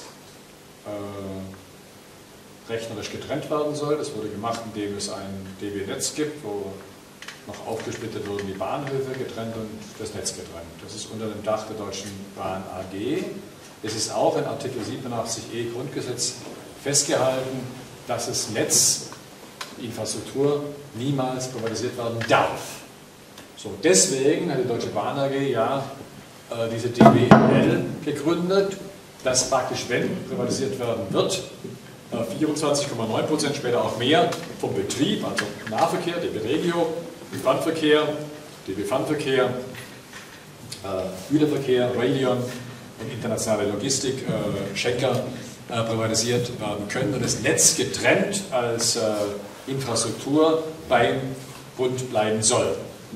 rechnerisch getrennt werden soll. Das wurde gemacht, indem es ein DB-Netz gibt, wo noch aufgesplittet wurden die Bahnhöfe getrennt und das Netz getrennt. Das ist unter dem Dach der Deutschen Bahn AG. Es ist auch in Artikel 87e Grundgesetz festgehalten, dass das Netz, die Infrastruktur, niemals privatisiert werden darf. So, deswegen hat die Deutsche Bahn AG ja diese DBL gegründet, dass praktisch, wenn privatisiert werden wird, 24,9%, später auch mehr vom Betrieb, also Nahverkehr, DB Regio, Bahnverkehr, DB Fernverkehr, Güterverkehr, Railion und internationale Logistik, Schenker privatisiert werden können und das Netz getrennt als Infrastruktur beim Bund bleiben soll.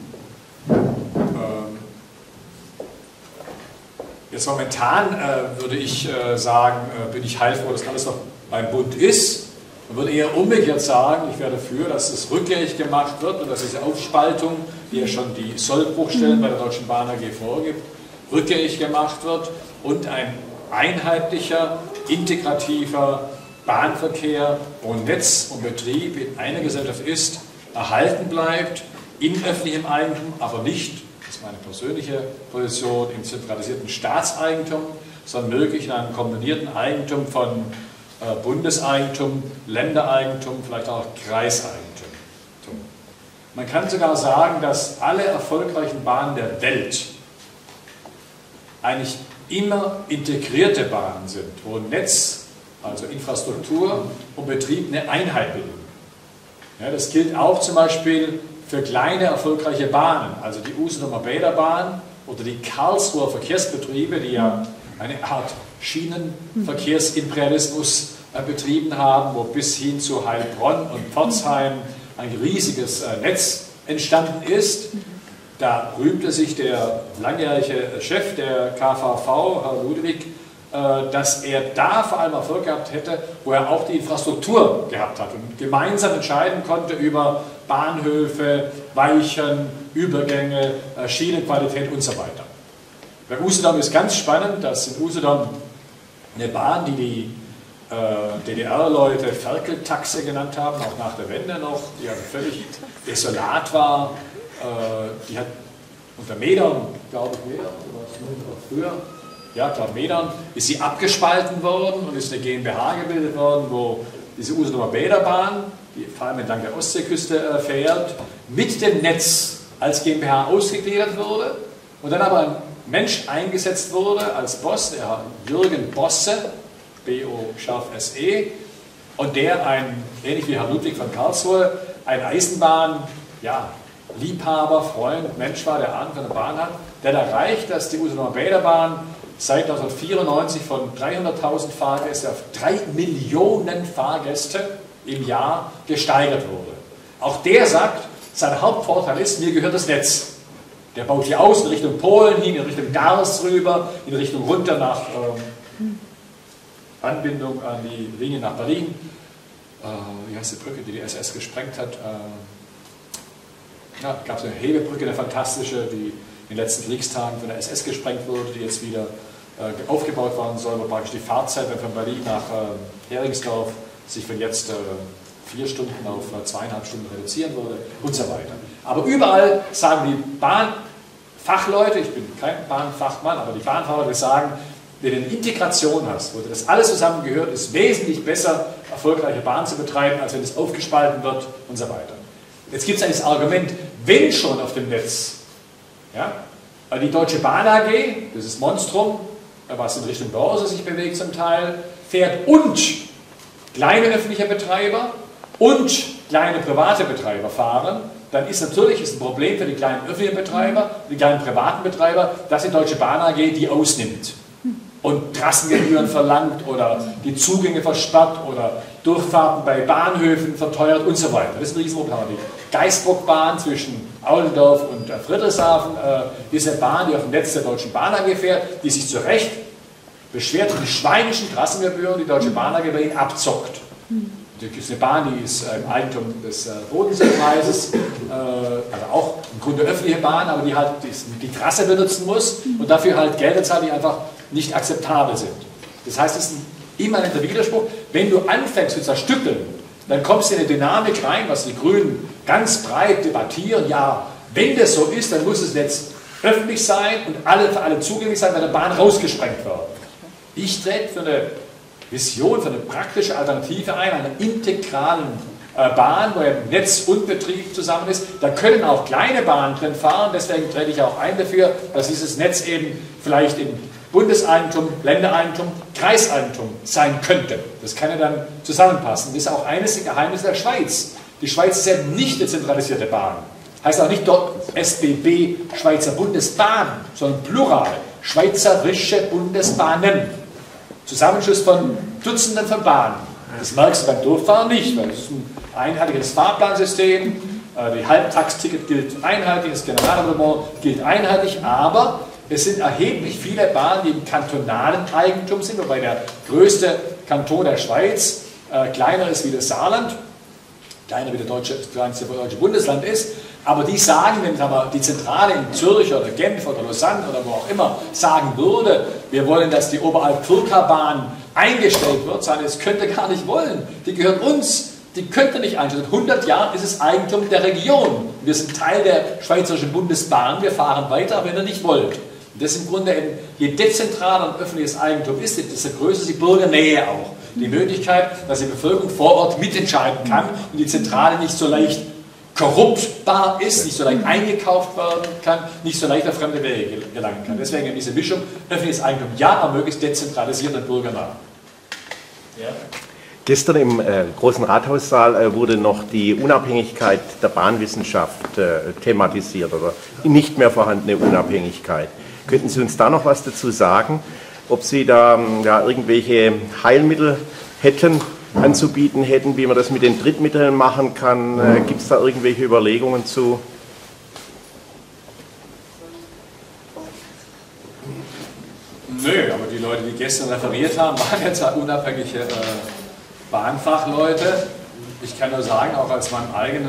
Jetzt momentan würde ich sagen, bin ich heilfroh, dass alles noch beim Bund ist. Man würde eher umgekehrt sagen, ich wäre dafür, dass es rückgängig gemacht wird und dass diese Aufspaltung, die ja schon die Sollbruchstellen bei der Deutschen Bahn AG vorgibt, rückgängig gemacht wird und ein einheitlicher, integrativer Bahnverkehr, wo Netz und Betrieb in einer Gesellschaft ist, erhalten bleibt, in öffentlichem Eigentum, aber nicht, das ist meine persönliche Position, im zentralisierten Staatseigentum, sondern möglich in einem kombinierten Eigentum von Bundeseigentum, Ländereigentum, vielleicht auch Kreiseigentum. Man kann sogar sagen, dass alle erfolgreichen Bahnen der Welt eigentlich immer integrierte Bahnen sind, wo Netz, also Infrastruktur und Betrieb eine Einheit bilden. Ja, das gilt auch zum Beispiel für kleine erfolgreiche Bahnen, also die Usedomer Bäderbahn oder die Karlsruher Verkehrsbetriebe, die ja eine Art Schienenverkehrsimperialismus betrieben haben, wo bis hin zu Heilbronn und Pforzheim ein riesiges Netz entstanden ist. Da rühmte sich der langjährige Chef der KVV, Herr Ludwig, dass er da vor allem Erfolg gehabt hätte, wo er auch die Infrastruktur gehabt hat und gemeinsam entscheiden konnte über Bahnhöfe, Weichen, Übergänge, Schienenqualität und so weiter. Bei Usedom ist ganz spannend, dass in Usedom eine Bahn, die DDR-Leute Ferkeltaxe genannt haben, auch nach der Wende noch, die ja völlig desolat war, die hat unter Metern, glaube ich, mehr, oder was früher, Metern, ist sie abgespalten worden und ist eine GmbH gebildet worden, wo diese Usedomer Bäderbahn, die vor allem entlang der Ostseeküste fährt, mit dem Netz als GmbH ausgegliedert wurde und dann aber ein Mensch eingesetzt wurde als Boss, der Jürgen Bosse, B-O-S-E, und der ähnlich wie Herr Ludwig von Karlsruhe, ein Eisenbahn-Liebhaber, Freund, Mensch war, der Ahnung von der Bahn hat, der erreicht, dass die Usedomer Bäderbahn seit 1994 von 300.000 Fahrgäste auf 3 Millionen Fahrgäste im Jahr gesteigert wurde. Auch der sagt, sein Hauptvorteil ist, mir gehört das Netz. Der baut hier aus in Richtung Polen hin, in Richtung Gars rüber, in Richtung runter nach Anbindung an die Linie nach Berlin. Wie heißt die Brücke, die SS gesprengt hat? Gab es eine Hebebrücke, eine fantastische, die in den letzten Kriegstagen von der SS gesprengt wurde, die jetzt wieder aufgebaut werden soll, wo praktisch die Fahrzeit von Berlin nach Heringsdorf sich von jetzt 4 Stunden auf 2,5 Stunden reduzieren würde und so weiter. Aber überall sagen die Bahnfachleute, ich bin kein Bahnfachmann, aber die Bahnfachleute sagen, wenn du eine Integration hast, wo das alles zusammengehört, ist wesentlich besser, erfolgreiche Bahn zu betreiben, als wenn es aufgespalten wird und so weiter. Jetzt gibt es eigentlich das Argument, wenn schon auf dem Netz, die Deutsche Bahn AG, dieses Monstrum, was in Richtung Börse sich bewegt zum Teil, fährt und kleine öffentliche Betreiber und kleine private Betreiber fahren, dann ist natürlich ein Problem für die kleinen öffentlichen Betreiber, die kleinen privaten Betreiber, dass die Deutsche Bahn AG die ausnimmt und Trassengebühren verlangt oder die Zugänge versperrt oder Durchfahrten bei Bahnhöfen verteuert und so weiter. Das ist ein Riesenproblem. Die Geisbockbahn zwischen Aulendorf und Friedrichshafen ist eine Bahn, die auf dem Netz der Deutschen Bahn AG fährt, die sich zu Recht beschwert, die schweinischen Trassengebühren die Deutsche Bahn AG bei ihnen abzockt. Das ist eine Bahn, die ist im Eigentum des Bodenseekreises, also auch im Grunde öffentliche Bahn, aber die halt die Trasse benutzen muss und dafür halt Gelder zahlt, die einfach nicht akzeptabel sind. Das heißt, es ist ein immanenter Widerspruch. Wenn du anfängst zu zerstückeln, dann kommst du in eine Dynamik rein, was die Grünen ganz breit debattieren. Ja, wenn das so ist, dann muss es jetzt öffentlich sein und für alle zugänglich sein, weil der Bahn rausgesprengt wird. Ich trete für eine Vision, für eine praktische Alternative ein, einer integralen Bahn, wo im Netz und Betrieb zusammen ist. Da können auch kleine Bahnen drin fahren, deswegen trete ich auch ein dafür, dass dieses Netz eben vielleicht in Bundeseigentum, Ländereigentum, Kreiseigentum sein könnte. Das kann ja dann zusammenpassen. Das ist auch eines der Geheimnisse der Schweiz. Die Schweiz ist ja nicht eine zentralisierte Bahn. Heißt auch nicht dort SBB, Schweizer Bundesbahn, sondern Plural, Schweizerische Bundesbahnen. Zusammenschluss von Dutzenden von Bahnen. Das merkst du beim Durchfahren nicht, weil es ist ein einheitliches Fahrplansystem, die Halbtagsticket gilt einheitlich, das Generalabonnement gilt einheitlich, aber es sind erheblich viele Bahnen, die im kantonalen Eigentum sind, wobei der größte Kanton der Schweiz kleiner ist wie das Saarland, kleiner wie das kleinste deutsche Bundesland ist, aber die sagen, wenn die Zentrale in Zürich oder Genf oder Lausanne oder wo auch immer sagen würde, wir wollen, dass die Oberalp-Furka-Bahn eingestellt wird, sagen, das könnt ihr gar nicht wollen, die gehört uns, die könnt ihr nicht einstellen. Seit 100 Jahren ist es Eigentum der Region. Wir sind Teil der Schweizerischen Bundesbahn, wir fahren weiter, wenn ihr nicht wollt. Und das ist im Grunde, je dezentraler und öffentliches Eigentum ist, desto größer ist die Bürgernähe auch. Die Möglichkeit, dass die Bevölkerung vor Ort mitentscheiden kann und die Zentrale nicht so leicht korruptbar ist, nicht so leicht eingekauft werden kann, nicht so leicht auf fremde Wege gelangen kann. Deswegen diese Mischung, öffentliches Eigentum ja, aber möglichst dezentralisiert und bürgernah. Ja. Gestern im Großen Rathaussaal wurde noch die Unabhängigkeit der Bahnwissenschaft thematisiert oder nicht mehr vorhandene Unabhängigkeit. Könnten Sie uns da noch was dazu sagen, ob Sie da irgendwelche Heilmittel anzubieten hätten, wie man das mit den Drittmitteln machen kann? Gibt es da irgendwelche Überlegungen zu? Nö, aber die Leute, die gestern referiert haben, waren jetzt unabhängige Bahnfachleute. Ich kann nur sagen, auch als meinem eigenen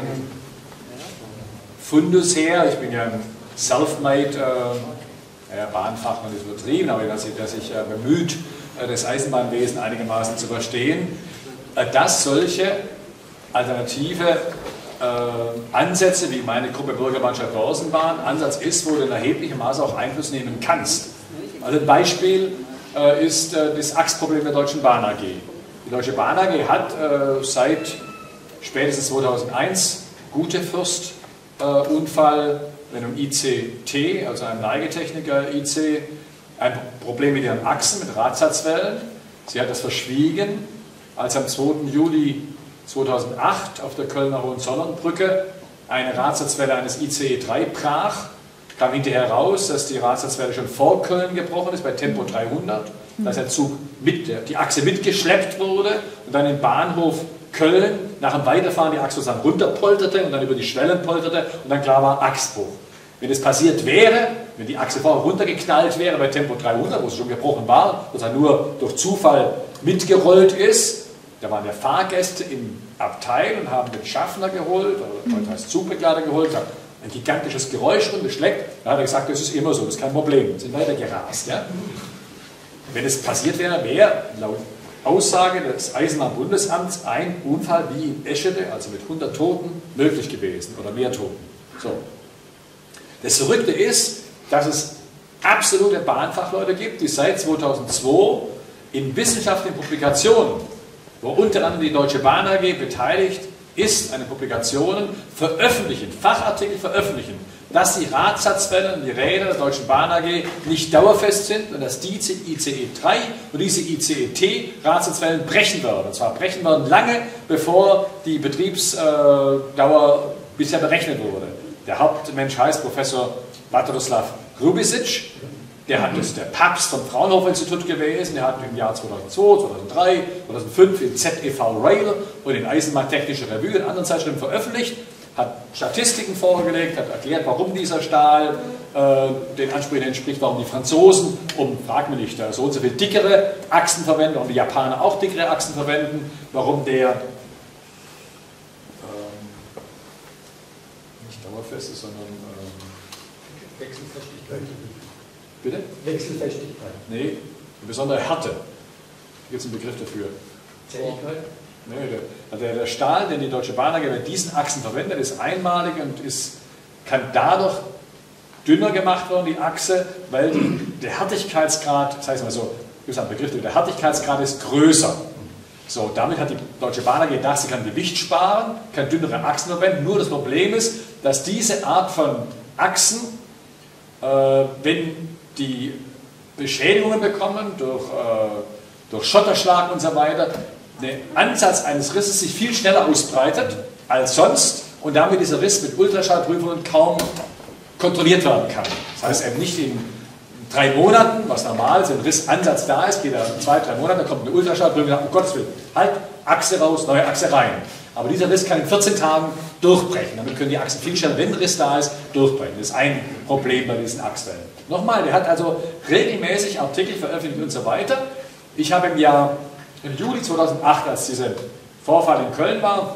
Fundus her, ich bin ja ein Selfmade Bahnfachmann, ist übertrieben, aber dass ich bemüht, das Eisenbahnwesen einigermaßen zu verstehen, dass solche alternative Ansätze, wie meine Gruppe Bürgermannschaft Borsenbahn Ansatz ist, wo du in erheblichem Maße auch Einfluss nehmen kannst. Also ein Beispiel ist das Achsproblem der Deutschen Bahn AG. Die Deutsche Bahn AG hat seit spätestens 2001 Gutefürst-Unfall mit einem ICT, also einem Neigetechniker-IC, ein Problem mit ihren Achsen, mit Radsatzwellen. Sie hat das verschwiegen, als am 2. Juli 2008 auf der Kölner Hohenzollernbrücke eine Radsatzwelle eines ICE 3 brach. Kam hinterher raus, dass die Radsatzwelle schon vor Köln gebrochen ist, bei Tempo 300, dass der Zug die Achse mitgeschleppt wurde und dann im Bahnhof Köln nach dem Weiterfahren die Achse sozusagen runterpolterte und dann über die Schwellen polterte und dann klar war Achsbruch. Wenn es passiert wäre, wenn die Achse vorher runtergeknallt wäre bei Tempo 300, wo sie schon gebrochen war, sozusagen nur durch Zufall mitgerollt ist, da waren ja Fahrgäste im Abteil und haben den Schaffner geholt, oder heute heißt Zugbegleiter geholt, haben ein gigantisches Geräusch rumgeschleckt, da hat er gesagt, das ist immer so, das ist kein Problem, sind weiter gerast. Ja? Wenn es passiert wäre, wäre laut Aussage des Eisenbahnbundesamts ein Unfall wie in Eschede, also mit 100 Toten, möglich gewesen oder mehr Toten. So. Das Verrückte ist, dass es absolute Bahnfachleute gibt, die seit 2002 in wissenschaftlichen Publikationen, wo unter anderem die Deutsche Bahn AG beteiligt ist, eine Publikationen veröffentlichen, Fachartikel veröffentlichen, dass die Radsatzwellen, die Räder der Deutschen Bahn AG nicht dauerfest sind und dass diese ICE 3 und diese ICE T Radsatzwellen brechen werden. Und zwar brechen werden lange, bevor die Betriebsdauer bisher berechnet wurde. Der Hauptmensch heißt Professor Bartoslav Grubisic. Der der Papst vom Fraunhofer-Institut gewesen, der hat im Jahr 2002, 2003, 2005 in ZEV Rail und in Eisenbahntechnische Revue und anderen Zeitschriften veröffentlicht, hat Statistiken vorgelegt, hat erklärt, warum dieser Stahl den Ansprüchen entspricht, warum die Franzosen, frag mich nicht, so und so viel dickere Achsen verwenden und die Japaner auch dickere Achsen verwenden, warum der nicht dauerfest ist, sondern Wechselfestigkeit. Bitte? Wechselfestigkeit. Nee, eine besondere Härte. Da gibt es einen Begriff dafür. Zähigkeit? Nee, der Stahl, den die Deutsche Bahn AG bei diesen Achsen verwendet, ist einmalig und kann dadurch dünner gemacht werden, die Achse, weil der Härtigkeitsgrad, das heißt mal so, gibt es einen Begriff dafür, der Härtigkeitsgrad ist größer. So, damit hat die Deutsche Bahn AG gedacht, sie kann Gewicht sparen, kann dünnere Achsen verwenden. Nur das Problem ist, dass diese Art von Achsen, wenn die Beschädigungen bekommen durch Schotterschlag und so weiter, der Ansatz eines Risses sich viel schneller ausbreitet als sonst und damit dieser Riss mit Ultraschallprüfungen kaum kontrolliert werden kann. Das heißt eben nicht in 3 Monaten, was normal ist, wenn ein Rissansatz da ist, geht er in 2, 3 Monate, kommt eine Ultraschallprüfung und sagt, um Gottes Willen, halt, Achse raus, neue Achse rein. Aber dieser Riss kann in 14 Tagen durchbrechen. Damit können die Achsen viel schneller, wenn ein Riss da ist, durchbrechen. Das ist ein Problem bei diesen Achswellen. Nochmal, der hat also regelmäßig Artikel veröffentlicht und so weiter. Ich habe im Juli 2008, als dieser Vorfall in Köln war,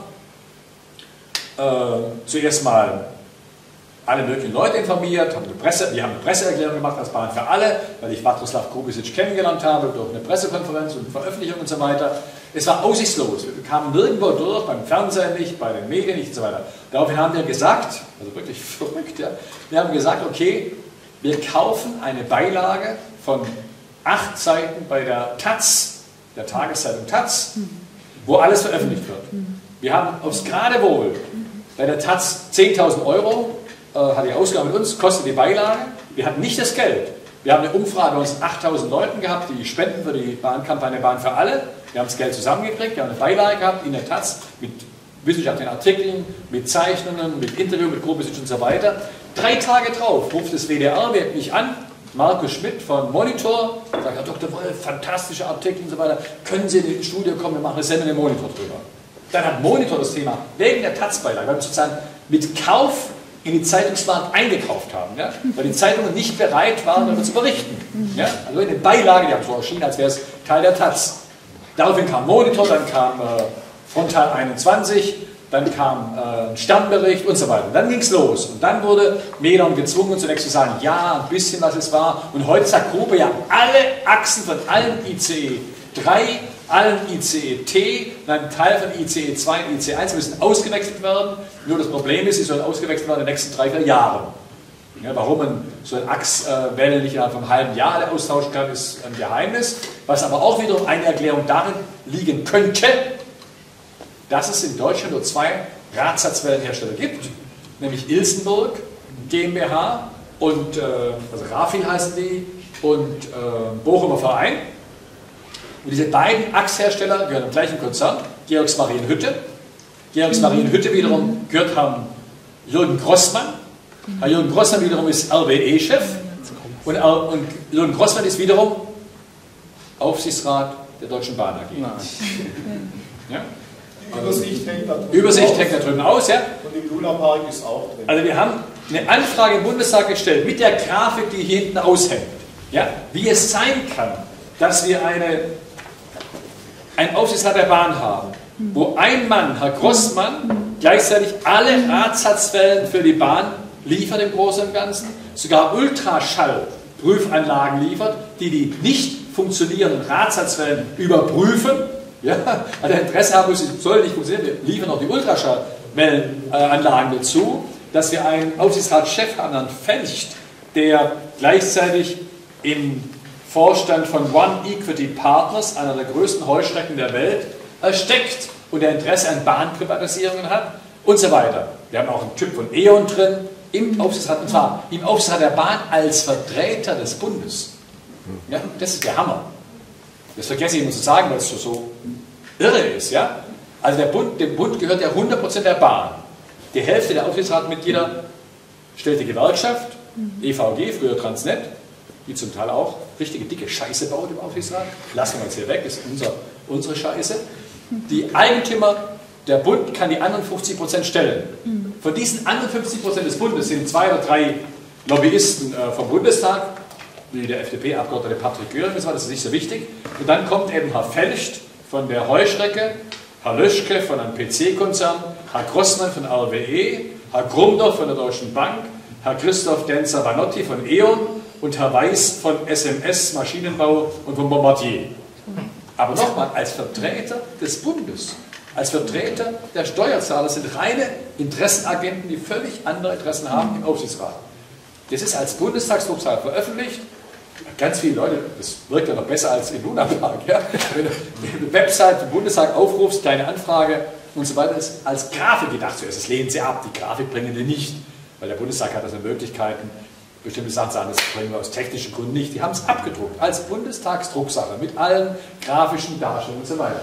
zuerst mal alle möglichen Leute informiert, wir haben eine Presseerklärung gemacht als Bahn für alle, weil ich Bartoslav Grubisic kennengelernt habe durch eine Pressekonferenz und Veröffentlichung und so weiter. Es war aussichtslos. Wir kamen nirgendwo durch, beim Fernsehen nicht, bei den Medien nicht und so weiter. Daraufhin haben wir gesagt, also wirklich verrückt, ja, wir haben gesagt, okay, wir kaufen eine Beilage von 8 Seiten bei der Taz, der Tageszeitung Taz, wo alles veröffentlicht wird. Wir haben aufs Geradewohl bei der Taz 10.000 Euro, hat die Ausgabe mit uns, kostet die Beilage. Wir hatten nicht das Geld. Wir haben eine Umfrage bei uns 8.000 Leuten gehabt, die spenden für die Bahnkampagne Bahn für alle. Wir haben das Geld zusammengekriegt, wir haben eine Beilage gehabt in der Taz mit wissenschaftlichen Artikeln, mit Zeichnungen, mit Interview mit Grubisic und so weiter. 3 Tage drauf ruft das WDR mich an, Markus Schmidt von Monitor, sagt, Herr Dr. Wolf, fantastische Artikel und so weiter, können Sie in die Studio kommen, wir machen eine Sendung im Monitor drüber. Dann hat Monitor das Thema wegen der Taz-Beilage, weil wir sozusagen mit Kauf in die Zeitungsmarkt eingekauft haben, ja? Weil die Zeitungen nicht bereit waren, darüber zu berichten. Ja? Also eine Beilage, die haben so erschienen, als wäre es Teil der Taz. Daraufhin kam Monitor, dann kam Frontal 21, dann kam ein Sternbericht und so weiter. Und dann ging es los. Und dann wurde Medon gezwungen, zunächst zu sagen, ja, ein bisschen was es war. Und heute sagt Grube, ja, alle Achsen von allen ICE 3, allen ICE T und einem Teil von ICE 2 und ICE 1 müssen ausgewechselt werden. Nur das Problem ist, sie sollen ausgewechselt werden in den nächsten 3, 4 Jahren. Ja, warum so ein Achswelle nicht innerhalb von einem halben Jahr alle austauschen kann, ist ein Geheimnis. Was aber auch wiederum eine Erklärung darin liegen könnte, dass es in Deutschland nur 2 Radsatzwellenhersteller gibt, nämlich Ilsenburg GmbH und also Rafil heißen die und Bochumer Verein. Und diese beiden Achshersteller gehören im gleichen Konzern, Georgs Marienhütte. Georgs Marienhütte wiederum gehört Herrn Jürgen Grossmann. Herr Jürgen Grossmann wiederum ist RWE-Chef und Jürgen Grossmann ist wiederum Aufsichtsrat der Deutschen Bahn AG. Ja? Übersicht hängt da drüben aus, ja? Und im Luna-Park ist auch drin. Also wir haben eine Anfrage im Bundestag gestellt mit der Grafik, die hier hinten aushängt. Ja? Wie es sein kann, dass wir einen Aufsichtsrat der Bahn haben, wo ein Mann, Herr Grossmann, gleichzeitig alle Radsatzwellen für die Bahn liefert im Großen und Ganzen, sogar Ultraschallprüfanlagen liefert, die nicht funktionierenden Radsatzwellen überprüfen. Ja, also Interesse haben, soll nicht funktionieren, wir liefern auch die Ultraschallwellenanlagen dazu, dass wir einen Aufsichtsratschef haben, Herrn Felcht, der gleichzeitig im Vorstand von One Equity Partners, einer der größten Heuschrecken der Welt, steckt und der Interesse an Bahnprivatisierungen hat und so weiter. Wir haben auch einen Typ von E.ON drin, im Aufsichtsrat, und zwar im Aufsichtsrat der Bahn als Vertreter des Bundes. Ja, das ist der Hammer. Das vergesse ich immer zu sagen, weil es so irre ist. Ja? Also dem Bund gehört ja 100% der Bahn. Die Hälfte der Aufsichtsratmitglieder stellt die Gewerkschaft, EVG, früher Transnet, die zum Teil auch richtige dicke Scheiße baut im Aufsichtsrat. Lassen wir jetzt hier weg, das ist unsere Scheiße. Die Eigentümer, der Bund kann die anderen 50% stellen. Von diesen anderen 50% des Bundes sind 2 oder 3 Lobbyisten vom Bundestag, wie der FDP-Abgeordnete Patrick Göring, das ist nicht so wichtig. Und dann kommt eben Herr Felcht von der Heuschrecke, Herr Löschke von einem PC-Konzern, Herr Grossmann von RWE, Herr Grumdorf von der Deutschen Bank, Herr Christoph Denzer-Vanotti von E.ON und Herr Weiß von SMS Maschinenbau und von Bombardier. Aber nochmal, als Vertreter des Bundes, als Vertreter der Steuerzahler sind reine Interessenagenten, die völlig andere Interessen haben im Aufsichtsrat. Das ist als Bundestagsdrucksache veröffentlicht. Ganz viele Leute, das wirkt ja noch besser als in Luna Park. Ja? Wenn du eine Website vom Bundestag aufrufst, kleine Anfrage und so weiter, ist als Grafik gedacht zuerst. Das lehnen sie ab, die Grafik bringen die nicht, weil der Bundestag hat also Möglichkeiten, bestimmte Sachen zu sagen, das bringen wir aus technischen Gründen nicht. Die haben es abgedruckt als Bundestagsdrucksache mit allen grafischen Darstellungen und so weiter.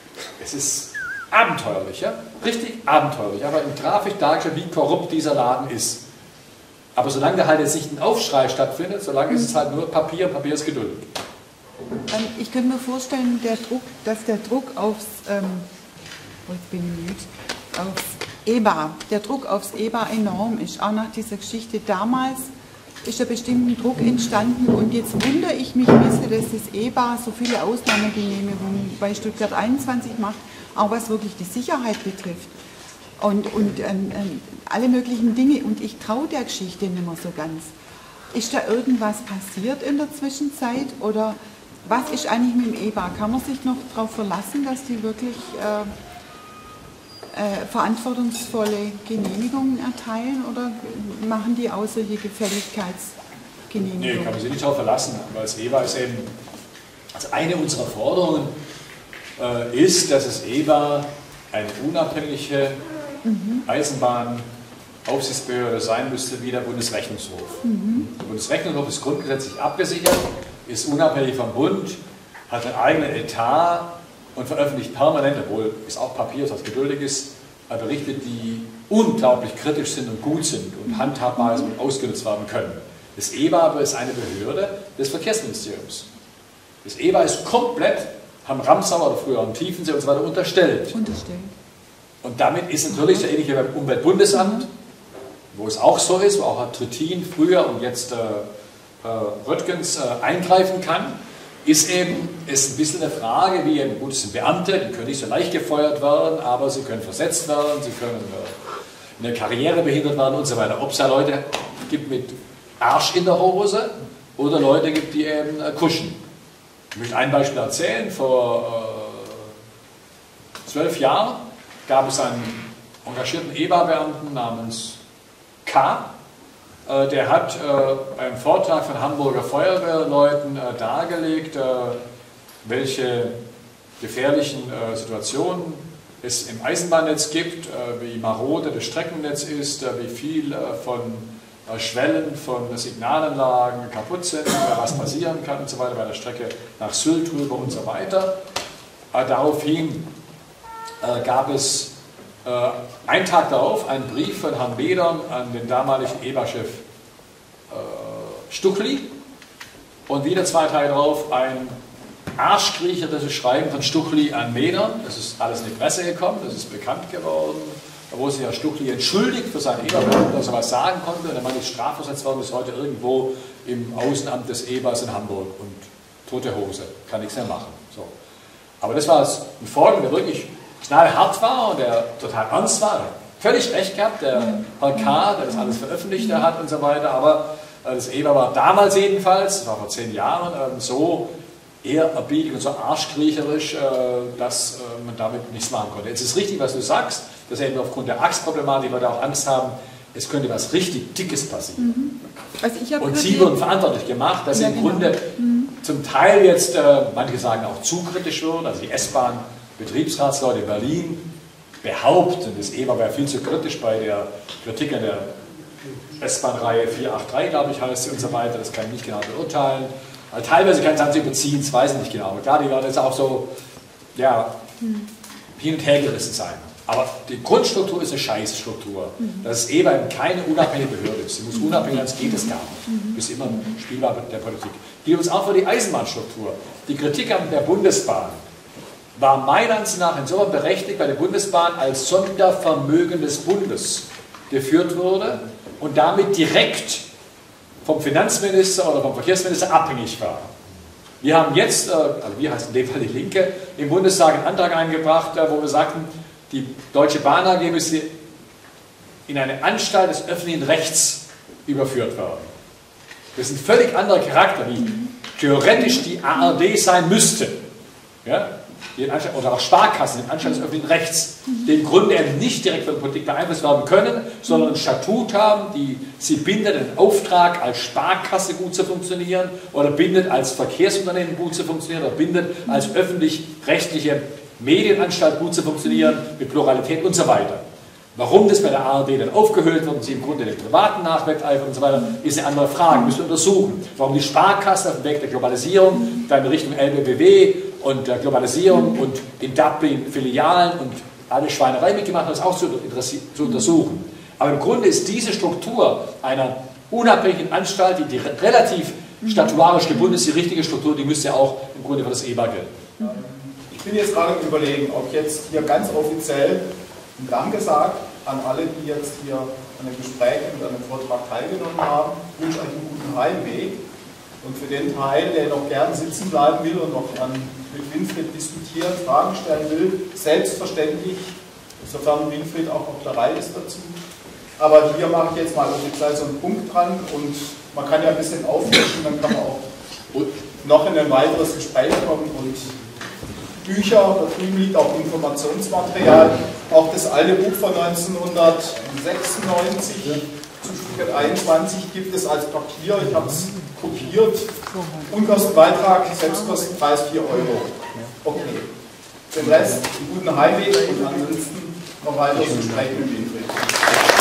Es ist abenteuerlich, ja? Richtig abenteuerlich, aber in Grafik dargestellt, wie korrupt dieser Laden ist. Aber solange da halt jetzt nicht ein Aufschrei stattfindet, solange ist es halt nur Papier, Papier ist Geduld. Ich könnte mir vorstellen, dass der Druck aufs EBA, der Druck aufs EBA enorm ist, auch nach dieser Geschichte. Damals ist ein bestimmter Druck entstanden und jetzt wundere ich mich ein bisschen, dass das EBA so viele Ausnahmegenehmigungen bei Stuttgart 21 macht, auch was wirklich die Sicherheit betrifft. Und alle möglichen Dinge. Und ich traue der Geschichte nicht mehr so ganz. Ist da irgendwas passiert in der Zwischenzeit? Oder was ist eigentlich mit dem EBA? Kann man sich noch darauf verlassen, dass die wirklich verantwortungsvolle Genehmigungen erteilen? Oder machen die auch solche Gefälligkeitsgenehmigungen? Nee, kann man sich nicht darauf verlassen. Weil das EBA ist eben, also eine unserer Forderungen ist, dass das EBA eine unabhängige Eisenbahnaufsichtsbehörde sein müsste wie der Bundesrechnungshof. Der Bundesrechnungshof ist grundgesetzlich abgesichert, ist unabhängig vom Bund, hat einen eigenen Etat und veröffentlicht permanent, obwohl es auch Papier ist, was geduldig ist, Berichte, die unglaublich kritisch sind und gut sind und handhabbar sind und ausgenutzt werden können. Das EBA aber ist eine Behörde des Verkehrsministeriums. Das EBA ist komplett Herrn Ramsauer oder früher am Tiefensee und so weiter unterstellt. Und damit ist natürlich so ähnlich wie beim Umweltbundesamt, wo es auch so ist, wo auch Herr Trittin früher und jetzt Röttgens eingreifen kann, ist eben ein bisschen eine Frage, wie eben, gut, es sind Beamte, die können nicht so leicht gefeuert werden, aber sie können versetzt werden, sie können in der Karriere behindert werden und so weiter. Ob es da Leute gibt mit Arsch in der Hose oder Leute gibt, die eben kuschen. Ich möchte ein Beispiel erzählen. Vor 12 Jahren gab es einen engagierten EBA-Beamten namens K., Der hat beim Vortrag von Hamburger Feuerwehrleuten dargelegt, welche gefährlichen Situationen es im Eisenbahnnetz gibt, wie marode das Streckennetz ist, wie viel von Schwellen von Signalanlagen kaputt sind, was passieren kann und so weiter bei der Strecke nach Sylt rüber und so weiter. Daraufhin gab es einen Tag darauf einen Brief von Herrn Wedern an den damaligen EBA-Chef Stuchli und wieder 2 Tage darauf ein arschkriecherisches Schreiben von Stuchli an Wedern. Das ist alles in die Presse gekommen, das ist bekannt geworden, wo sich Herr Stuchli entschuldigt für seinen EBA-Werk, dass er was sagen konnte. Und der Mann ist strafversetzt worden, ist heute irgendwo im Außenamt des EBAs in Hamburg und tote Hose, kann nichts mehr machen. So. Aber das war ein Vorgang, der wirklich knallhart war und der total ernst war. Völlig recht gehabt, der Herr K., der das alles veröffentlicht hat und so weiter. Aber das EBA war damals jedenfalls, das war vor 10 Jahren, so ehrerbietig und so arschkriecherisch, dass man damit nichts machen konnte. Jetzt ist richtig, was du sagst, dass eben aufgrund der Achsproblematik wir da auch Angst haben, es könnte was richtig Dickes passieren. Also und sie wurden verantwortlich gemacht, dass sie im Grunde zum Teil jetzt, manche sagen auch zu kritisch wurden, also die S-Bahn-Betriebsratsleute in Berlin behaupten, das EBA wäre viel zu kritisch bei der Kritik an der S-Bahn-Reihe 483, glaube ich, heißt sie und so weiter, das kann ich nicht genau beurteilen. Also teilweise kann es dann überziehen, das weiß ich nicht genau, aber klar, die werden jetzt auch so, ja, hin und her gerissen sein. Aber die Grundstruktur ist eine Scheißstruktur. Das ist eben keine unabhängige Behörde. Sie muss unabhängig sein, geht es gar nicht. Ist immer spielbar mit der Politik. Gilt uns auch für die Eisenbahnstruktur. Die Kritik an der Bundesbahn war meiner Ansicht nach insofern berechtigt, weil die Bundesbahn als Sondervermögen des Bundes geführt wurde und damit direkt vom Finanzminister oder vom Verkehrsminister abhängig war. Wir haben jetzt, also wir heißen in dem Fall die Linke, im Bundestag einen Antrag eingebracht, wo wir sagten, die Deutsche Bahn AG müsste in eine Anstalt des öffentlichen Rechts überführt werden. Das ist ein völlig anderer Charakter, wie theoretisch die ARD sein müsste. Ja? Oder auch Sparkassen, in Anstalt des öffentlichen Rechts, die im Grunde eben nicht direkt von der Politik beeinflusst werden können, sondern ein Statut haben, die sie bindet, einen Auftrag als Sparkasse gut zu funktionieren oder bindet als Verkehrsunternehmen gut zu funktionieren oder bindet als öffentlich-rechtliche Medienanstalt gut zu funktionieren, mit Pluralität und so weiter. Warum das bei der ARD dann aufgehüllt wird und sie im Grunde den Privaten nachwetteifern und so weiter, ist eine andere Frage, müssen wir untersuchen. Warum die Sparkassen auf dem Weg der Globalisierung dann in Richtung LBBW und der Globalisierung und in Dublin Filialen und alle Schweinerei mitgemacht haben, das auch zu untersuchen. Aber im Grunde ist diese Struktur einer unabhängigen Anstalt, die relativ statuarisch gebunden ist, die richtige Struktur, die müsste ja auch im Grunde für das EBA gelten. Ich bin jetzt gerade am Überlegen, ob jetzt hier ganz offiziell ein Danke sagt an alle, die jetzt hier an dem Gespräch und an dem Vortrag teilgenommen haben. Ich wünsche euch einen guten Heimweg. Und für den Teil, der noch gern sitzen bleiben will und noch mit Winfried diskutieren, Fragen stellen will, selbstverständlich, sofern Winfried auch noch bereit ist dazu. Aber hier mache ich jetzt mal offiziell so einen Punkt dran und man kann ja ein bisschen auffrischen, dann kann man auch noch in ein weiteres Gespräch kommen und Bücher, da drüben liegt auch Informationsmaterial, auch das alte Buch von 1996 zu Stuttgart 21 gibt es als Papier, ich habe es kopiert, Unkostenbeitrag, Selbstkostenpreis 4 €. Okay, den Rest, einen guten Heimweg und ansonsten noch weiter zu sprechen mit Winfried.